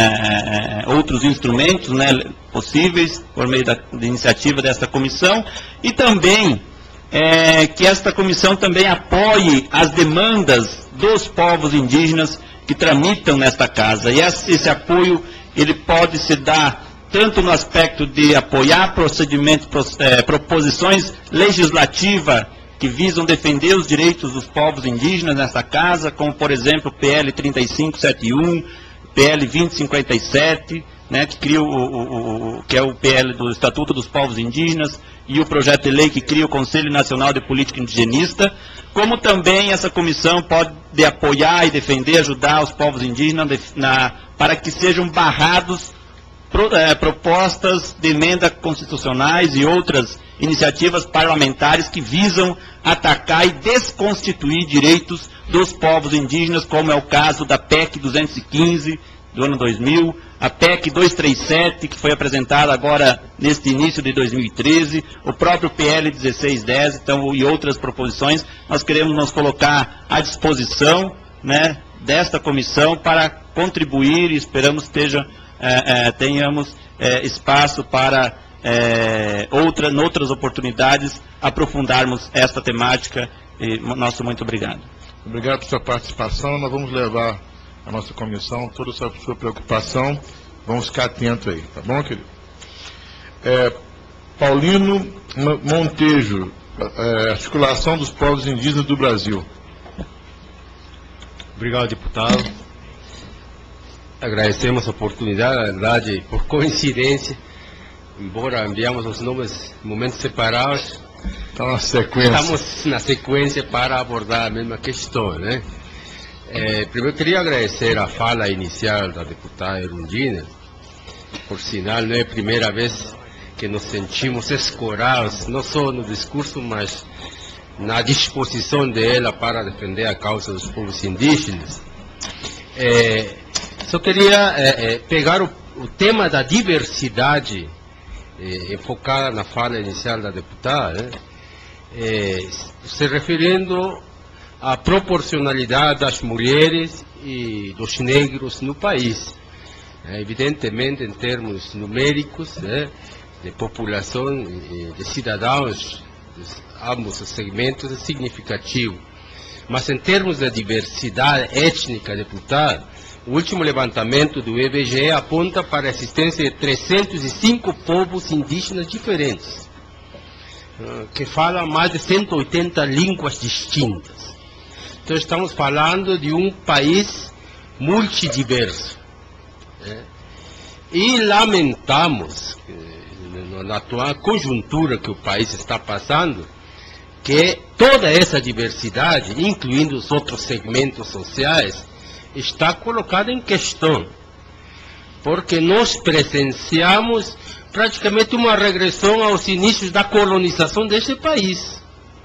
[SPEAKER 12] é, outros instrumentos, né, possíveis por meio da, da iniciativa desta comissão, e também é, que esta comissão também apoie as demandas dos povos indígenas que tramitam nesta casa. E esse, esse apoio ele pode se dar tanto no aspecto de apoiar procedimentos, é, proposições legislativas que visam defender os direitos dos povos indígenas nesta casa, como, por exemplo, o P L trinta e cinco setenta e um, P L vinte cinquenta e sete, né, que, cria o, o, o, que é o P L do Estatuto dos Povos Indígenas, e o projeto de lei que cria o Conselho Nacional de Política Indigenista, como também essa comissão pode apoiar e defender, ajudar os povos indígenas de, na, para que sejam barrados pro, é, propostas de emenda constitucionais e outras iniciativas parlamentares que visam atacar e desconstituir direitos dos povos indígenas, como é o caso da P E C duzentos e quinze, do ano dois mil, a P E C duzentos e trinta e sete, que foi apresentada agora neste início de dois mil e treze, o próprio P L dezesseis dez, então, e outras proposições. Nós queremos nos colocar à disposição, né, desta comissão para contribuir, e esperamos que esteja, é, é, tenhamos é, espaço para É, outra, em outras oportunidades, aprofundarmos esta temática. E nosso muito obrigado.
[SPEAKER 6] Obrigado por sua participação. Nós vamos levar a nossa comissão toda a sua, sua preocupação. Vamos ficar atentos aí, tá bom, querido? É, Paulino Montejo, é, Articulação dos Povos Indígenas do Brasil.
[SPEAKER 13] Obrigado, deputado. Agradecemos a oportunidade, na verdade, por coincidência, embora enviamos os nomes em momentos separados,
[SPEAKER 6] então, na sequência.
[SPEAKER 13] estamos na sequência para abordar a mesma questão, né? É, primeiro, queria agradecer a fala inicial da deputada Erundina. Por sinal, não é a primeira vez que nos sentimos escorados, não só no discurso, mas na disposição dela para defender a causa dos povos indígenas. É, só queria é, é, pegar o, o tema da diversidade, Eh, enfocada na fala inicial da deputada, né? eh, se referindo à proporcionalidade das mulheres e dos negros no país. Eh, evidentemente, em termos numéricos, né, de população, eh, de cidadãos, de ambos os segmentos, é significativo. Mas em termos de diversidade étnica, deputada, o último levantamento do I B G E aponta para a existência de trezentos e cinco povos indígenas diferentes, que falam mais de cento e oitenta línguas distintas. Então, estamos falando de um país multidiverso. Né? E lamentamos, na atual conjuntura que o país está passando, que toda essa diversidade, incluindo os outros segmentos sociais, está colocada em questão, porque nós presenciamos praticamente uma regressão aos inícios da colonização deste país.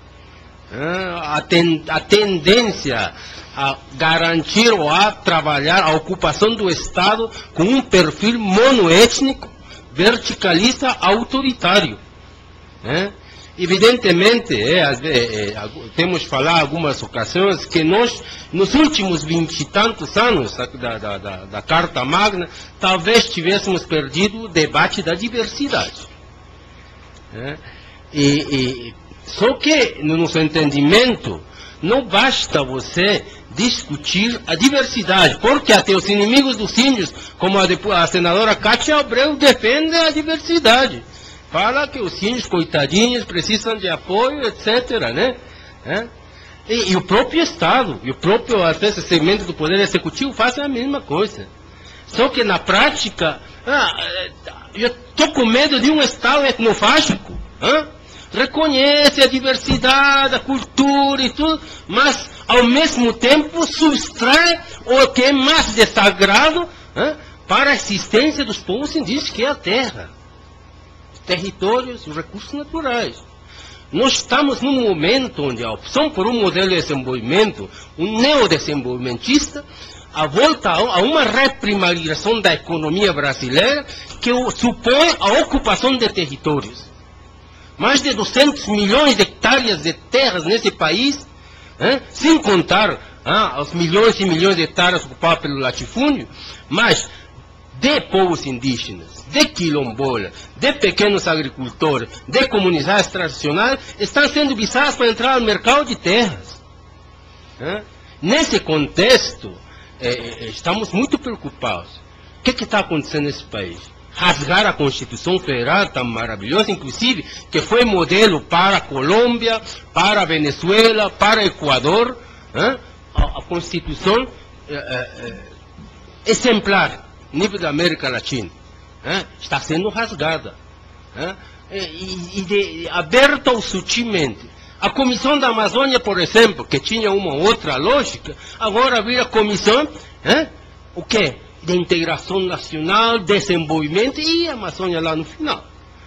[SPEAKER 13] A, ten, a tendência a garantir ou a trabalhar a ocupação do Estado com um perfil monoétnico, verticalista, autoritário. Né? Evidentemente, é, é, é, temos falado em algumas ocasiões que nós, nos últimos vinte e tantos anos da, da, da, da Carta Magna, talvez tivéssemos perdido o debate da diversidade. É, e, e, só que, no nosso entendimento, não basta você discutir a diversidade, porque até os inimigos dos índios, como a, a senadora Cátia Abreu, defendem a diversidade. Fala que os índios, coitadinhos, precisam de apoio, etcétera, né? É? E, e o próprio Estado, e o próprio, às vezes, segmento do Poder Executivo fazem a mesma coisa. Só que, na prática, ah, eu estou com medo de um Estado etnofágico. Ah? Reconhece a diversidade, a cultura e tudo, mas, ao mesmo tempo, subtrai o que é mais de sagrado hein, para a existência dos povos indígenas, que é a terra, territórios e recursos naturais. Nós estamos num momento onde a opção por um modelo de desenvolvimento, um neodesenvolvimentista, a volta a uma reprimarização da economia brasileira que supõe a ocupação de territórios. Mais de duzentos milhões de hectares de terras nesse país, hein, sem contar hein, os milhões e milhões de hectares ocupados pelo latifúndio, mas de povos indígenas, de quilombolas, de pequenos agricultores, de comunidades tradicionais, estão sendo visados para entrar no mercado de terras. Hein? Nesse contexto, eh, estamos muito preocupados. O que está acontecendo nesse país? Rasgar a Constituição Federal, tão maravilhosa, inclusive, que foi modelo para a Colômbia, para a Venezuela, para o Equador, hein? a, a Constituição eh, eh, exemplar, nível da América Latina, hein? Está sendo rasgada, hein? e, e de, aberta sutilmente. A Comissão da Amazônia, por exemplo, que tinha uma outra lógica, agora vira Comissão, hein? o quê? De integração nacional, desenvolvimento e a Amazônia lá no final.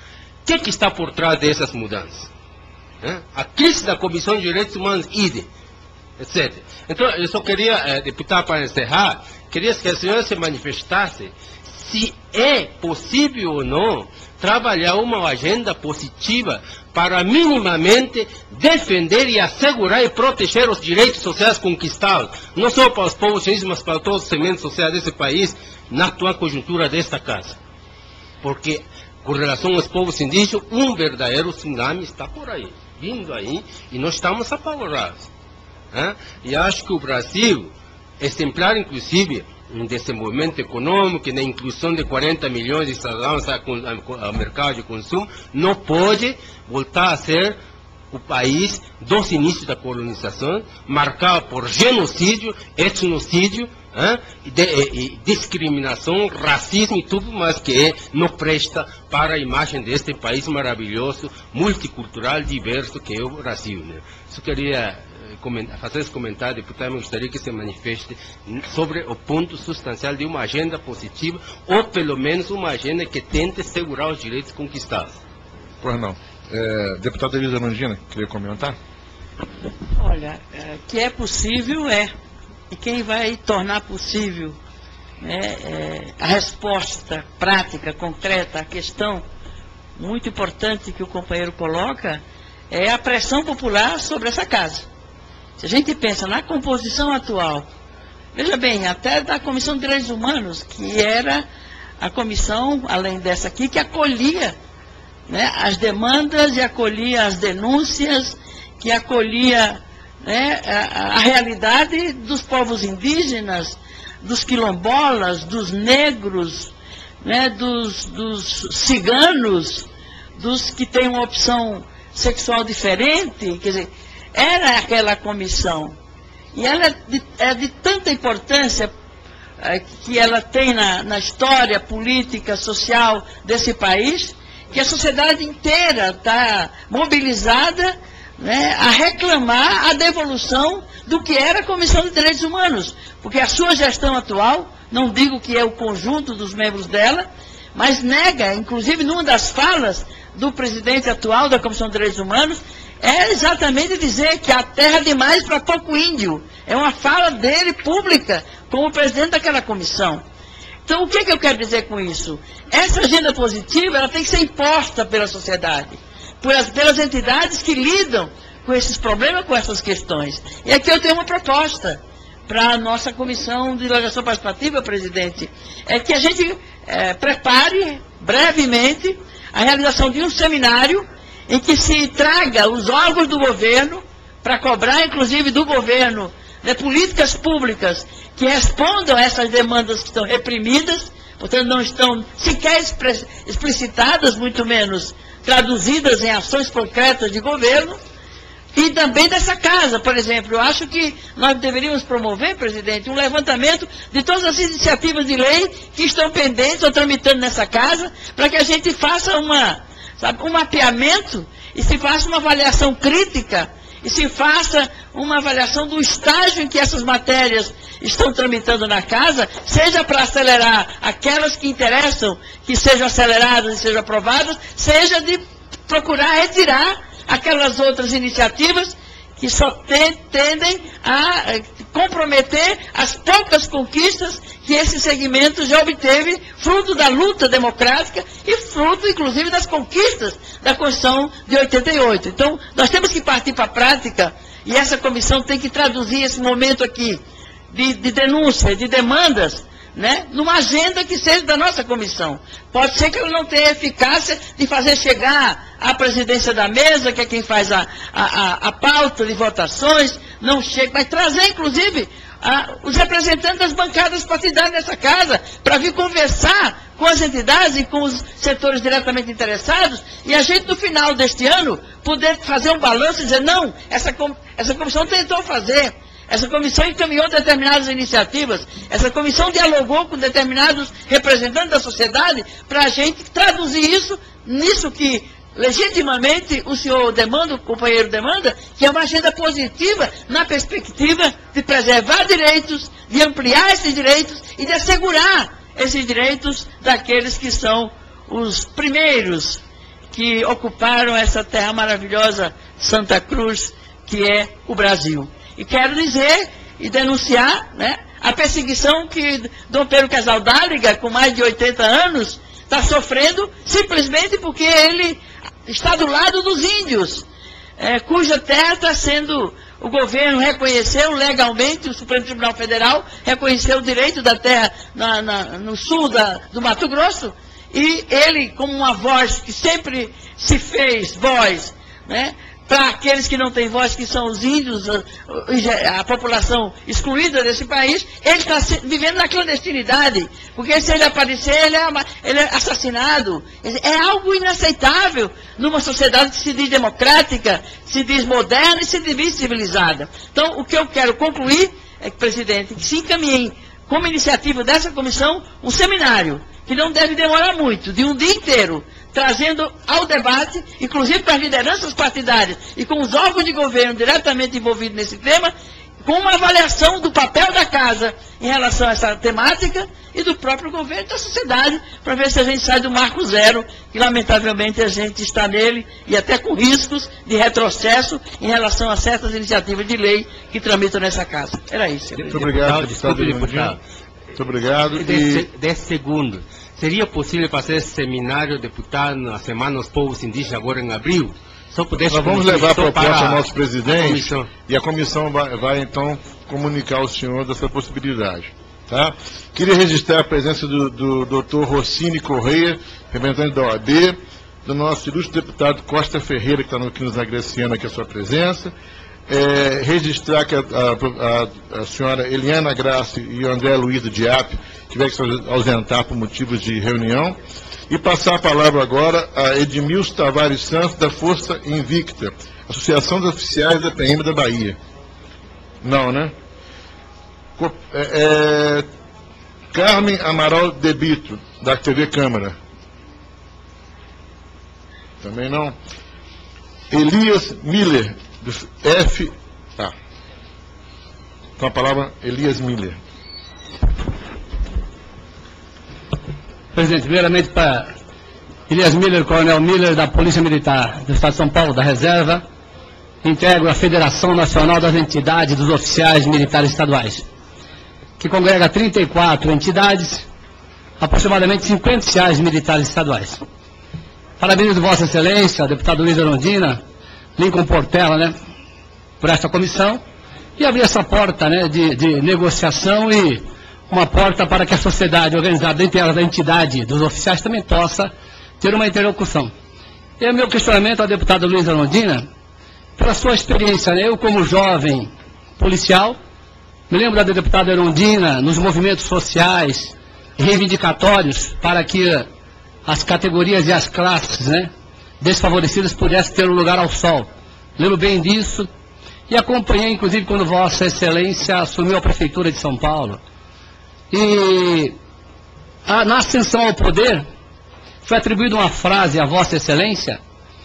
[SPEAKER 13] O que, que está por trás dessas mudanças? Hein? A crise da Comissão de Direitos Humanos, idem, etcétera. Então, eu só queria, eh, deputado, para encerrar, queria que a senhora se manifestasse se é possível ou não trabalhar uma agenda positiva para minimamente defender e assegurar e proteger os direitos sociais conquistados, não só para os povos indígenas, mas para todos os segmentos sociais desse país, na atual conjuntura desta casa. Porque, com relação aos povos indígenas, um verdadeiro tsunami está por aí, vindo aí, e nós estamos apavorados. Hein? E acho que o Brasil, exemplar inclusive em desenvolvimento econômico e na inclusão de quarenta milhões de cidadãos ao mercado de consumo, não pode voltar a ser o país dos inícios da colonização, marcado por genocídio, etnocídio, hein, e, de, e discriminação, racismo e tudo mais que não presta para a imagem deste país maravilhoso, multicultural, diverso que é o Brasil. Né? Só queria fazer esse comentário, deputado, eu gostaria que se manifeste sobre o ponto substancial de uma agenda positiva, ou pelo menos uma agenda que tente segurar os direitos conquistados.
[SPEAKER 6] Pois não. É, deputada Elisa Mandina, queria comentar?
[SPEAKER 7] Olha, é, que é possível é, e quem vai tornar possível né, é, a resposta prática, concreta, à questão muito importante que o companheiro coloca, é a pressão popular sobre essa casa. Se a gente pensa na composição atual, veja bem, até da Comissão de Direitos Humanos, que era a comissão, além dessa aqui, que acolhia né, as demandas e acolhia as denúncias, que acolhia né, a, a realidade dos povos indígenas, dos quilombolas, dos negros, né, dos, dos ciganos, dos que têm uma opção sexual diferente, quer dizer, era aquela comissão. E ela é de, é de tanta importância é, que ela tem na, na história política, social desse país, que a sociedade inteira está mobilizada né, a reclamar a devolução do que era a Comissão de Direitos Humanos. Porque a sua gestão atual, não digo que é o conjunto dos membros dela, mas nega, inclusive numa das falas do presidente atual da Comissão de Direitos Humanos, é exatamente dizer que há terra demais para pouco índio. É uma fala dele pública, como presidente daquela comissão. Então, o que, que eu quero dizer com isso? Essa agenda positiva, ela tem que ser imposta pela sociedade, pelas, pelas entidades que lidam com esses problemas, com essas questões. E aqui eu tenho uma proposta para a nossa Comissão de Legislação Participativa, presidente, é que a gente é, prepare brevemente a realização de um seminário em que se traga os órgãos do governo, para cobrar, inclusive, do governo, né, políticas públicas que respondam a essas demandas que estão reprimidas, portanto, não estão sequer explicitadas, muito menos traduzidas em ações concretas de governo, e também dessa casa, por exemplo. Eu acho que nós deveríamos promover, presidente, um levantamento de todas as iniciativas de lei que estão pendentes ou tramitando nessa casa, para que a gente faça uma... sabe, um mapeamento e se faça uma avaliação crítica e se faça uma avaliação do estágio em que essas matérias estão tramitando na casa, seja para acelerar aquelas que interessam, que sejam aceleradas e sejam aprovadas, seja de procurar retirar aquelas outras iniciativas que só te, tendem a comprometer as poucas conquistas que esse segmento já obteve, fruto da luta democrática e fruto, inclusive, das conquistas da Constituição de oitenta e oito. Então, nós temos que partir para a prática, e essa comissão tem que traduzir esse momento aqui de, de denúncia, de demandas, né, numa agenda que seja da nossa comissão. Pode ser que ela não tenha eficácia de fazer chegar à presidência da mesa, que é quem faz a, a, a pauta de votações, não chega, mas trazer, inclusive, a, os representantes das bancadas partidárias nessa casa, para vir conversar com as entidades e com os setores diretamente interessados, e a gente, no final deste ano, poder fazer um balanço e dizer, não, essa, essa comissão tentou fazer. Essa comissão encaminhou determinadas iniciativas, essa comissão dialogou com determinados representantes da sociedade para a gente traduzir isso nisso que legitimamente o senhor demanda, o companheiro demanda, que é uma agenda positiva na perspectiva de preservar direitos, de ampliar esses direitos e de assegurar esses direitos daqueles que são os primeiros que ocuparam essa terra maravilhosa, Santa Cruz, que é o Brasil. E quero dizer e denunciar, né, a perseguição que Dom Pedro Casaldáliga, com mais de oitenta anos, está sofrendo simplesmente porque ele está do lado dos índios, é, cuja terra está sendo, o governo reconheceu legalmente, o Supremo Tribunal Federal reconheceu o direito da terra na, na, no sul da, do Mato Grosso, e ele, como uma voz que sempre se fez voz, né, para aqueles que não têm voz, que são os índios, a, a população excluída desse país, ele está vivendo na clandestinidade, porque se ele aparecer, ele é, ele é assassinado. É algo inaceitável numa sociedade que se diz democrática, se diz moderna e se diz civilizada. Então, o que eu quero concluir é que, presidente, que se encaminhe, como iniciativa dessa comissão, um seminário, que não deve demorar muito, de um dia inteiro, trazendo ao debate, inclusive para as lideranças partidárias e com os órgãos de governo diretamente envolvidos nesse tema, com uma avaliação do papel da casa em relação a essa temática e do próprio governo e da sociedade, para ver se a gente sai do marco zero, que lamentavelmente a gente está nele, e até com riscos de retrocesso em relação a certas iniciativas de lei que tramitam nessa casa. Era isso.
[SPEAKER 6] Muito obrigado,
[SPEAKER 13] Desculpe, deputado.
[SPEAKER 6] Muito obrigado.
[SPEAKER 13] E... dez segundos. Seria possível fazer esse seminário, deputado, na Semana dos Povos Indígenas, agora em abril? Só pudesse
[SPEAKER 6] Nós vamos levar a proposta ao nosso presidente a e a comissão vai, vai, então, comunicar ao senhor dessa possibilidade. Tá? Queria registrar a presença do, do doutor Rossini Correia, representante da O A B, do nosso ilustre deputado Costa Ferreira, que está aqui nos agradecendo aqui a sua presença. É, registrar que a, a, a, a senhora Eliana Graça e o André Luiz do Diap tiveram que se ausentar por motivos de reunião, e passar a palavra agora a Edmilson Tavares Santos, da Força Invicta, Associação dos Oficiais da P M da Bahia. Não, né? É, é, Carmen Amaral Debito, da T V Câmara. Também não. Elias Miller, do F A. Com a palavra, Elias Miller.
[SPEAKER 8] Presidente, primeiramente para Elias Miller, Coronel Miller, da Polícia Militar do Estado de São Paulo, da Reserva, integro a Federação Nacional das Entidades dos Oficiais Militares Estaduais, que congrega trinta e quatro entidades, aproximadamente cinquenta oficiais militares estaduais. Parabéns, Vossa Excelência, deputado Luiz Erundina, Lincoln Portela, né, por esta comissão, e abrir essa porta, né, de, de negociação e uma porta para que a sociedade organizada, dentre elas a entidade dos oficiais, também possa ter uma interlocução. E o meu questionamento ao deputado Luiz Erundina, pela sua experiência, né, eu como jovem policial, me lembro da deputada Erundina nos movimentos sociais e reivindicatórios para que as categorias e as classes, né, desfavorecidas pudessem ter um lugar ao sol. Lembro bem disso e acompanhei, inclusive, quando Vossa Excelência assumiu a Prefeitura de São Paulo. E a, na ascensão ao poder, foi atribuída uma frase à Vossa Excelência,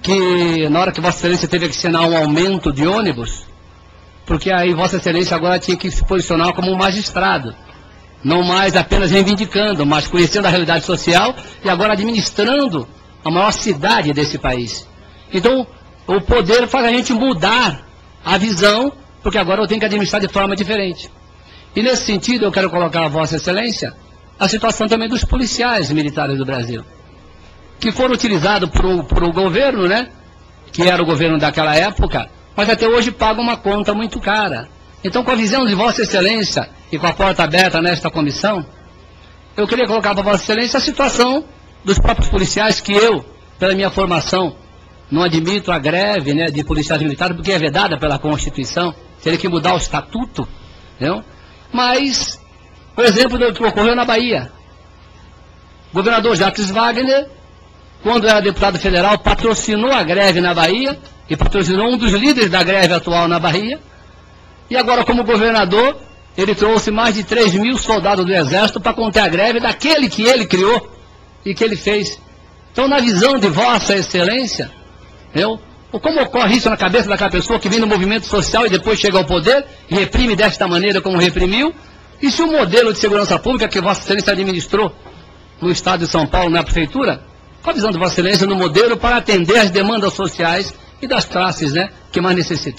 [SPEAKER 8] que na hora que Vossa Excelência teve que assinar um aumento de ônibus, porque aí Vossa Excelência agora tinha que se posicionar como um magistrado, não mais apenas reivindicando, mas conhecendo a realidade social e agora administrando a maior cidade desse país. Então, o poder faz a gente mudar a visão, porque agora eu tenho que administrar de forma diferente. E nesse sentido, eu quero colocar a Vossa Excelência a situação também dos policiais militares do Brasil, que foram utilizados por um, por um governo, né, que era o governo daquela época, mas até hoje pagam uma conta muito cara. Então, com a visão de Vossa Excelência e com a porta aberta nesta comissão, eu queria colocar para Vossa Excelência a situação dos próprios policiais, que eu, pela minha formação, não admito a greve, né, de policiais militares, porque é vedada pela Constituição, teria que mudar o estatuto, entendeu? Mas, por exemplo, do que ocorreu na Bahia. O governador Jacques Wagner, quando era deputado federal, patrocinou a greve na Bahia, e patrocinou um dos líderes da greve atual na Bahia, e agora, como governador, ele trouxe mais de três mil soldados do Exército para conter a greve daquele que ele criou e que ele fez. Então, na visão de Vossa Excelência, eu, como ocorre isso na cabeça daquela pessoa que vem no movimento social e depois chega ao poder e reprime desta maneira como reprimiu? E se o modelo de segurança pública que Vossa Excelência administrou no Estado de São Paulo, na Prefeitura, qual a visão de Vossa Excelência no modelo para atender as demandas sociais e das classes, né, que mais necessitam?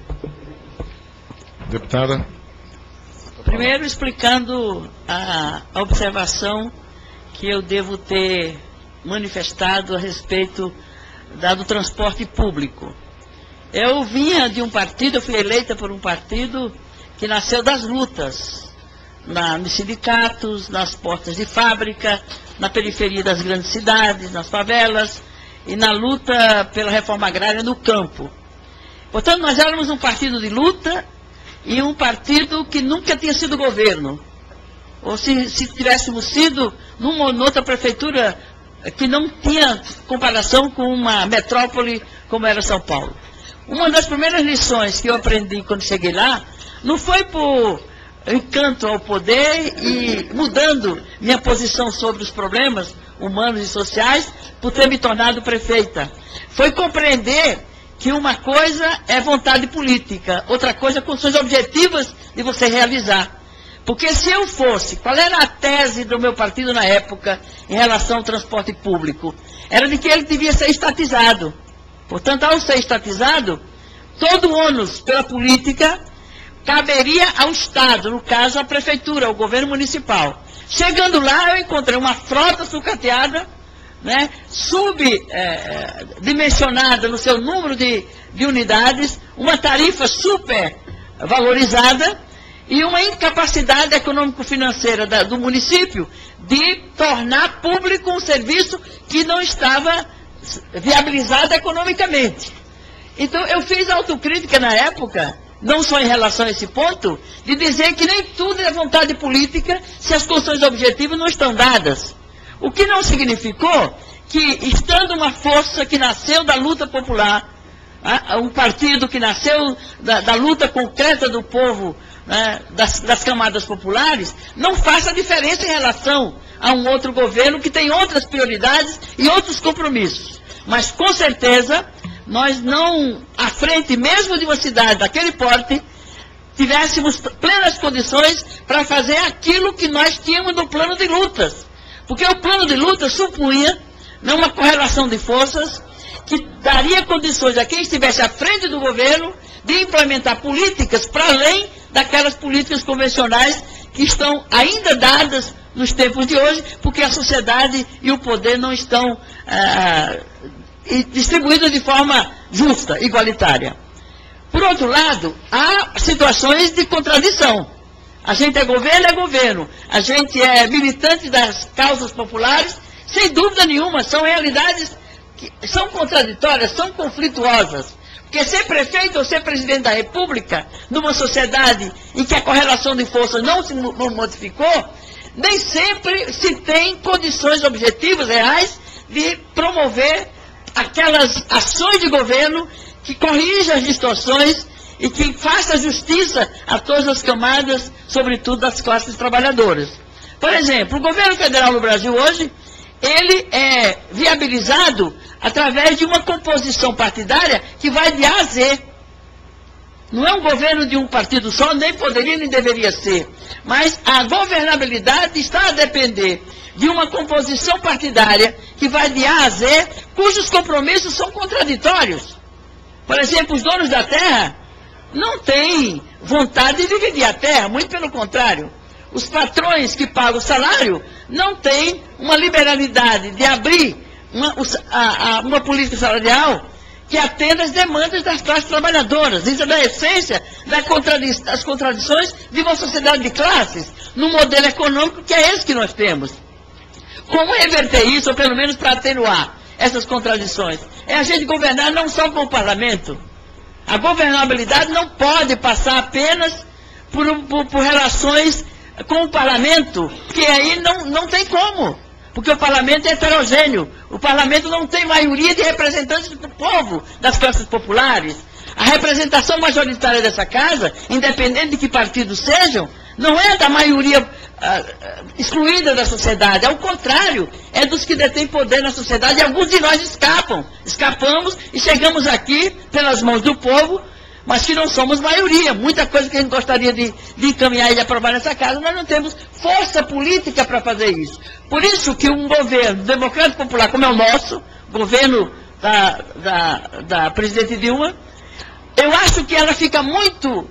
[SPEAKER 6] Deputada.
[SPEAKER 7] Primeiro, explicando a, a observação que eu devo ter manifestado a respeito da, do transporte público. Eu vinha de um partido, eu fui eleita por um partido que nasceu das lutas, na, nos sindicatos, nas portas de fábrica, na periferia das grandes cidades, nas favelas, e na luta pela reforma agrária no campo. Portanto, nós éramos um partido de luta e um partido que nunca tinha sido governo. Ou se, se tivéssemos sido numa ou outra prefeitura que não tinha comparação com uma metrópole como era São Paulo. Uma das primeiras lições que eu aprendi quando cheguei lá, não foi por encanto ao poder e mudando minha posição sobre os problemas humanos e sociais por ter me tornado prefeita. Foi compreender que uma coisa é vontade política, outra coisa é condições objetivas de você realizar. Porque se eu fosse, qual era a tese do meu partido na época em relação ao transporte público? Era de que ele devia ser estatizado. Portanto, ao ser estatizado, todo o ônus pela política caberia ao Estado, no caso a prefeitura, ao governo municipal. Chegando lá, eu encontrei uma frota sucateada, né, subdimensionada é, no seu número de, de unidades, uma tarifa super valorizada e uma incapacidade econômico-financeira do município de tornar público um serviço que não estava viabilizado economicamente. Então, eu fiz autocrítica na época, não só em relação a esse ponto, de dizer que nem tudo é vontade política se as condições objetivas não estão dadas. O que não significou que, estando uma força que nasceu da luta popular, um partido que nasceu da, da luta concreta do povo, né, das, das camadas populares, não faça diferença em relação a um outro governo que tem outras prioridades e outros compromissos. Mas, com certeza, nós não, à frente mesmo de uma cidade daquele porte, tivéssemos plenas condições para fazer aquilo que nós tínhamos no plano de lutas. Porque o plano de luta supunha, né, uma correlação de forças que daria condições a quem estivesse à frente do governo de implementar políticas para além daquelas políticas convencionais que estão ainda dadas nos tempos de hoje, porque a sociedade e o poder não estão ah, distribuídos de forma justa, igualitária. Por outro lado, há situações de contradição. A gente é governo, é governo. A gente é militante das causas populares, sem dúvida nenhuma, são realidades que são contraditórias, são conflituosas. Porque ser prefeito ou ser presidente da República, numa sociedade em que a correlação de forças não se modificou, nem sempre se tem condições objetivas, reais, de promover aquelas ações de governo que corrijam as distorções e que faça justiça a todas as camadas, sobretudo das classes trabalhadoras. Por exemplo, o governo federal no Brasil hoje, ele é viabilizado através de uma composição partidária que vai de A a Z. Não é um governo de um partido só, nem poderia nem deveria ser. Mas a governabilidade está a depender de uma composição partidária que vai de A a Z, cujos compromissos são contraditórios. Por exemplo, os donos da terra não têm vontade de dividir a terra, muito pelo contrário. Os patrões que pagam o salário não têm uma liberalidade de abrir uma, a, a, uma política salarial que atenda às demandas das classes trabalhadoras. Isso é da essência da contradi das contradições de uma sociedade de classes, num modelo econômico que é esse que nós temos. Como reverter isso, ou pelo menos para atenuar essas contradições? É a gente governar não só com o parlamento. A governabilidade não pode passar apenas por, por, por relações com o parlamento, que aí não, não tem como. Porque o parlamento é heterogêneo. O parlamento não tem maioria de representantes do povo, das classes populares. A representação majoritária dessa casa, independente de que partidos sejam, não é da maioria ah, excluída da sociedade. Ao contrário, é dos que detêm poder na sociedade. E alguns de nós escapam. Escapamos e chegamos aqui pelas mãos do povo, mas que não somos maioria. Muita coisa que a gente gostaria de, de encaminhar e de aprovar nessa casa, nós não temos força política para fazer isso. Por isso que um governo democrático popular como é o nosso, governo da, da, da presidente Dilma, eu acho que ela fica muito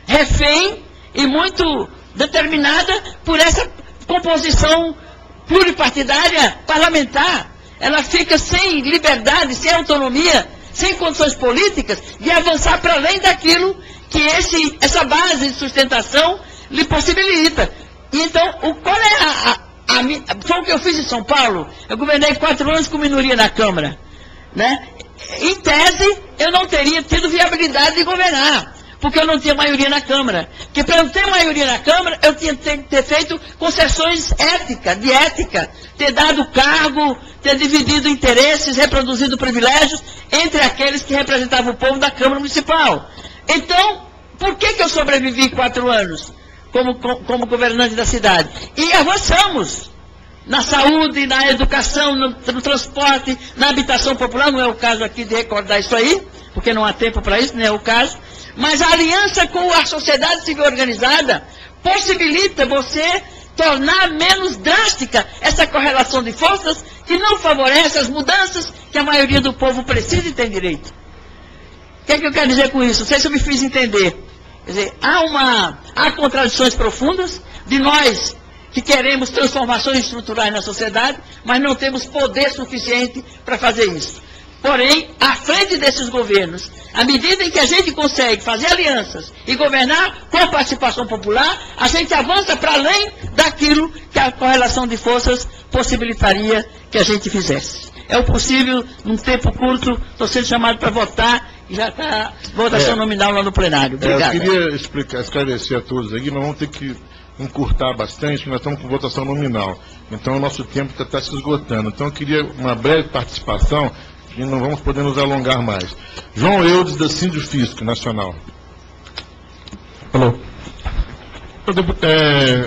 [SPEAKER 7] refém e muito determinada por essa composição pluripartidária parlamentar. Ela fica sem liberdade, sem autonomia, sem condições políticas de avançar para além daquilo que esse, essa base de sustentação lhe possibilita. E então, o, qual é a, a, a... Foi o que eu fiz em São Paulo. Eu governei quatro anos com minoria na Câmara. Né? Em tese, eu não teria tido viabilidade de governar, porque eu não tinha maioria na Câmara. Porque para eu ter maioria na Câmara, eu tinha que ter, ter feito concessões éticas, de ética, ter dado cargo, ter dividido interesses, reproduzido privilégios entre aqueles que representavam o povo da Câmara Municipal. Então, por que, que eu sobrevivi quatro anos como, como governante da cidade? E avançamos na saúde, na educação, no, no transporte, na habitação popular. Não é o caso aqui de recordar isso aí, porque não há tempo para isso, não é o caso. Mas a aliança com a sociedade civil organizada possibilita você tornar menos drástica essa correlação de forças que não favorece as mudanças que a maioria do povo precisa e tem direito. O que é que eu quero dizer com isso? Não sei se eu me fiz entender. Quer dizer, há, uma, há contradições profundas de nós que queremos transformações estruturais na sociedade, mas não temos poder suficiente para fazer isso. Porém, à frente desses governos, à medida em que a gente consegue fazer alianças e governar com a participação popular, a gente avança para além daquilo que a correlação de forças possibilitaria que a gente fizesse. É o possível, num tempo curto, estou sendo chamado para votar e já está votação é, nominal lá no plenário. Obrigado.
[SPEAKER 6] É, eu queria explicar, esclarecer a todos aqui, nós vamos ter que encurtar bastante, porque nós estamos com votação nominal. Então o nosso tempo está tá se esgotando. Então eu queria uma breve participação, e não vamos poder nos alongar mais. João Eudes, da Sindifisco Nacional.
[SPEAKER 14] Alô. É,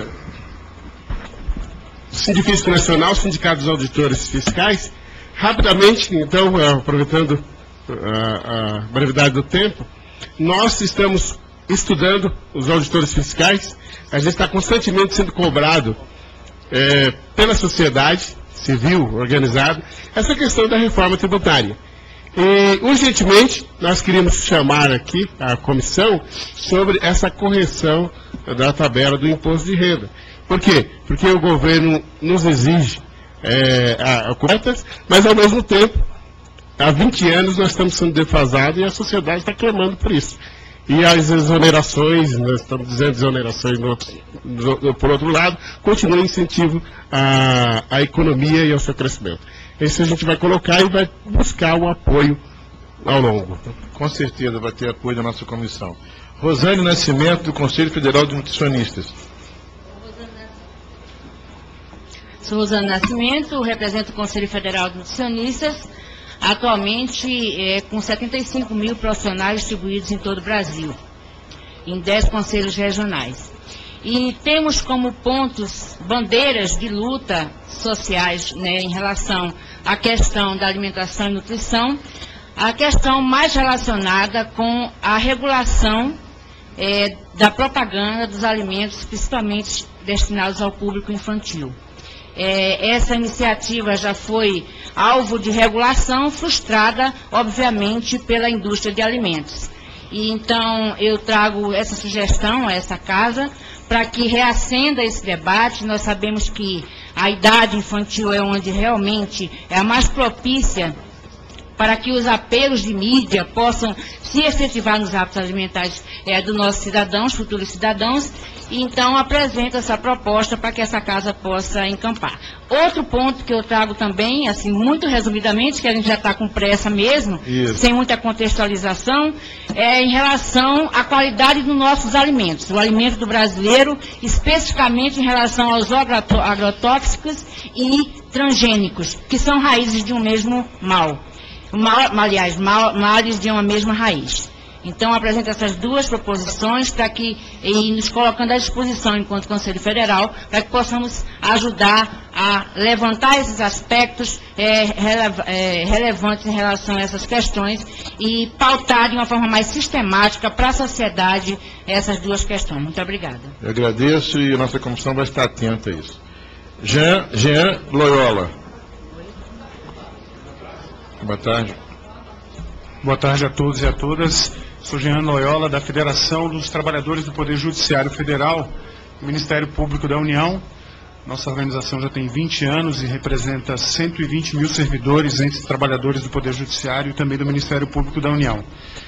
[SPEAKER 14] Sindifisco Nacional, Sindicato dos Auditores Fiscais. Rapidamente, então, aproveitando a, a brevidade do tempo, nós estamos estudando os auditores fiscais. A gente está constantemente sendo cobrado é, pela sociedade civil organizada essa questão da reforma tributária. E, urgentemente, nós queríamos chamar aqui a comissão sobre essa correção da tabela do imposto de renda. Por quê? Porque o governo nos exige é, a, a corretas, mas ao mesmo tempo, há vinte anos nós estamos sendo defasados e a sociedade está clamando por isso. E as exonerações, nós estamos dizendo exonerações no, no, por outro lado, continuam incentivo à, à economia e ao seu crescimento. Isso a gente vai colocar e vai buscar o apoio ao longo.
[SPEAKER 6] Com certeza vai ter apoio da nossa comissão. Rosane Nascimento, do Conselho Federal de Nutricionistas.
[SPEAKER 15] Sou Rosane Nascimento, represento o Conselho Federal de Nutricionistas, atualmente é, com setenta e cinco mil profissionais distribuídos em todo o Brasil, em dez conselhos regionais. E temos como pontos, bandeiras de luta sociais, né, em relação à questão da alimentação e nutrição, a questão mais relacionada com a regulação é, da propaganda dos alimentos, principalmente destinados ao público infantil. É, essa iniciativa já foi alvo de regulação, frustrada, obviamente, pela indústria de alimentos. E então eu trago essa sugestão a essa casa para que reacenda esse debate. Nós sabemos que a idade infantil é onde realmente é a mais propícia para que os apelos de mídia possam se efetivar nos hábitos alimentares é, dos nossos cidadãos, futuros cidadãos, e então apresento essa proposta para que essa casa possa encampar. Outro ponto que eu trago também, assim, muito resumidamente, que a gente já está com pressa mesmo, Isso. sem muita contextualização, é em relação à qualidade dos nossos alimentos, o alimento do brasileiro, especificamente em relação aos agrotóxicos e transgênicos, que são raízes de um mesmo mal. Mal, aliás, mal, males de uma mesma raiz. Então, apresento essas duas proposições para que, e nos colocando à disposição enquanto Conselho Federal, para que possamos ajudar a levantar esses aspectos é, rele, é, relevantes em relação a essas questões e pautar de uma forma mais sistemática para a sociedade essas duas questões. Muito obrigada.
[SPEAKER 6] Eu agradeço e a nossa comissão vai estar atenta a isso. Jean, Jean Loyola. Boa tarde.
[SPEAKER 16] Boa tarde a todos e a todas. Sou Jean Loyola, da Federação dos Trabalhadores do Poder Judiciário Federal, Ministério Público da União. Nossa organização já tem vinte anos e representa cento e vinte mil servidores entre trabalhadores do Poder Judiciário e também do Ministério Público da União.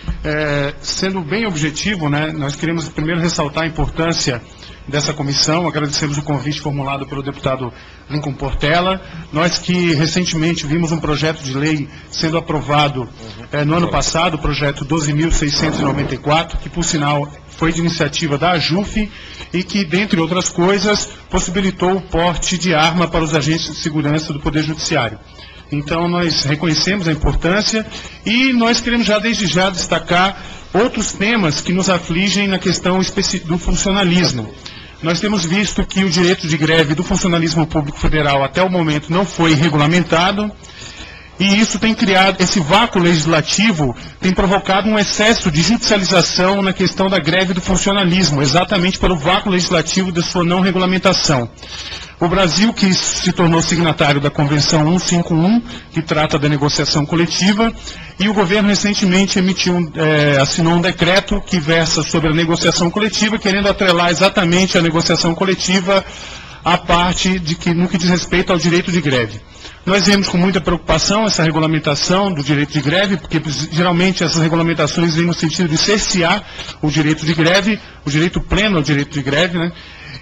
[SPEAKER 16] É, sendo bem objetivo, né, nós queremos primeiro ressaltar a importância dessa comissão. Agradecemos o convite formulado pelo deputado Lincoln Portela. Nós que recentemente vimos um projeto de lei sendo aprovado eh, no ano passado, o projeto doze mil seiscentos e noventa e quatro, que por sinal foi de iniciativa da AJUF e que, dentre outras coisas, possibilitou o porte de arma para os agentes de segurança do Poder Judiciário. Então nós reconhecemos a importância e nós queremos já desde já destacar outros temas que nos afligem na questão do funcionalismo. Nós temos visto que o direito de greve do funcionalismo público federal até o momento não foi regulamentado, e isso tem criado, esse vácuo legislativo tem provocado um excesso de judicialização na questão da greve do funcionalismo, exatamente pelo vácuo legislativo de sua não regulamentação. O Brasil, que se tornou signatário da Convenção cento e cinquenta e um, que trata da negociação coletiva, e o governo recentemente emitiu, é, assinou um decreto que versa sobre a negociação coletiva, querendo atrelar exatamente a negociação coletiva à parte de que, no que diz respeito ao direito de greve. Nós vemos com muita preocupação essa regulamentação do direito de greve, porque geralmente essas regulamentações vêm no sentido de cercear o direito de greve, o direito pleno ao direito de greve, né?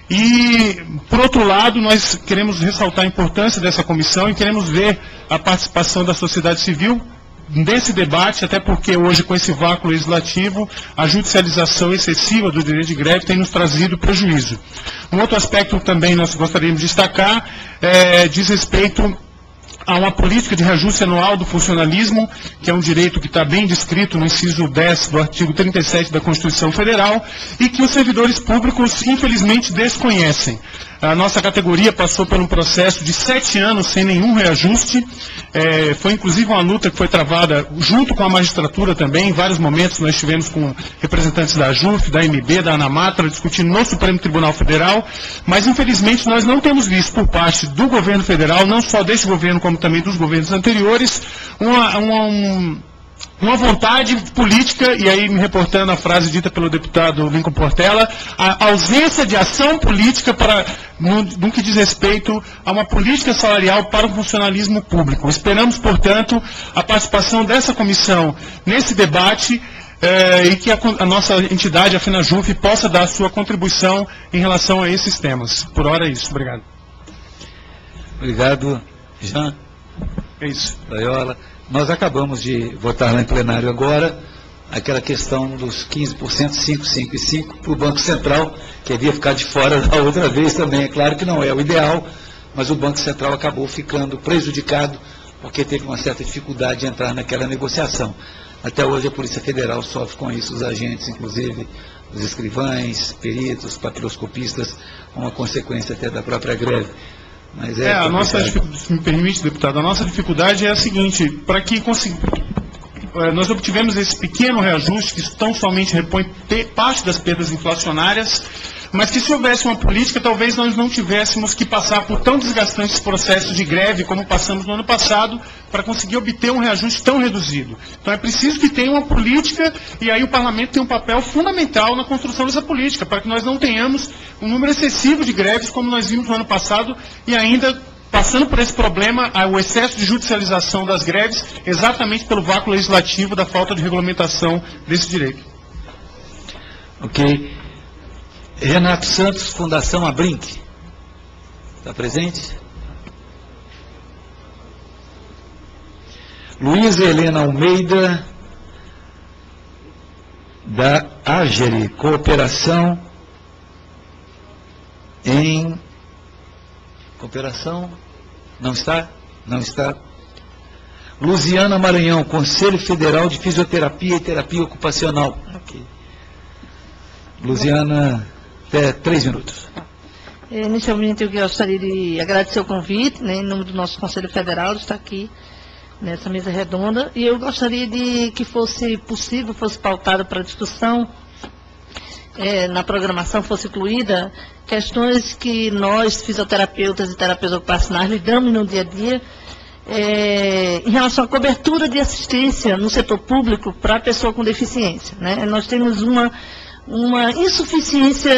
[SPEAKER 16] E, por outro lado, nós queremos ressaltar a importância dessa comissão e queremos ver a participação da sociedade civil nesse debate, até porque hoje, com esse vácuo legislativo, a judicialização excessiva do direito de greve tem nos trazido prejuízo. Um outro aspecto também nós gostaríamos de destacar é, diz respeito a uma política de reajuste anual do funcionalismo, que é um direito que está bem descrito no inciso dez do artigo trinta e sete da Constituição Federal, e que os servidores públicos, infelizmente, desconhecem. A nossa categoria passou por um processo de sete anos sem nenhum reajuste. É, foi inclusive uma luta que foi travada junto com a magistratura também. Em vários momentos nós estivemos com representantes da AJUF, da M B, da ANAMATRA, discutindo no Supremo Tribunal Federal, mas infelizmente nós não temos visto por parte do governo federal, não só deste governo como também dos governos anteriores, uma, uma, um, uma vontade política, e aí me reportando a frase dita pelo deputado Lincoln Portela, a ausência de ação política para, no, no que diz respeito a uma política salarial para o funcionalismo público. Esperamos, portanto, a participação dessa comissão nesse debate eh, e que a, a nossa entidade, a FENAJUF, possa dar a sua contribuição em relação a esses temas. Por hora é isso. Obrigado.
[SPEAKER 1] Obrigado, Jean.
[SPEAKER 16] É isso.
[SPEAKER 1] Loyola. Nós acabamos de votar lá em plenário agora aquela questão dos quinze por cento, cinco, cinco e cinco, para o Banco Central, que havia ficado de fora da outra vez também. É claro que não é o ideal, mas o Banco Central acabou ficando prejudicado porque teve uma certa dificuldade de entrar naquela negociação. Até hoje a Polícia Federal sofre com isso, os agentes, inclusive os escrivães, peritos, papiloscopistas, uma consequência até da própria greve. Mas é,
[SPEAKER 16] é a nossa, se me permite, deputado, a nossa dificuldade é a seguinte: para que consiga, nós obtivemos esse pequeno reajuste que tão somente repõe parte das perdas inflacionárias, mas que se houvesse uma política, talvez nós não tivéssemos que passar por tão desgastantes processos de greve como passamos no ano passado, para conseguir obter um reajuste tão reduzido. Então é preciso que tenha uma política, e aí o parlamento tem um papel fundamental na construção dessa política, para que nós não tenhamos um número excessivo de greves, como nós vimos no ano passado, e ainda passando por esse problema, o excesso de judicialização das greves, exatamente pelo vácuo legislativo da falta de regulamentação desse direito.
[SPEAKER 1] Ok. Renato Santos, Fundação Abrinq. Está presente? Luísa Helena Almeida, da Agere, Cooperação em... Cooperação? Não está? Não está. Luziana Maranhão, Conselho Federal de Fisioterapia e Terapia Ocupacional. Ok. Luziana, até três minutos.
[SPEAKER 17] Inicialmente, eu gostaria de agradecer o convite, né, em nome do nosso Conselho Federal, de estar aqui nessa mesa redonda, e eu gostaria de que fosse possível, fosse pautado para discussão, é, na programação fosse incluída questões que nós, fisioterapeutas e terapeutas ocupacionais, lidamos no dia a dia, é, em relação à cobertura de assistência no setor público para a pessoa com deficiência, né? Nós temos uma, uma insuficiência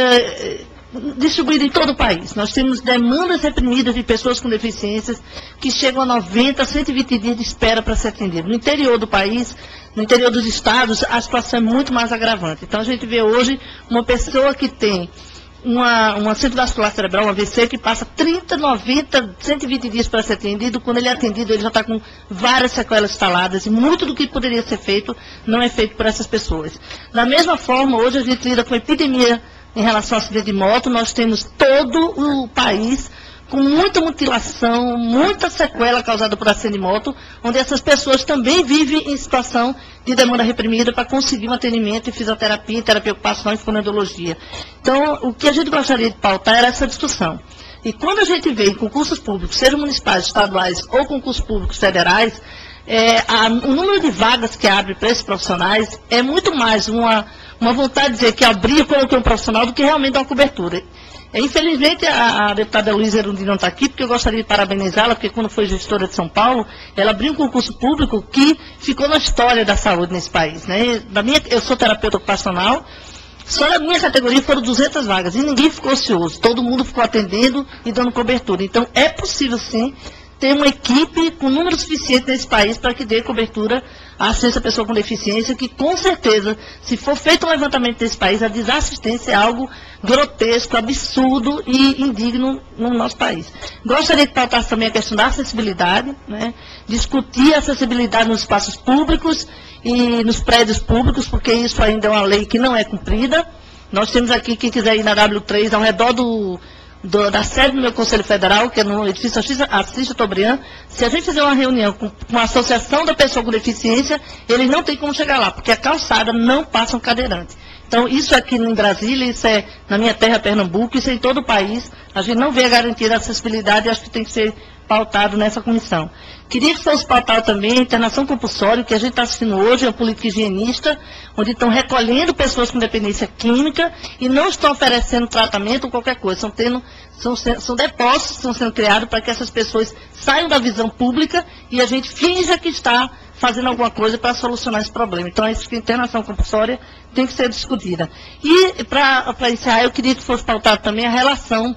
[SPEAKER 17] distribuída em todo o país. Nós temos demandas reprimidas de pessoas com deficiências que chegam a noventa, cento e vinte dias de espera para ser atendido. No interior do país, no interior dos estados, a situação é muito mais agravante. Então a gente vê hoje uma pessoa que tem uma, uma acidente vascular cerebral, um A V C, que passa trinta, noventa, cento e vinte dias para ser atendido. Quando ele é atendido, ele já está com várias sequelas instaladas, e muito do que poderia ser feito não é feito por essas pessoas. Da mesma forma, hoje a gente lida com epidemia em relação ao acidente de moto. Nós temos todo o país com muita mutilação, muita sequela causada por acidente de moto, onde essas pessoas também vivem em situação de demanda reprimida para conseguir um atendimento em fisioterapia, terapia ocupacional e fonoaudiologia. Então, o que a gente gostaria de pautar era essa discussão. E quando a gente vê em concursos públicos, sejam municipais, estaduais ou concursos públicos federais, é, a, o número de vagas que abre para esses profissionais é muito mais uma, uma vontade de dizer que abrir e coloquei um profissional do que realmente dar uma cobertura. É, infelizmente, a, a deputada Luísa Erundina não está aqui, porque eu gostaria de parabenizá-la, porque quando foi gestora de São Paulo, ela abriu um concurso público que ficou na história da saúde nesse país, né? Da minha, eu sou terapeuta ocupacional, só na minha categoria foram duzentas vagas, e ninguém ficou ocioso, todo mundo ficou atendendo e dando cobertura. Então, é possível, sim, ter uma equipe com número suficiente nesse país para que dê cobertura à assistência à pessoa com deficiência, que com certeza, se for feito um levantamento nesse país, a desassistência é algo grotesco, absurdo e indigno no nosso país. Gostaria de tratar também a questão da acessibilidade, né? Discutir a acessibilidade nos espaços públicos e nos prédios públicos, porque isso ainda é uma lei que não é cumprida. Nós temos aqui, quem quiser ir na W três, ao redor do... Do, da sede do meu Conselho Federal, que é no edifício Assis Chateaubriand, se a gente fizer uma reunião com, com a Associação da Pessoa com Deficiência, eles não têm como chegar lá, porque a calçada não passa um cadeirante. Então, isso aqui em Brasília, isso é na minha terra, Pernambuco, isso é em todo o país. A gente não vê a garantia da acessibilidade e acho que tem que ser pautado nessa comissão. Queria que fosse pautado também a internação compulsória, que a gente está assistindo hoje, é um político higienista, onde estão recolhendo pessoas com dependência química e não estão oferecendo tratamento ou qualquer coisa. Estão tendo, são, são depósitos que estão sendo criados para que essas pessoas saiam da visão pública e a gente finja que está fazendo alguma coisa para solucionar esse problema. Então, a internação compulsória tem que ser discutida. E, para encerrar, eu queria que fosse pautado também a relação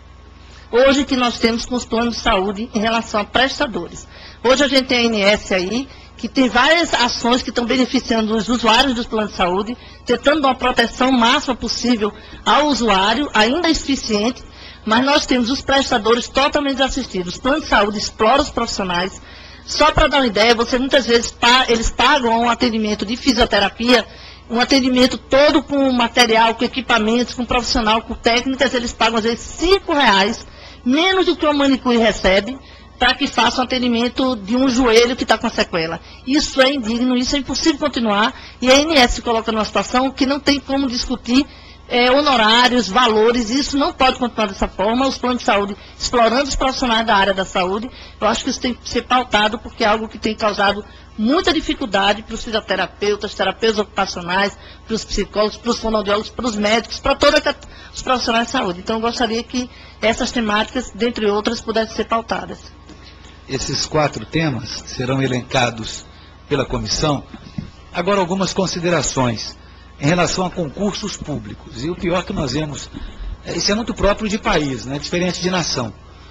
[SPEAKER 17] hoje que nós temos com os planos de saúde em relação a prestadores. Hoje a gente tem a A N S aí, que tem várias ações que estão beneficiando os usuários dos planos de saúde, tentando dar uma proteção máxima possível ao usuário, ainda insuficiente, mas nós temos os prestadores totalmente desassistidos. Os planos de saúde exploram os profissionais. Só para dar uma ideia, você muitas vezes, eles pagam um atendimento de fisioterapia, um atendimento todo com material, com equipamentos, com profissional, com técnicas, eles pagam às vezes cinco reais, menos do que uma manicure recebe, para que faça um atendimento de um joelho que está com sequela. Isso é indigno, isso é impossível continuar, e a A N S se coloca numa situação que não tem como discutir é, honorários, valores, isso não pode continuar dessa forma, os planos de saúde explorando os profissionais da área da saúde. Eu acho que isso tem que ser pautado, porque é algo que tem causado muita dificuldade para os fisioterapeutas, terapeutas ocupacionais, para os psicólogos, para os fonoaudiólogos, para os médicos, para todos os profissionais de saúde. Então, eu gostaria que essas temáticas, dentre outras, pudessem ser pautadas.
[SPEAKER 1] Esses quatro temas serão elencados pela comissão. Agora, algumas considerações em relação a concursos públicos. E o pior que nós vemos, isso é muito próprio de país, né? Diferente de nação.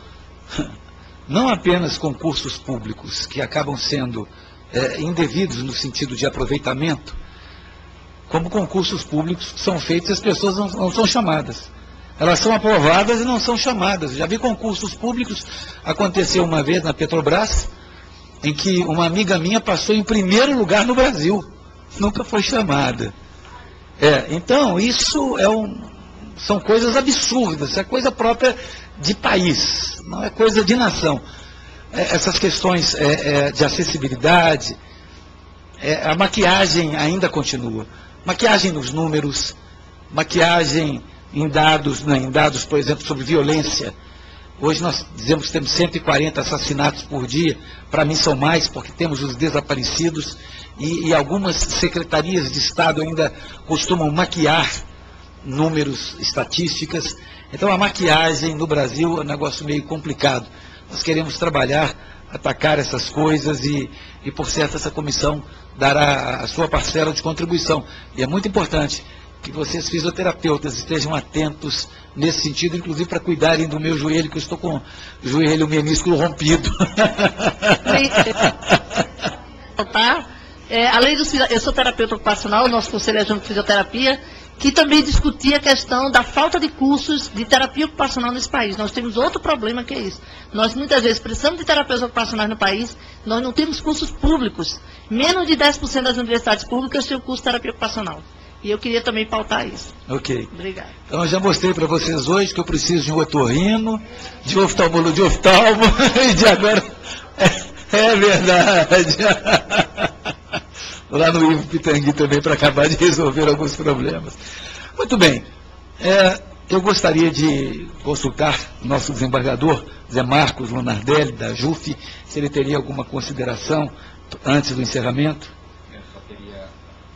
[SPEAKER 1] Não apenas concursos públicos que acabam sendo é, indevidos no sentido de aproveitamento, como concursos públicos que são feitos e as pessoas não, não são chamadas. Elas são aprovadas e não são chamadas. Já vi concursos públicos, aconteceu uma vez na Petrobras, em que uma amiga minha passou em primeiro lugar no Brasil, nunca foi chamada. É, então, isso é um, são coisas absurdas, é coisa própria de país, não é coisa de nação. É, essas questões é, é, de acessibilidade, é, a maquiagem ainda continua. Maquiagem nos números, maquiagem em dados, né, em dados, por exemplo, sobre violência. Hoje nós dizemos que temos cento e quarenta assassinatos por dia, para mim são mais, porque temos os desaparecidos, e, e algumas secretarias de Estado ainda costumam maquiar números, estatísticas. Então a maquiagem no Brasil é um negócio meio complicado. Nós queremos trabalhar, atacar essas coisas e, e por certo, essa comissão dará a sua parcela de contribuição. E é muito importante que vocês fisioterapeutas estejam atentos nesse sentido, inclusive para cuidarem do meu joelho, que eu estou com o joelho menisco rompido.
[SPEAKER 17] Tá? É, além dos, eu sou terapeuta ocupacional, o nosso conselho é junto de fisioterapia, que também discutia a questão da falta de cursos de terapia ocupacional nesse país. Nós temos outro problema que é isso. Nós muitas vezes precisamos de terapeutas ocupacionais no país, nós não temos cursos públicos. Menos de dez por cento das universidades públicas têm o curso de terapia ocupacional. E eu queria também pautar isso.
[SPEAKER 1] Ok.
[SPEAKER 17] Obrigada.
[SPEAKER 1] Então eu já mostrei para vocês hoje que eu preciso de um otorrino, de oftalmolo, de oftalmo, e de agora... É, é verdade. Lá no Ivo Pitangui também, para acabar de resolver alguns problemas. Muito bem. É, eu gostaria de consultar o nosso desembargador, Zé Marcos Lonardelli, da J U F, se ele teria alguma consideração antes do encerramento.
[SPEAKER 3] Eu só teria,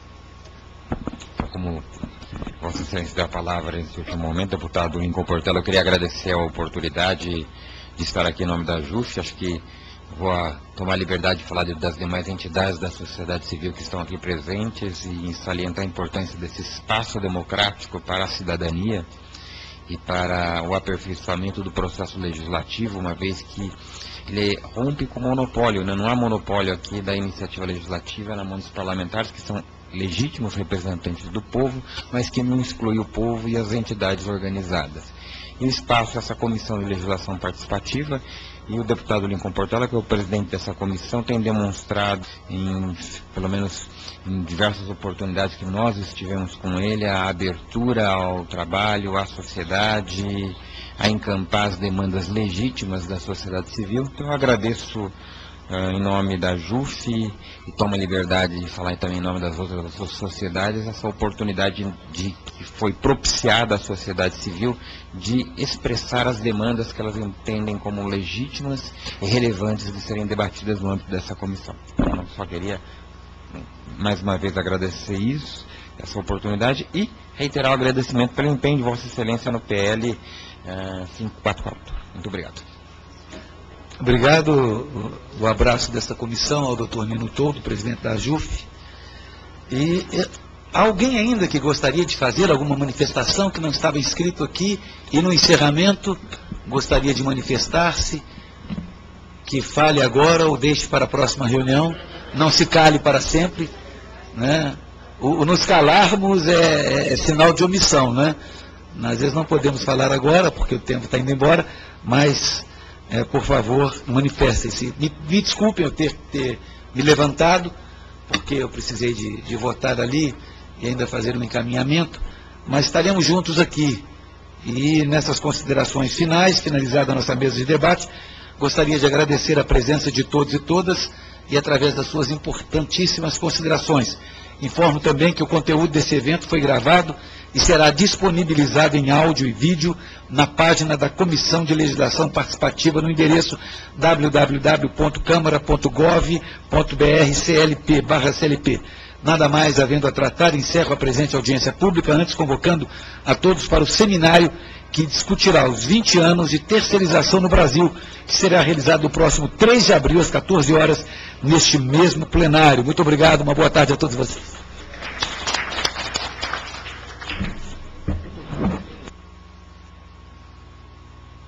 [SPEAKER 3] como Vossa Excelência deu a palavra nesse último momento, deputado Lincoln Portela, eu queria agradecer a oportunidade de estar aqui em nome da J U F. Acho que vou tomar a liberdade de falar das demais entidades da sociedade civil que estão aqui presentes e salientar a importância desse espaço democrático para a cidadania e para o aperfeiçoamento do processo legislativo, uma vez que ele rompe com o monopólio, né? Não há monopólio aqui da iniciativa legislativa na mão dos parlamentares, que são legítimos representantes do povo, mas que não exclui o povo e as entidades organizadas. E o espaço, essa comissão de legislação participativa, e o deputado Lincoln Portela, que é o presidente dessa comissão, tem demonstrado, em, pelo menos em diversas oportunidades que nós estivemos com ele, a abertura ao trabalho, à sociedade, a encampar as demandas legítimas da sociedade civil. Então eu agradeço uh, em nome da J U F e tomo a liberdade de falar também em nome das outras sociedades, essa oportunidade de, que foi propiciada à sociedade civil de expressar as demandas que elas entendem como legítimas e relevantes de serem debatidas no âmbito dessa comissão. Então, eu só queria, mais uma vez, agradecer isso, essa oportunidade, e reiterar o agradecimento pelo empenho de Vossa Excelência no P L uh, quinhentos e quarenta e quatro. Muito obrigado.
[SPEAKER 1] Obrigado. O, o abraço desta comissão ao doutor Nino Toldo, presidente da J U F. E... e alguém ainda que gostaria de fazer alguma manifestação que não estava inscrito aqui e no encerramento gostaria de manifestar-se, que fale agora ou deixe para a próxima reunião, não se cale para sempre, né? O, o nos calarmos é, é, é sinal de omissão, né? Às vezes não podemos falar agora porque o tempo está indo embora, mas é, por favor, manifestem-se. Me, me desculpem eu ter, ter me levantado, porque eu precisei de, de votar ali e ainda fazer um encaminhamento, mas estaremos juntos aqui. E nessas considerações finais, finalizada a nossa mesa de debate, gostaria de agradecer a presença de todos e todas e através das suas importantíssimas considerações. Informo também que o conteúdo desse evento foi gravado e será disponibilizado em áudio e vídeo na página da Comissão de Legislação Participativa no endereço w w w ponto câmara ponto gov ponto b r c l p barra c l p. Nada mais havendo a tratar, encerro a presente audiência pública, antes convocando a todos para o seminário que discutirá os vinte anos de terceirização no Brasil, que será realizado no próximo três de abril, às quatorze horas, neste mesmo plenário. Muito obrigado, uma boa tarde a todos vocês.